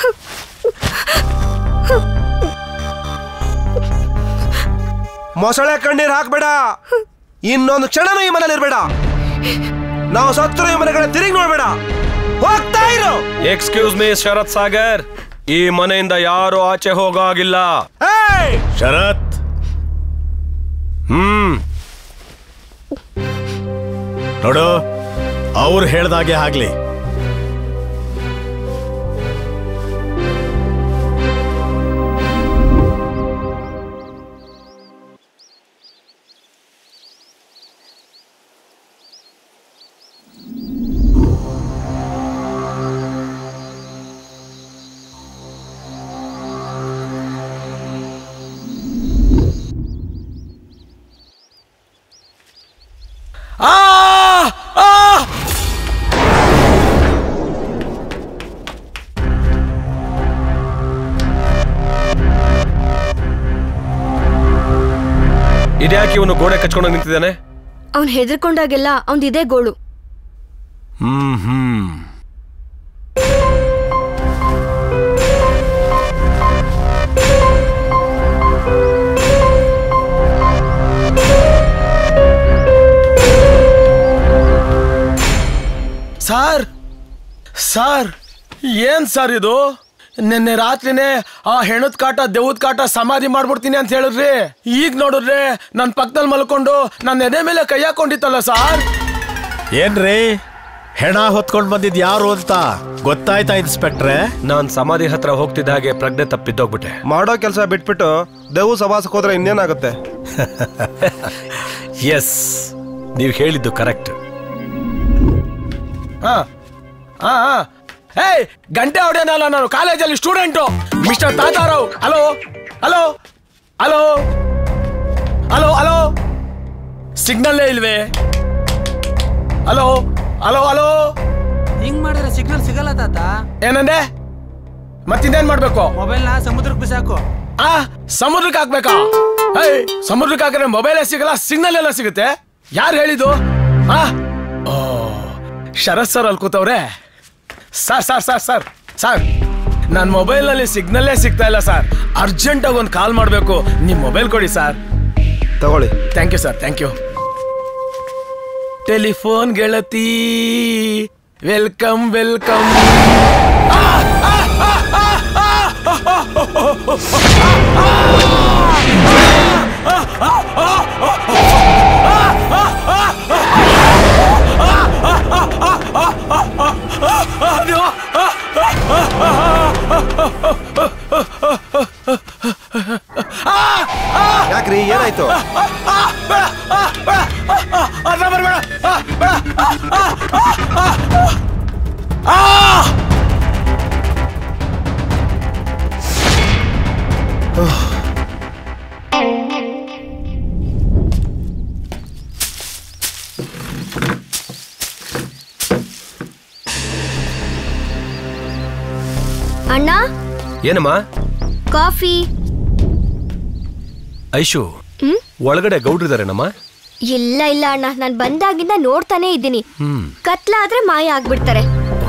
ಮೊಸಳೆ ಕಣ್ಣೀರ್ ಹಾಕ್ಬೇಡ. ಇನ್ನೊಂದು ಕ್ಷಣನೂ ಈ ಮನೇಲಿ ಇರ್ಬೇಡ. ನಾವು ಸತ್ರು ಈ ಮನೆಗಳ ತಿರುಗಿ ನೋಡ್ಬೇಡ. ಹೋಗ್ತಾ ಇರು. ಎಕ್ಸ್ಕ್ಯೂಸ್ ಮೀ ಶರತ್ ಸಾಗರ್, ಈ ಮನೆಯಿಂದ ಯಾರು ಆಚೆ ಹೋಗಾಗಿಲ್ಲ. ಶರತ್, ಹ್ಮ್ ನೋಡು, ಅವ್ರು ಹೇಳ್ದಾಗೆ ಆಗ್ಲಿ. ಇದ್ಯಾಕೆ ಇವನು ಗೋಡೆ ಕಚ್ಕೊಂಡು ನಿಂತಿದ್ದಾನೆ? ಅವ್ನ್ ಹೆದರ್ಕೊಂಡಾಗೆಲ್ಲ ಅವ್ನ್ ಇದೇ ಗೋಳು. ಹ್ಮ್ ಹ್ಮ್ ಸಾರ್ ಸಾರ್ ಏನ್ ಸರ್ ಇದು? ನಿನ್ನೆ ರಾತ್ರಿನೇ ಆ ಹೆಣದ್ ಕಾಟ ದೇವದ್ ಕಾಟ ಸಮಾಧಿ ಮಾಡ್ಬಿಡ್ತೀನಿ ಅಂತ ಹೇಳಿದ್ರಿ. ಈಗ ನೋಡಿದ್ರೆ ನನ್ ಪಕ್ಕದಲ್ಲಿ ಮಲ್ಕೊಂಡು ನನ್ನ ಎದೆ ಮೇಲೆ ಕೈ ಹಾಕೊಂಡಿತ್ತಲ್ಲ ಸಾರ್. ಏನ್ರಿ, ಹೆಣ ಹೊತ್ಕೊಂಡ್ ಬಂದಿದ್ ಯಾರು ಅಂತ ಗೊತ್ತಾಯ್ತಾ ಇನ್ಸ್ಪೆಕ್ಟ್ರೆ? ನಾನ್ ಸಮಾಧಿ ಹತ್ರ ಹೋಗ್ತಿದ್ದ ಹಾಗೆ ಪ್ರಜ್ಞೆ ತಪ್ಪಿದ್ದೋಗ್ಬಿಟ್ಟೆ. ಮಾಡೋ ಕೆಲಸ ಬಿಟ್ಬಿಟ್ಟು ದೇವು ಸವಾಸಕ್ಕೆ ಹೋದ್ರೆ ಇನ್ನೇನಾಗುತ್ತೆ? ಎಸ್, ನೀವ್ ಹೇಳಿದ್ದು ಕರೆಕ್ಟ್. ಹಾ ಹಾ ಏಯ್, ಗಂಟೆ ಹೊಡೆಯನಲ್ಲ, ನಾನು ಕಾಲೇಜಲ್ಲಿ student mister Tatarao. Hello hello hello hello hello ಸಿಗ್ನಲ್ಲೇ ಇಲ್ವೇ? ಹಲೋ ಹಲೋ ಹಲೋ ಹಿಂಗ್ ಮಾಡಿದ್ರೆ ಸಿಗ್ನಲ್ ಸಿಗಲ್ಲ ತಾತ. ಏನಂದೆ? ಮತ್ತಿನ್ನೇನ್ ಮಾಡ್ಬೇಕು? ಮೊಬೈಲ್ ನ ಸಮುದ್ರಕ್ಕೆ ಬಿಸಾಕು. ಆ ಸಮುದ್ರಕ್ಕೆ ಹಾಕ್ಬೇಕಾ? ಏಯ್, ಸಮುದ್ರಕ್ಕೆ ಹಾಕಿದ್ರೆ ಮೊಬೈಲೇ ಸಿಗಲ್ಲ, ಸಿಗ್ನಲ್ ಎಲ್ಲ ಸಿಗುತ್ತೆ. ಯಾರು ಹೇಳಿದ್ದು? ಶರತ್ ಸರ್ ಅಲ್ಲಿ ಕೂತವ್ರೆ. Sir sir sir sir sir ನನ್ನ ಮೊಬೈಲ್ ನಲ್ಲಿ ಸಿಗ್ನಲ್ಲೇ ಸಿಗ್ತಾ ಇಲ್ಲ ಸರ್. ಅರ್ಜೆಂಟ್ ಆಗಿ ಒಂದು ಕಾಲ್ ಮಾಡಬೇಕು. ನಿಮ್ ಮೊಬೈಲ್ ಕೊಡಿ ಸರ್. ತಗೊಳ್ಳಿ. Thank you sir, thank you. Telephone ಗೆಳತಿ ವೆಲ್ಕಮ್ ವೆಲ್ಕಮ್. ಯಾಕ್ರಿ ಏನಾಯ್ತು? ಅಣ್ಣ ಏನಮ್ಮ? ಕಾಫಿ. ಐಶು, ಒಳಗಡೆ ಗೌಡ್ರಿದಾರೇನಮ್ಮ? ಇಲ್ಲ ಇಲ್ಲ ಅಣ್ಣ, ನಾನ್ ಬಂದಾಗಿಂದ ನೋಡ್ತಾನೆ ಇದ್ದೀನಿ. ಹ್ಮ್ ಕತ್ಲಾದ್ರೆ ಮಾಯ ಆಗ್ಬಿಡ್ತಾರೆ.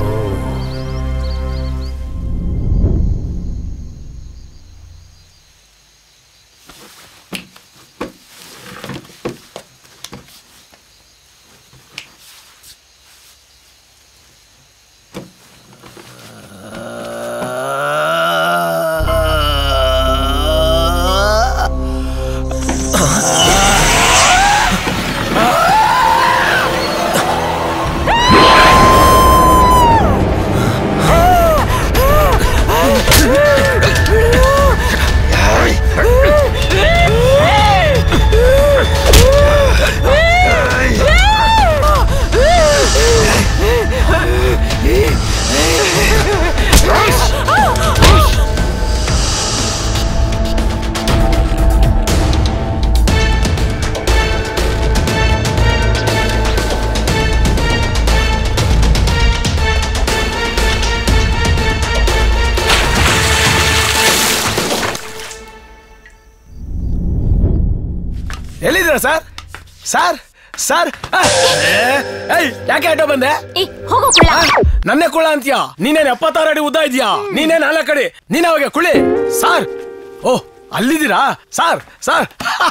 ಎಲ್ಲಿದ್ದೀರಾ ಸರ್? ಸರ್ ಸರ್ ಯಾಕೆ ಆಟೋ ಬಂದೆ? ನನ್ನೇ ಕುಳ ಅಂತೀಯಾ? ನೀನೇನ್ ಎಪ್ಪತ್ತಾರು ಅಡಿ ಉದ್ದ ಇದೆಯಾ? ನೀನೇನ್ ನಾಲ್ಕು ಅಡಿ. ನೀನ್ ಅವಾಗ ಕುಳಿ. ಸರ್ ಓ ಅಲ್ಲಿದ್ದೀರಾ? ಸರ್ ಸರ್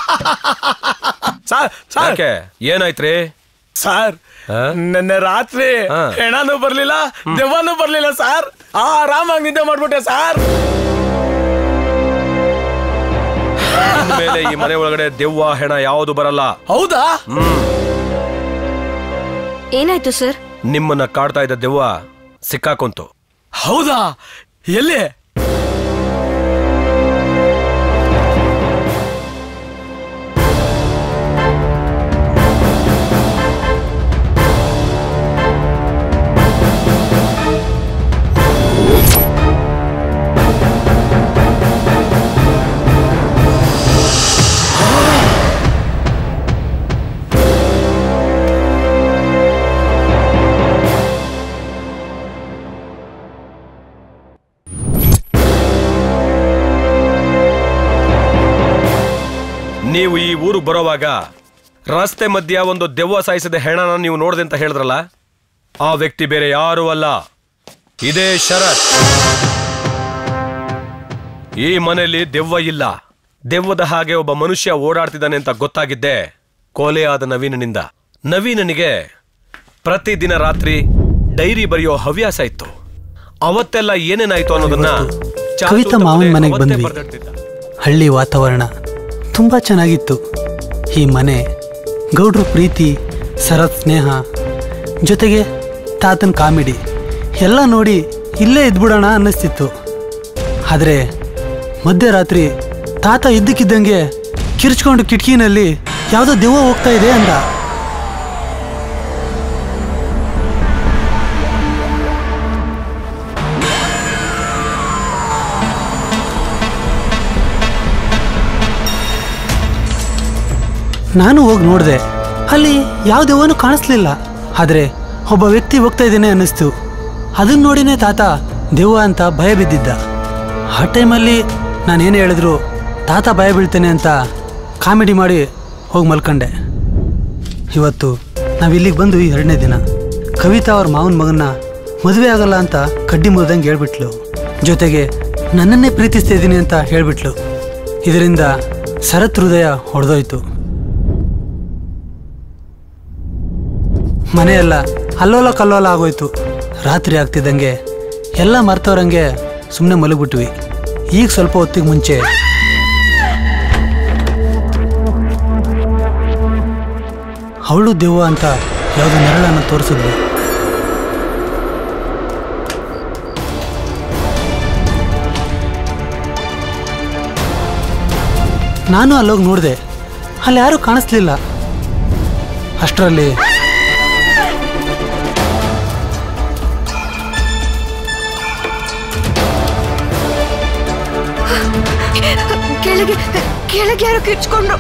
ಸರ್ ಸರ್ ಏನಾಯ್ತ್ರಿ? ಸರ್ ನಿನ್ನೆ ರಾತ್ರಿ ಹೆಣನೂ ಬರ್ಲಿಲ್ಲ, ದೆವ್ವನೂ ಬರ್ಲಿಲ್ಲ ಸರ್. ಆರಾಮಾಗಿ ನಿದ್ದೆ ಮಾಡ್ಬಿಟ್ಟೆ ಸರ್. ಮೇಲೆ ಈ ಮನೆ ಒಳಗಡೆ ದೆವ್ವ ಹೆಣ ಯಾವುದು ಬರಲ್ಲ. ಹೌದಾ? ಏನಾಯ್ತು ಸರ್? ನಿಮ್ಮನ್ನ ಕಾಡ್ತಾ ಇದ್ದ ದೆವ್ವ ಸಿಕ್ಕಾಕೊಂತು. ಹೌದಾ? ಎಲ್ಲಿ? ನೀವು ಈ ಊರು ಬರೋವಾಗ ರಸ್ತೆ ಮಧ್ಯ ಒಂದು ದೆವ್ವ ಸಾಯಿಸಿದ ಹೆಣನ ನೀವು ನೋಡ್ದೆ ಅಂತ ಹೇಳಿದ್ರಲ್ಲ, ಆ ವ್ಯಕ್ತಿ ಬೇರೆ ಯಾರೂ ಅಲ್ಲ, ಇದೇ ಶರತ್. ಈ ಮನೆಯಲ್ಲಿ ದೆವ್ವ ಇಲ್ಲ. ದೆವ್ವದ ಹಾಗೆ ಒಬ್ಬ ಮನುಷ್ಯ ಓಡಾಡ್ತಿದ್ದಾನೆ ಅಂತ ಗೊತ್ತಾಗಿದ್ದೆ ಕೊಲೆಯಾದ ನವೀನನಿಂದ. ನವೀನನಿಗೆ ಪ್ರತಿದಿನ ರಾತ್ರಿ ಡೈರಿ ಬರೆಯೋ ಹವ್ಯಾಸ ಇತ್ತು. ಅವತ್ತೆಲ್ಲ ಏನೇನಾಯ್ತು ಅನ್ನೋದನ್ನ ಕವಿತಾ ಮಾವನ ಮನೆಗೆ ಬಂದ್ವಿ. ಹಳ್ಳಿ ವಾತಾವರಣ ತುಂಬ ಚೆನ್ನಾಗಿತ್ತು. ಈ ಮನೆ, ಗೌಡ್ರು ಪ್ರೀತಿ, ಸರತ್ ಸ್ನೇಹ, ಜೊತೆಗೆ ತಾತನ ಕಾಮಿಡಿ ಎಲ್ಲ ನೋಡಿ ಇಲ್ಲೇ ಇದ್ಬಿಡೋಣ ಅನ್ನಿಸ್ತಿತ್ತು. ಆದರೆ ಮಧ್ಯರಾತ್ರಿ ತಾತ ಇದ್ದಕ್ಕಿದ್ದಂಗೆ ಕಿರ್ಚ್ಕೊಂಡು ಕಿಟಕಿನಲ್ಲಿ ಯಾವುದೋ ದೆವ್ವ ಹೋಗ್ತಾ ಇದೆ ಅಂದ. ನಾನು ಹೋಗಿ ನೋಡಿದೆ, ಅಲ್ಲಿ ಯಾವ ದೆವ್ವನೂ ಕಾಣಿಸ್ಲಿಲ್ಲ. ಆದರೆ ಒಬ್ಬ ವ್ಯಕ್ತಿ ಹೋಗ್ತಾ ಇದ್ದೇನೆ ಅನ್ನಿಸ್ತು. ಅದನ್ನ ನೋಡಿನೇ ತಾತ ದೆವ್ವ ಅಂತ ಭಯ ಬಿದ್ದಿದ್ದ. ಆ ಟೈಮಲ್ಲಿ ನಾನೇನು ಹೇಳಿದ್ರು ತಾತ ಭಯ ಬೀಳ್ತೇನೆ ಅಂತ ಕಾಮಿಡಿ ಮಾಡಿ ಹೋಗಿ ಮಲ್ಕೊಂಡೆ. ಇವತ್ತು ನಾವಿಲ್ಲಿಗೆ ಬಂದು ಎರಡನೇ ದಿನ. ಕವಿತಾ ಅವ್ರ ಮಾವನ ಮಗನ್ನ ಮದುವೆ ಆಗಲ್ಲ ಅಂತ ಕಡ್ಡಿ ಮುರಿದಂಗೆ ಹೇಳ್ಬಿಟ್ಲು. ಜೊತೆಗೆ ನನ್ನನ್ನೇ ಪ್ರೀತಿಸ್ತಾ ಇದ್ದೀನಿ ಅಂತ ಹೇಳ್ಬಿಟ್ಲು. ಇದರಿಂದ ಶರತ್ ಹೃದಯ ಹೊಡೆದೋಯ್ತು. ಮನೆಯೆಲ್ಲ ಅಲ್ಲೋಲ ಕಲ್ಲೋಲ ಆಗೋಯ್ತು. ರಾತ್ರಿ ಆಗ್ತಿದ್ದಂಗೆ ಎಲ್ಲ ಮರ್ತವ್ರಂಗೆ ಸುಮ್ಮನೆ ಮಲಗ್ಬಿಟ್ವಿ. ಈಗ ಸ್ವಲ್ಪ ಹೊತ್ತಿಗೆ ಮುಂಚೆ ಅವಳು ದೆವ್ವ ಅಂತ ಯಾವುದೋ ನೆರಳನ್ನು ತೋರಿಸಿದ್ಲು. ನಾನು ಅಲ್ಲೋಗಿ ನೋಡಿದೆ, ಅಲ್ಲಿ ಯಾರೂ ಕಾಣಿಸ್ಲಿಲ್ಲ. ಅಷ್ಟರಲ್ಲಿ ಕೆಳಗೆ ಕೆಳಗೆ ಯಾರೋ ಕಿರ್ಚ್ಕೊಂಡ್ರು.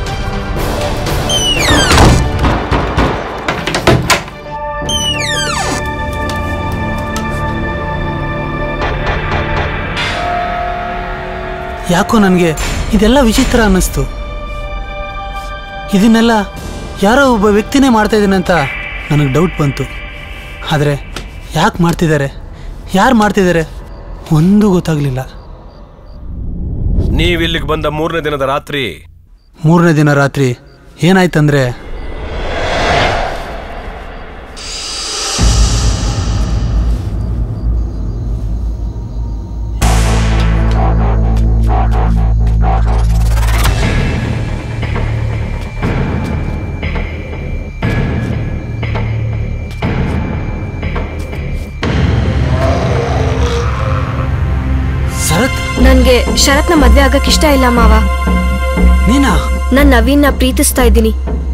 ಯಾಕೋ ನನಗೆ ಇದೆಲ್ಲ ವಿಚಿತ್ರ ಅನ್ನಿಸ್ತು. ಇದನ್ನೆಲ್ಲ ಯಾರೋ ಒಬ್ಬ ವ್ಯಕ್ತಿನೇ ಮಾಡ್ತಾ ಇದ್ದೀನಿ ಅಂತ ನನಗೆ ಡೌಟ್ ಬಂತು. ಆದರೆ ಯಾಕೆ ಮಾಡ್ತಿದ್ದಾರೆ, ಯಾರು ಮಾಡ್ತಿದ್ದಾರೆ ಒಂದೂ ಗೊತ್ತಾಗಲಿಲ್ಲ. ನೀವಿಲ್ಲಿಗೆ ಬಂದ ಮೂರನೇ ದಿನದ ರಾತ್ರಿ ಮೂರನೇ ದಿನ ರಾತ್ರಿ ಏನಾಯ್ತಂದ್ರೆ, ನನ್ಗೆ ಶರತ್ನ ಮದ್ವೆ ಆಗಕ್ ಇಷ್ಟ ಇಲ್ಲ ಮಾವ. ನೀನಾ? ನಾನ್ ನವೀನ್ನ ಪ್ರೀತಿಸ್ತಾ ಇದ್ದೀನಿ.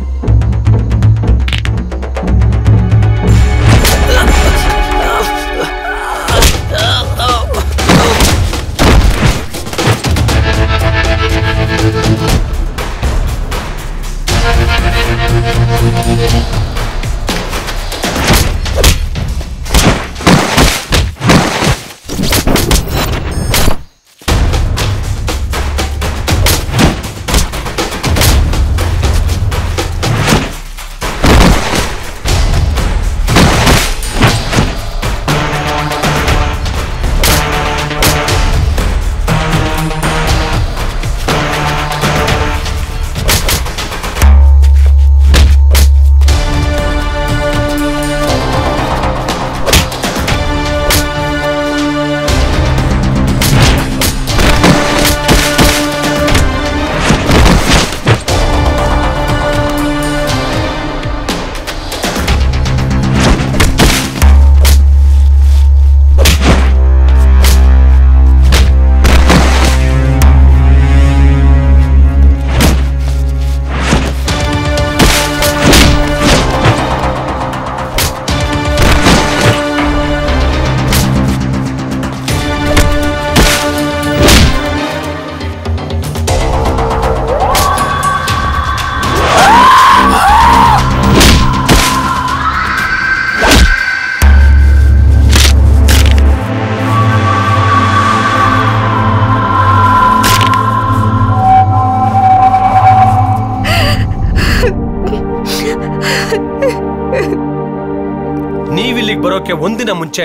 ನೀವಿಲ್ಲಿಗೆ ಬರೋಕೆ ಒಂದಿನ ಮುಂಚೆ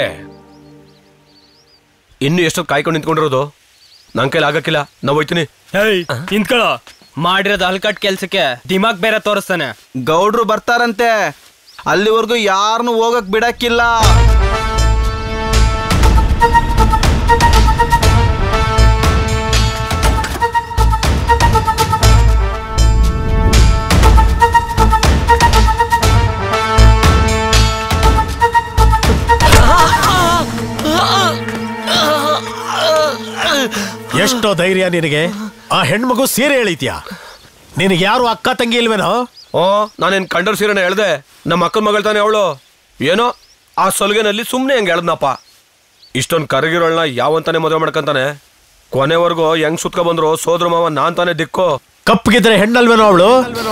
ಇನ್ನು ಎಷ್ಟೊತ್ತು ಕಾಯ್ಕೊಂಡು ನಿಂತ್ಕೊಂಡಿರೋದು? ನನ್ ಕೈಲಿ ಆಗಕ್ಕಿಲ್ಲ, ನಾವು ಹೋಯ್ತೀನಿ. ನಿಂತ್ಕೊಳ್ಳೋ, ಮಾಡಿರೋದು ಹಲ್ಕಟ್ ಕೆಲ್ಸಕ್ಕೆ ದಿಮಾಗ್ ಬೇರೆ ತೋರಿಸ್ತಾನೆ. ಗೌಡ್ರು ಬರ್ತಾರಂತೆ, ಅಲ್ಲಿವರೆಗೂ ಯಾರನ್ನು ಹೋಗಕ್ ಬಿಡಕ್ಕಿಲ್ಲ. ಎಷ್ಟೋ ಧೈರ್ಯ ನಿನಗೆ? ಆ ಹೆಣ್ಮಗು ಸೀರೆ ಎಳಿತ್ಯಾ? ನಿನಗೆ ಯಾರು ಅಕ್ಕ ತಂಗಿ ಇಲ್ವೇನೋ? ಓ, ನಾನೇನ್ ಕಂಡರ್ ಸೀರೆನ ಹೇಳ್ದೆ? ನಮ್ಮ ಅಕ್ಕನ ಮಗಳು ತಾನೆ ಅವಳು. ಏನೋ ಆ ಸೊಲ್ಗೆನಲ್ಲಿ ಸುಮ್ಮನೆ ಹಂಗೆ ಎಳ್ದನಪ್ಪ. ಇಷ್ಟೊಂದು ಕರಗಿರೋಳನ್ನ ಯಾವಂತಾನೆ ಮದುವೆ ಮಾಡ್ಕಂತಾನೆ. ಕೊನೆವರೆಗೂ ಹೆಂಗ್ ಸುತ್ಕ ಬಂದ್ರು ಸೋದ್ರ ಮಾವ ನಾನ್ ತಾನೇ ದಿಕ್ಕು. ಕಪ್ಪಗಿದ್ರೆ ಹೆಣ್ಣಲ್ವೇನೋ ಅವಳು?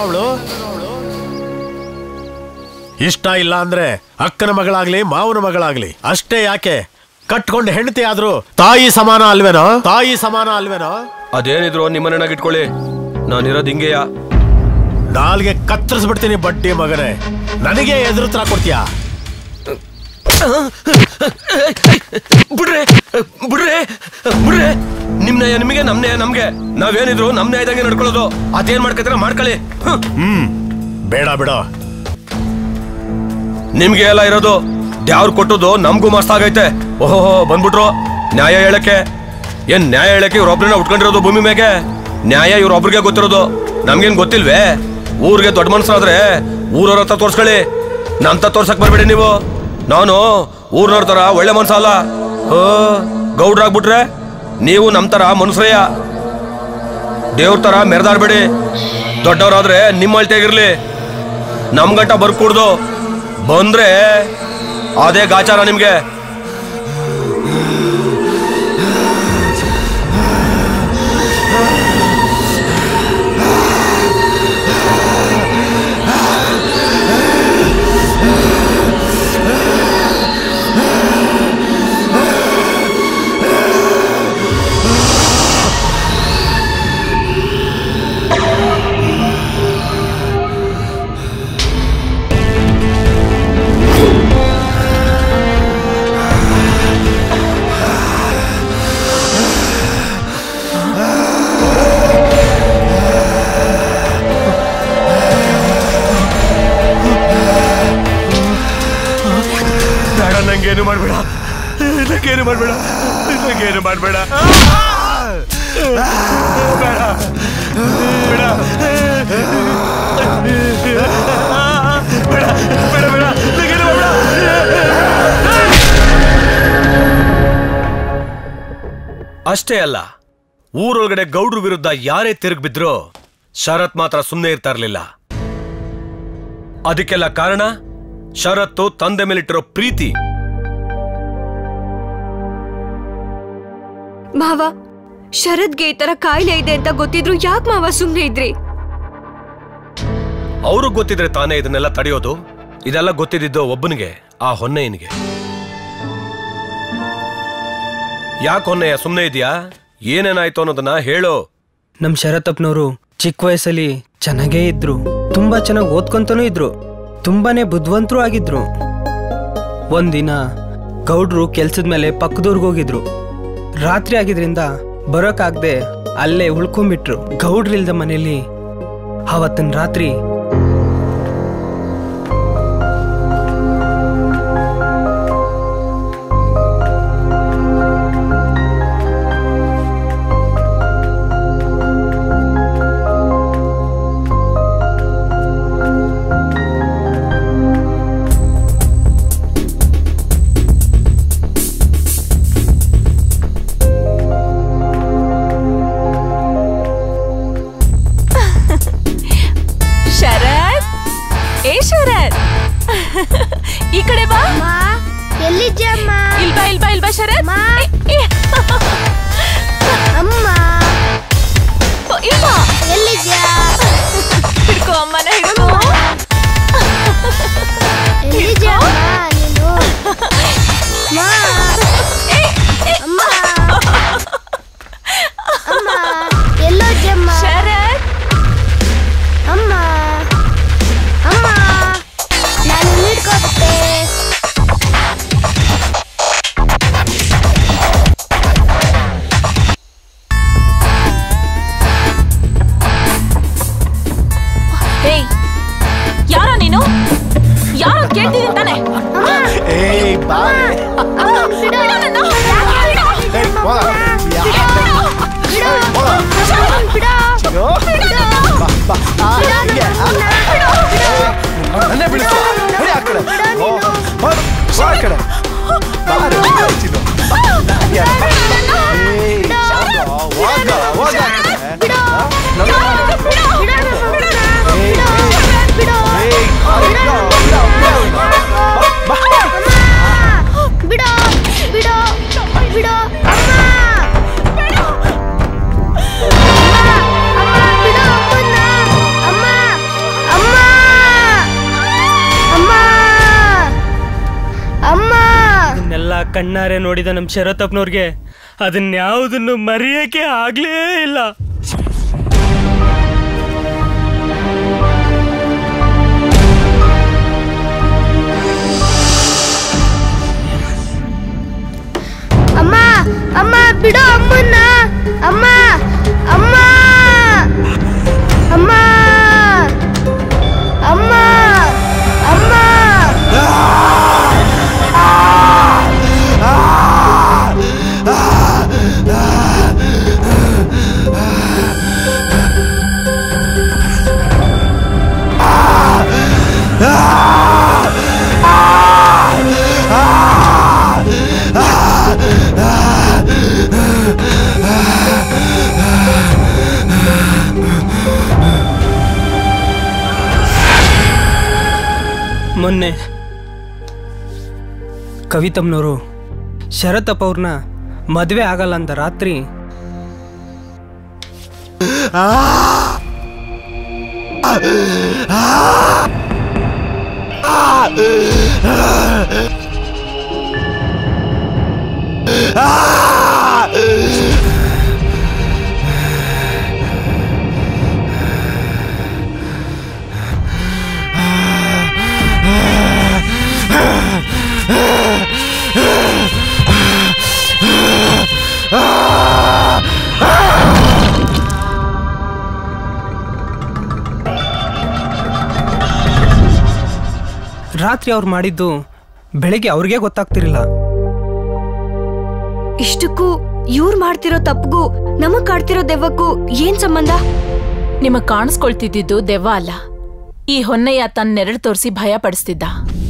ಇಷ್ಟ ಇಲ್ಲ ಅಂದ್ರೆ ಅಕ್ಕನ ಮಗಳಾಗ್ಲಿ ಮಾವನ ಮಗಳಾಗ್ಲಿ ಅಷ್ಟೇ ಯಾಕೆ, ಕಟ್ಕೊಂಡು ಹೆಂಡತಿ ಆದ್ರೂ ತಾಯಿ ಸಮಾನ ಅಲ್ವೇನೋ? ತಾಯಿ ಸಮಾನ ಅಲ್ವೇನೋ? ಅದೇನಿದ್ರು ನಿಮ್ಮನೆನಾಗ ಇಟ್ಕೊಳ್ಳಿ, ನಾನಿರೋದು ಹಿಂಗೆಯ. ನಾಲ್ಗೆ ಕತ್ತರಿಸ್ಬಿಡ್ತೀನಿ ಬಡ್ಡಿ ಮಗನೇ. ನನಗೆ ಎದುರು ತರ ಕೊಡ್ತೀಯಾ? ಬಿಡ್ರೆ ಬಿಡ್ರೆ ಬಿಡ್ರೆ. ನಿಮ್ ನ್ಯಾಯ ನಿಮಗೆ, ನಮ್ ನ್ಯಾಯ ನಮ್ಗೆ. ನಾವೇನಿದ್ರು ನಮ್ ನ್ಯಾಯದಂಗೆ ನಡ್ಕೊಳ್ಳೋದು. ಅದೇನ್ ಮಾಡ್ಕೊತೀರ ಮಾಡ್ಕೊಳ್ಳಿ. ಹ್ಮ್ ಬೇಡ ಬಿಡ. ನಿಮ್ಗೆ ಎಲ್ಲ ಇರೋದು ದ್ಯಾವ್ರು ಕೊಟ್ಟದ್ದು ನಮ್ಗೂ ಮಸ್ತ್ ಆಗೈತೆ. ಓಹೋ ಬಂದ್ಬಿಟ್ರು ನ್ಯಾಯ ಹೇಳಕ್ಕೆ. ಏನ್ ನ್ಯಾಯ ಹೇಳಕ್ಕೆ ಇವ್ರೊಬ್ರನ್ನ ಉಟ್ಕೊಂಡಿರೋದು ಭೂಮಿ ಮೇಗೆ. ನ್ಯಾಯ ಇವ್ರೊಬ್ರಿಗೆ ಗೊತ್ತಿರೋದು, ನಮ್ಗೇನ್ ಗೊತ್ತಿಲ್ವೇ? ಊರಿಗೆ ದೊಡ್ಡ ಮನ್ಸಾದ್ರೆ ಊರವ್ರ ಹತ್ರ ತೋರ್ಸ್ಕೊಳ್ಳಿ, ನಮ್ತ ತೋರ್ಸಕ್ ಬರ್ಬೇಡಿ ನೀವು. ನಾನು ಊರ್ನವ್ರ ತರ ಒಳ್ಳೆ ಮನ್ಸ ಅಲ್ಲ. ಓ ಗೌಡ್ರಾಗ್ಬಿಟ್ರೆ ನೀವು ನಮ್ ತರ ಮನುಷ್ರಯ್ಯ. ದೇವ್ರ ತರ ಮೆರೆದಾಡ್ಬೇಡಿ. ದೊಡ್ಡವರಾದ್ರೆ ನಿಮ್ಮ ಅಳ್ತೆಗಿರ್ಲಿ, ನಮ್ ಗಂಟ ಬರ್ಕೂಡ್ದು. ಬಂದ್ರೆ ಅದೇ ಗಾಚಾರ ನಿಮ್ಗೆ. ನಂಗೇನು ಮಾಡ್ಬೇಡ, ನಂಗೇನು ಮಾಡ್ಬೇಡ, ನಂಗೇನು ಮಾಡ್ಬೇಡ. ಬೇಡ ಬೇಡ ಬೇಡ ಬೇಡ ಬೇಡ, ನಂಗೇನು ಮಾಡ್ಬೇಡ. ಅಷ್ಟೇ ಅಲ್ಲ, ಊರೊಳಗಡೆ ಗೌಡ್ರ ವಿರುದ್ಧ ಯಾರೇ ತಿರುಗಿ ಬಿದ್ರು ಶರತ್ ಮಾತ್ರ ಸುಮ್ಮನೆ ಇರ್ತಾ ಇರ್ಲಿಲ್ಲ. ಅದಕ್ಕೆಲ್ಲ ಕಾರಣ ಶರತ್ತು ತಂದೆ ಮೇಲಿಟ್ಟಿರೋ ಪ್ರೀತಿ. ಮಾವ, ಶರತ್ಗೆ ಈ ತರ ಕಾಯಿಲೆ ಇದೆ ಅಂತ ಗೊತ್ತಿದ್ರು ಯಾಕೆ ಮಾವ ಸುಮ್ಮನೆ ಇದ್ರಿ? ಅವ್ರಿಗೆ ಗೊತ್ತಿದ್ರೆ ತಾನೇ ಇದನ್ನೆಲ್ಲ ತಡೆಯೋದು. ಇದೆಲ್ಲ ಗೊತ್ತಿದ್ದು ಒಬ್ಬನಿಗೆ, ಆ ಹೊನ್ನೆಯನಿಗೆ. ಯಾಕೆ ಹೊನ್ನೆಯ ಸುಮ್ಮನೆ ಇದೆಯಾ? ಏನೇನಾಯ್ತು ಅನ್ನೋದನ್ನ ಹೇಳು. ನಮ್ ಶರತ್ತಪ್ಪನವರು ಚಿಕ್ಕ ವಯಸ್ಸಲ್ಲಿ ಚೆನ್ನಾಗೇ ಇದ್ರು, ತುಂಬಾ ಚೆನ್ನಾಗಿ ಓದ್ಕೊಂತಾನೂ ಇದ್ರು, ತುಂಬಾನೇ ಬುದ್ಧಿವಂತರು ಆಗಿದ್ರು. ಒಂದಿನ ಗೌಡ್ರು ಕೆಲ್ಸದ ಮೇಲೆ ಪಕ್ಕದೂರ್ಗೆ ಹೋಗಿದ್ರು. ರಾತ್ರಿ ಆಗಿದ್ರಿಂದ ಬರೋಕಾಗ್ದೆ ಅಲ್ಲೇ ಉಳ್ಕೊಂಡ್ಬಿಟ್ರು. ಗೌಡ್ರಿಲ್ದ ಮನೆಯಲ್ಲಿ ಅವತ್ತಿನ ರಾತ್ರಿ ಈ ಕಡೆ ಬಾ. ಎಲ್ಲಿದ್ಯಮ್ಮ? ಇಲ್ಬಾ ಇಲ್ಬಾ ಇಲ್ಬಾ ಶರತ್. ಅಮ್ಮ ಇಲ್ಬಾ. ಎಲ್ಲಿದ್ಯಾ? ಹಿಡ್ಕೋ ಅಮ್ಮನ ಹಿಡ್ಕೋ. ಎಲ್ಲಿದ್ಯಮ್ಮ ನೀನು? ಅಮ್ಮ ಅಮ್ಮ ಎಲ್ಲೋದ್ಯಮ್ಮ? ಶರತ್ ಅಮ್ಮ ಅಮ್ಮ ನಾನು ಹಿಡ್ಕೊತ್ತೆ. ಏಯ್ ಯಾರೋ ನೀನು? ಯಾರೋ ಕೇಳ್ತಿದ್ದೀನಿ ತಾನೆ? ಏಯ್ ಬಾರೆ. ನನ್ನೇ ಬಿಡಿಸು. ಆ ಕಡೆ ಆ ಕಡೆ ಬಾರೆ. ಬಿಡೋ ಬಿಡೋ ಬಿಡೋ ಇದನ್ನೆಲ್ಲ ಕಣ್ಣಾರೆ ನೋಡಿದ ನಮ್ ಶರತ್ತಪ್ಪನವ್ರಿಗೆ ಅದನ್ಯಾವುದನ್ನು ಮರೆಯಕ್ಕೆ ಆಗ್ಲೇ ಇಲ್ಲ. ಮೊನ್ನೆ ಕವಿತಮ್ಮನವರು ಶರತಪ್ಪ ಅವ್ರನ್ನ ಮದುವೆ ಆಗಲ್ಲ ಅಂತ ರಾತ್ರಿ ರಾತ್ರಿ ಅವ್ರು ಮಾಡಿದ್ದು ಬೆಳಿಗ್ಗೆ ಅವ್ರಿಗೆ ಗೊತ್ತಾಗ್ತಿರ್ಲಿಲ್ಲ. ಇಷ್ಟಕ್ಕೂ ಇವ್ರು ಮಾಡ್ತಿರೋ ತಪ್ಪಗೂ ನಮಗ್ ಕಾಡ್ತಿರೋ ದೆವ್ವಕ್ಕೂ ಏನ್ ಸಂಬಂಧ? ನಿಮಗ್ ಕಾಣಿಸ್ಕೊಳ್ತಿದ್ದು ದೆವ್ವ ಅಲ್ಲ, ಈ ಹೊನ್ನಯ್ಯ ತನ್ನ ನೆರಳು ತೋರಿಸಿ ಭಯ ಪಡಿಸ್ತಿದ್ದ.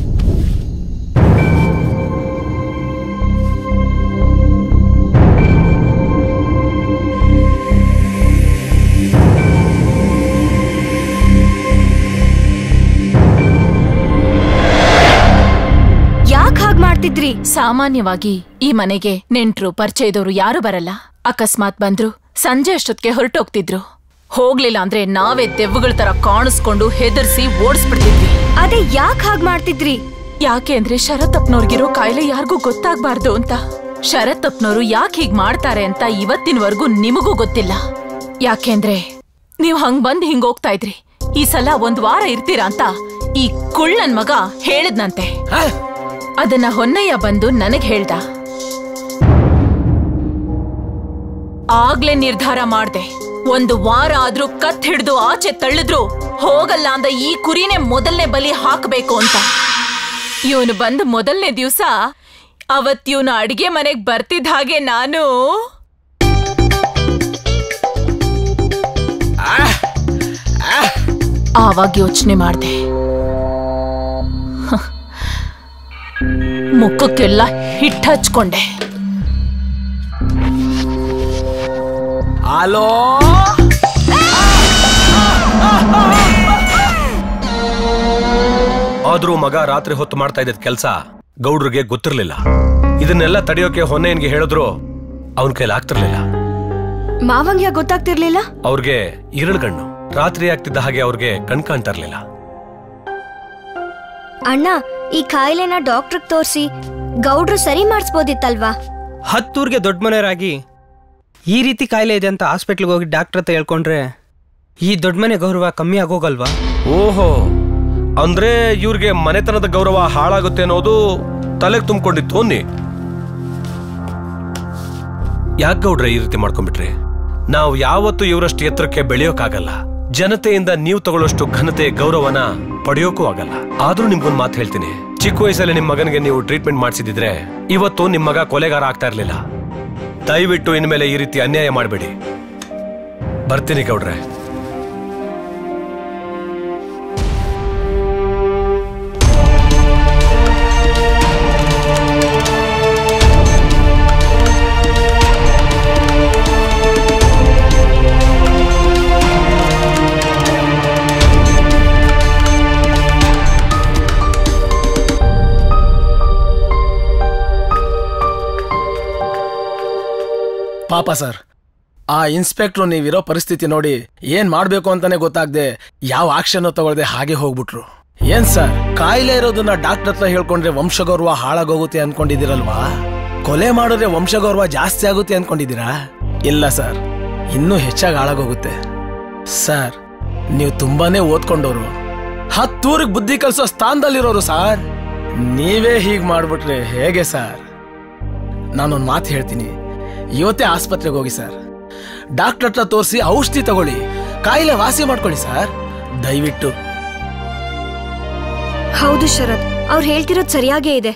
ಸಾಮಾನ್ಯವಾಗಿ ಈ ಮನೆಗೆ ನೆಂಟ್ರು ಪರಿಚಯದವರು ಯಾರು ಬರಲ್ಲ. ಅಕಸ್ಮಾತ್ ಬಂದ್ರು ಸಂಜೆ ಅಷ್ಟೊತ್ತಿಗೆ ಹೊರಟೋಗ್ತಿದ್ರು. ಹೋಗ್ಲಿಲ್ಲ ಅಂದ್ರೆ ನಾವೇ ದೆವ್ವಗಳ ತರ ಕಾಣಿಸ್ಕೊಂಡು ಹೆದರ್ಸಿ ಓಡಿಸ್ಬಿಡ್ತಿದ್ವಿ. ಅದೇ ಯಾಕೆ ಹಾಗ್ ಮಾಡ್ತಿದ್ರಿ? ಯಾಕೆ ಅಂದ್ರೆ ಶರತಪ್ಪನವ್ರಿಗಿರೋ ಕಾಯಿಲೆ ಯಾರಿಗೂ ಗೊತ್ತಾಗ್ಬಾರ್ದು ಅಂತ. ಶರತಪ್ಪನವರು ಯಾಕೆ ಹೀಗ್ ಮಾಡ್ತಾರೆ ಅಂತ ಇವತ್ತಿನವರೆಗೂ ನಿಮಗೂ ಗೊತ್ತಿಲ್ಲ. ಯಾಕೆಂದ್ರೆ ನೀವ್ ಹಂಗ್ ಬಂದ್ ಹಿಂಗ್ ಹೋಗ್ತಾ ಇದ್ರಿ. ಈ ಸಲ ಒಂದ್ ವಾರ ಇರ್ತೀರಾ ಅಂತ ಈ ಕುಳ್ಳನ್ ಮಗ ಹೇಳಿದ್ನಂತೆ. ಅದನ್ನ ಹೊನ್ನಯ್ಯ ಬಂದು ನನಗ್ ಹೇಳ್ದ. ಆಗ್ಲೇ ನಿರ್ಧಾರ ಮಾಡ್ದೆ, ಒಂದು ವಾರ ಆದ್ರೂ ಕತ್ ಹಿಡ್ದು ಆಚೆ ತಳ್ಳಿದ್ರು ಹೋಗಲ್ಲ ಅಂದ ಈ ಕುರಿನೇ ಮೊದಲನೇ ಬಲಿ ಹಾಕಬೇಕು ಅಂತ. ಇವನು ಬಂದು ಮೊದಲನೇ ದಿವ್ಸ ಅವತ್ ಇವನು ಅಡಿಗೆ ಮನೆಗ್ ಬರ್ತಿದ್ದ ಹಾಗೆ ನಾನು ಆವಾಗ ಯೋಚನೆ ಮಾಡ್ದೆ, ಮುಖಕ್ಕೆಲ್ಲ ಹಿಟ್ಟು ಹಚ್ಕೊಂಡೆ. ಹಲೋ, ಆದ್ರೂ ಮಗ ರಾತ್ರಿ ಹೊತ್ತು ಮಾಡ್ತಾ ಇದ್ದ ಕೆಲ್ಸ ಗೌಡ್ರಿಗೆ ಗೊತ್ತಿರ್ಲಿಲ್ಲ. ಇದನ್ನೆಲ್ಲ ತಡೆಯೋಕೆ ಹೊನ್ನೆಯನ್ಗೆ ಹೇಳಿದ್ರು ಅವನ್ ಕೈಲಿ ಆಗ್ತಿರ್ಲಿಲ್ಲ. ಮಾವಂಗ್ಯ ಗೊತ್ತಾಗ್ತಿರ್ಲಿಲ್ಲ. ಅವ್ರಿಗೆ ಇರಳುಗಣ್ಣು, ರಾತ್ರಿ ಆಗ್ತಿದ್ದ ಹಾಗೆ ಅವ್ರಿಗೆ ಕಣ್ ಕಾಣ್ತಾ ಇರ್ಲಿಲ್ಲ. ಅಣ್ಣ, ಈ ಕಾಯಿಲೆನ ಡಾಕ್ಟರ್ ತೋರಿಸಿ ಗೌಡ್ರು ಸರಿ ಮಾಡಿಸ್ಬೋದಿತ್ತಲ್ವಾ? ಹತ್ತೂರ್ಗೆ ದೊಡ್ಡ ಮನೆಯವರಾಗಿ ಈ ರೀತಿ ಕಾಯಿಲೆ ಇದೆ ಅಂತ ಹಾಸ್ಪಿಟ್ಲ್ಗೆ ಹೋಗಿ ಡಾಕ್ಟರ್ ಹತ್ರ ಹೇಳ್ಕೊಂಡ್ರೆ ಈ ದೊಡ್ಡ ಮನೆ ಗೌರವ ಕಮ್ಮಿ ಆಗೋಗಲ್ವಾ? ಓಹೋ, ಅಂದ್ರೆ ಇವ್ರಿಗೆ ಮನೆತನದ ಗೌರವ ಹಾಳಾಗುತ್ತೆ ಅನ್ನೋದು ತಲೆಗೆ ತುಂಬಿಕೊಂಡಿತ್ತು ಅನ್ನಿ. ಯಾಕೆ ಗೌಡ್ರೆ ಈ ರೀತಿ ಮಾಡ್ಕೊಂಡ್ಬಿಟ್ರಿ? ನಾವು ಯಾವತ್ತೂ ಇವರಷ್ಟು ಎತ್ತರಕ್ಕೆ ಬೆಳೆಯೋಕ್ಕಾಗಲ್ಲ. ಜನತೆಯಿಂದ ನೀವು ತಗೊಳ್ಳೋಷ್ಟು ಘನತೆ ಗೌರವನ ಪಡೆಯೋಕ್ಕೂ ಆಗಲ್ಲ. ಆದ್ರೂ ನಿಮ್ಗೊಂದು ಮಾತು ಹೇಳ್ತೀನಿ, ಚಿಕ್ಕ ವಯಸ್ಸಲ್ಲಿ ನಿಮ್ ಮಗನಿಗೆ ನೀವು ಟ್ರೀಟ್ಮೆಂಟ್ ಮಾಡಿಸಿದ್ರೆ ಇವತ್ತು ನಿಮ್ ಮಗ ಕೊಲೆಗಾರ ಆಗ್ತಾ ಇರ್ಲಿಲ್ಲ. ದಯವಿಟ್ಟು ಇನ್ಮೇಲೆ ಈ ರೀತಿ ಅನ್ಯಾಯ ಮಾಡಬೇಡಿ. ಬರ್ತೀನಿ ಗೌಡ್ರೆ. ಪಾಪ ಸರ್, ಆ ಇನ್ಸ್ಪೆಕ್ಟ್ರು ನೀವಿರೋ ಪರಿಸ್ಥಿತಿ ನೋಡಿ ಏನ್ ಮಾಡ್ಬೇಕು ಅಂತಾನೆ ಗೊತ್ತಾಗ್ದೆ ಯಾವ ಆಕ್ಷನ್ ತಗೊಳ್ದೆ ಹಾಗೆ ಹೋಗ್ಬಿಟ್ರು. ಏನ್ ಸರ್, ಕಾಯಿಲೆ ಇರೋದನ್ನ ಡಾಕ್ಟರ್ ಹತ್ರ ಹೇಳ್ಕೊಂಡ್ರೆ ವಂಶಗೌರವ ಹಾಳಾಗೋಗುತ್ತೆ ಅನ್ಕೊಂಡಿದ್ದೀರಲ್ವಾ? ಕೊಲೆ ಮಾಡಿದ್ರೆ ವಂಶಗೌರವ ಜಾಸ್ತಿ ಆಗುತ್ತೆ ಅನ್ಕೊಂಡಿದ್ದೀರಾ? ಇಲ್ಲ ಸರ್, ಇನ್ನೂ ಹೆಚ್ಚಾಗಿ ಹಾಳಾಗೋಗುತ್ತೆ. ಸರ್, ನೀವು ತುಂಬಾನೇ ಓದ್ಕೊಂಡವ್ರು, ಹತ್ತೂರಿಗೆ ಬುದ್ಧಿ ಕಲಿಸೋ ಸ್ಥಾನದಲ್ಲಿರೋರು ಸರ್. ನೀವೇ ಹೀಗ್ ಮಾಡ್ಬಿಟ್ರೆ ಹೇಗೆ ಸರ್? ನಾನೊಂದು ಮಾತು ಹೇಳ್ತೀನಿ, ಇವತ್ತೇ ಆಸ್ಪತ್ರೆಗೆ ಹೋಗಿ ಸರ್, ಡಾಕ್ಟರ್ ಹತ್ರ ತೋರಿಸಿ ಔಷಧಿ ತಗೊಳ್ಳಿ, ಕಾಯಿಲೆ ವಾಸಿ ಮಾಡ್ಕೊಳ್ಳಿ ಸರ್, ದಯವಿಟ್ಟು. ಹೌದು ಶರತ್, ಅವ್ರು ಹೇಳ್ತಿರೋದು ಸರಿಯಾಗೇ ಇದೆ.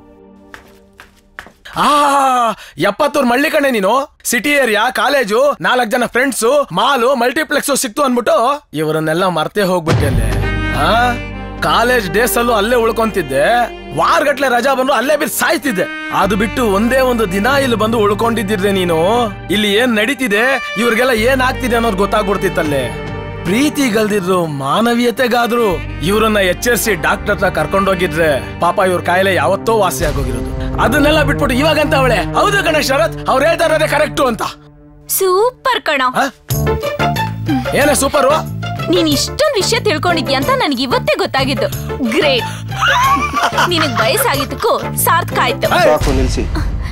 ಆ ಎಪ್ಪತ್ತೂರ್ ಮಳ್ಳಿ ಕಣೆ ನೀನು. ಸಿಟಿ ಏರಿಯಾ, ಕಾಲೇಜು, ನಾಲ್ಕು ಜನ ಫ್ರೆಂಡ್ಸು, ಮಾಲು, ಮಲ್ಟಿಪ್ಲೆಕ್ಸ್ ಸಿಕ್ತು ಅನ್ಬಿಟ್ಟು ಇವರನ್ನೆಲ್ಲ ಮರ್ತೇ ಹೋಗ್ಬಿಟ್ಟೆ ಅಲ್ಲೇ. ಆ ಕಾಲೇಜ್ ಡೇಸ್ ಅಲ್ಲೂ ಅಲ್ಲೇ ಉಳ್ಕೊಂತಿದ್ದೆ, ವಾರಗಟ್ಲೆ ರಜಾ ಬಂದ್ರು ಅಲ್ಲೇ ಬಿದ್ದು ಸಾಯ್ತಿದ್ದೆ. ಅದು ಬಿಟ್ಟು ಒಂದೇ ಒಂದು ದಿನ ಇಲ್ಲಿ ಬಂದು ಉಳ್ಕೊಂಡಿದ್ದಿರ್ದೆ ನೀನು. ಇಲ್ಲಿ ಏನ್ ನಡೀತಿದೆ, ಇವ್ರಿಗೆಲ್ಲ ಏನ್ ಆಗ್ತಿದೆ ಅನ್ನೋದು ಗೊತ್ತಾಗ್ಬಿಡ್ತಿತ್ತಲ್ಲೇ. ಪ್ರೀತಿ ಗಲ್ದಿದ್ರು ಮಾನವೀಯತೆಗಾದ್ರು ಇವ್ರನ್ನ ಎಚ್ಚರಿಸಿ ಡಾಕ್ಟರ್ ಹತ್ರ ಕರ್ಕೊಂಡೋಗಿದ್ರೆ ಪಾಪ ಇವ್ರ ಕಾಯಿಲೆ ಯಾವತ್ತೋ ವಾಸಿ ಆಗೋಗಿರೋದು. ಅದನ್ನೆಲ್ಲ ಬಿಟ್ಬಿಟ್ಟು ಇವಾಗಂತ ಅವಳೆ ಹೌದು ಕಣ ಶರತ್, ಅವ್ರು ಹೇಳ್ತಾ ಇರೋದೇ ಕರೆಕ್ಟು ಅಂತ. ಸೂಪರ್ ಕಣ. ಏನೇ ಸೂಪರ್? ನೀನ್ ಇಷ್ಟೊಂದು ವಿಷಯ ತಿಳ್ಕೊಂಡಿದ್ಯಾ ಅಂತ ನನಗೆ ಇವತ್ತೇ ಗೊತ್ತಾಗಿದ್ದು. ಗ್ರೇಟ್. ನಿನಗ್ ವಯಸ್ಸಾಗಿದ್ದಕ್ಕೂ ಸಾರ್ಥಕ ಆಯ್ತು. ನಿಲ್ಸಿ.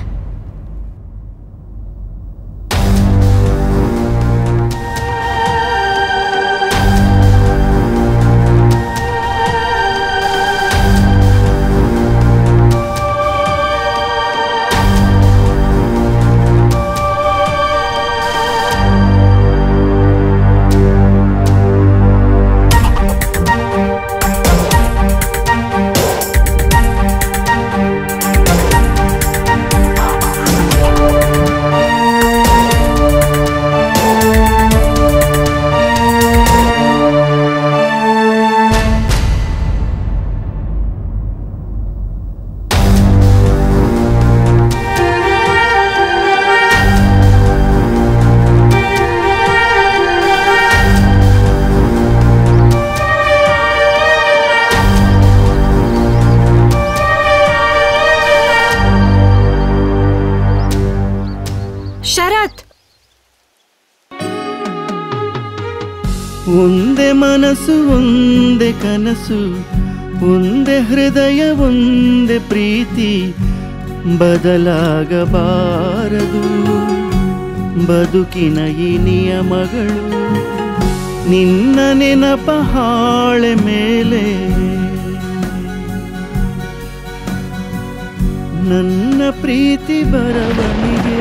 ಒಂದೇ ಮನಸ್ಸು ಒಂದೇ ಕನಸು ಒಂದೇ ಹೃದಯ ಒಂದೇ ಪ್ರೀತಿ ಬದಲಾಗಬಾರದು ಬದುಕಿನ ಈ ನಿಯಮಗಳು ನಿನ್ನ ನೆನಪ ಹಾಳೆ ಮೇಲೆ ನನ್ನ ಪ್ರೀತಿ ಬರವನಿಗೆ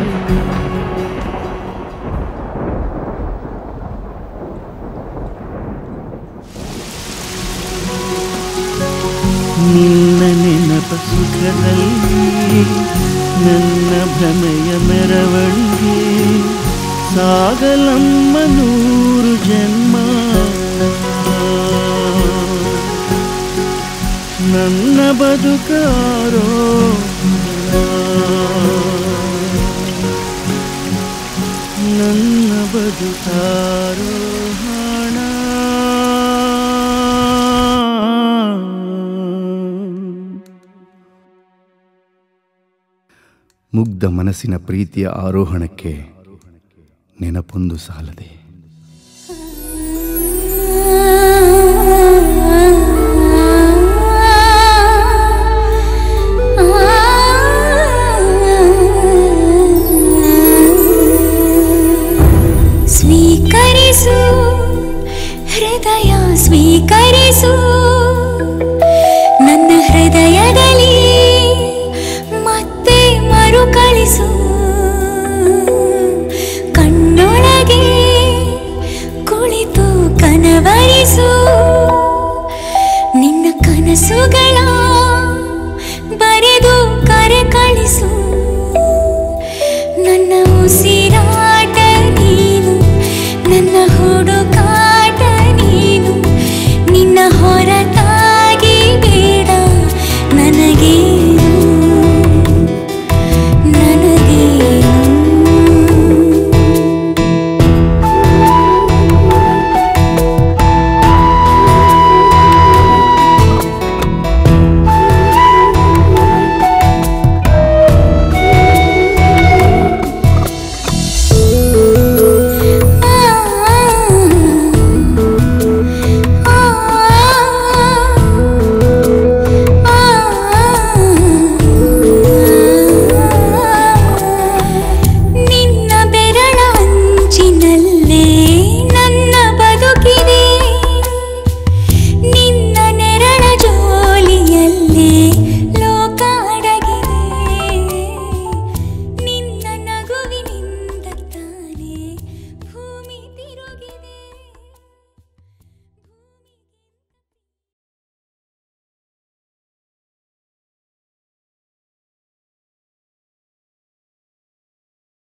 ನಿನ್ನ ನೆನಪ ಸುಖದಲ್ಲಿ ನನ್ನ ಭ್ರಮೆಯ ಮೆರವಣಿಗೆ ಸಾಗಲಮ್ಮ ನೂರು ಜನ್ಮ ನನ್ನ ಬದುಕಾರೋ ನನ್ನ ಬದುಕಾರೋ ಹಣ ಮುಗ್ಧ ಮನಸ್ಸಿನ ಪ್ರೀತಿಯ ಆರೋಹಣಕ್ಕೆ ನೆನಪೊಂದು ಸಾಲದೆ. ಸ್ವೀಕರಿಸು ಹೃದಯ ಸ್ವೀಕರಿಸು ನನ್ನ ಹೃದಯದಲ್ಲಿ ಮತ್ತೆ ಮರುಕಳಿಸು ಕಣ್ಣೊಳಗೆ ಕುಳಿತು ಕನವರಿಸು ನಿನ್ನ ಕನಸುಗಳ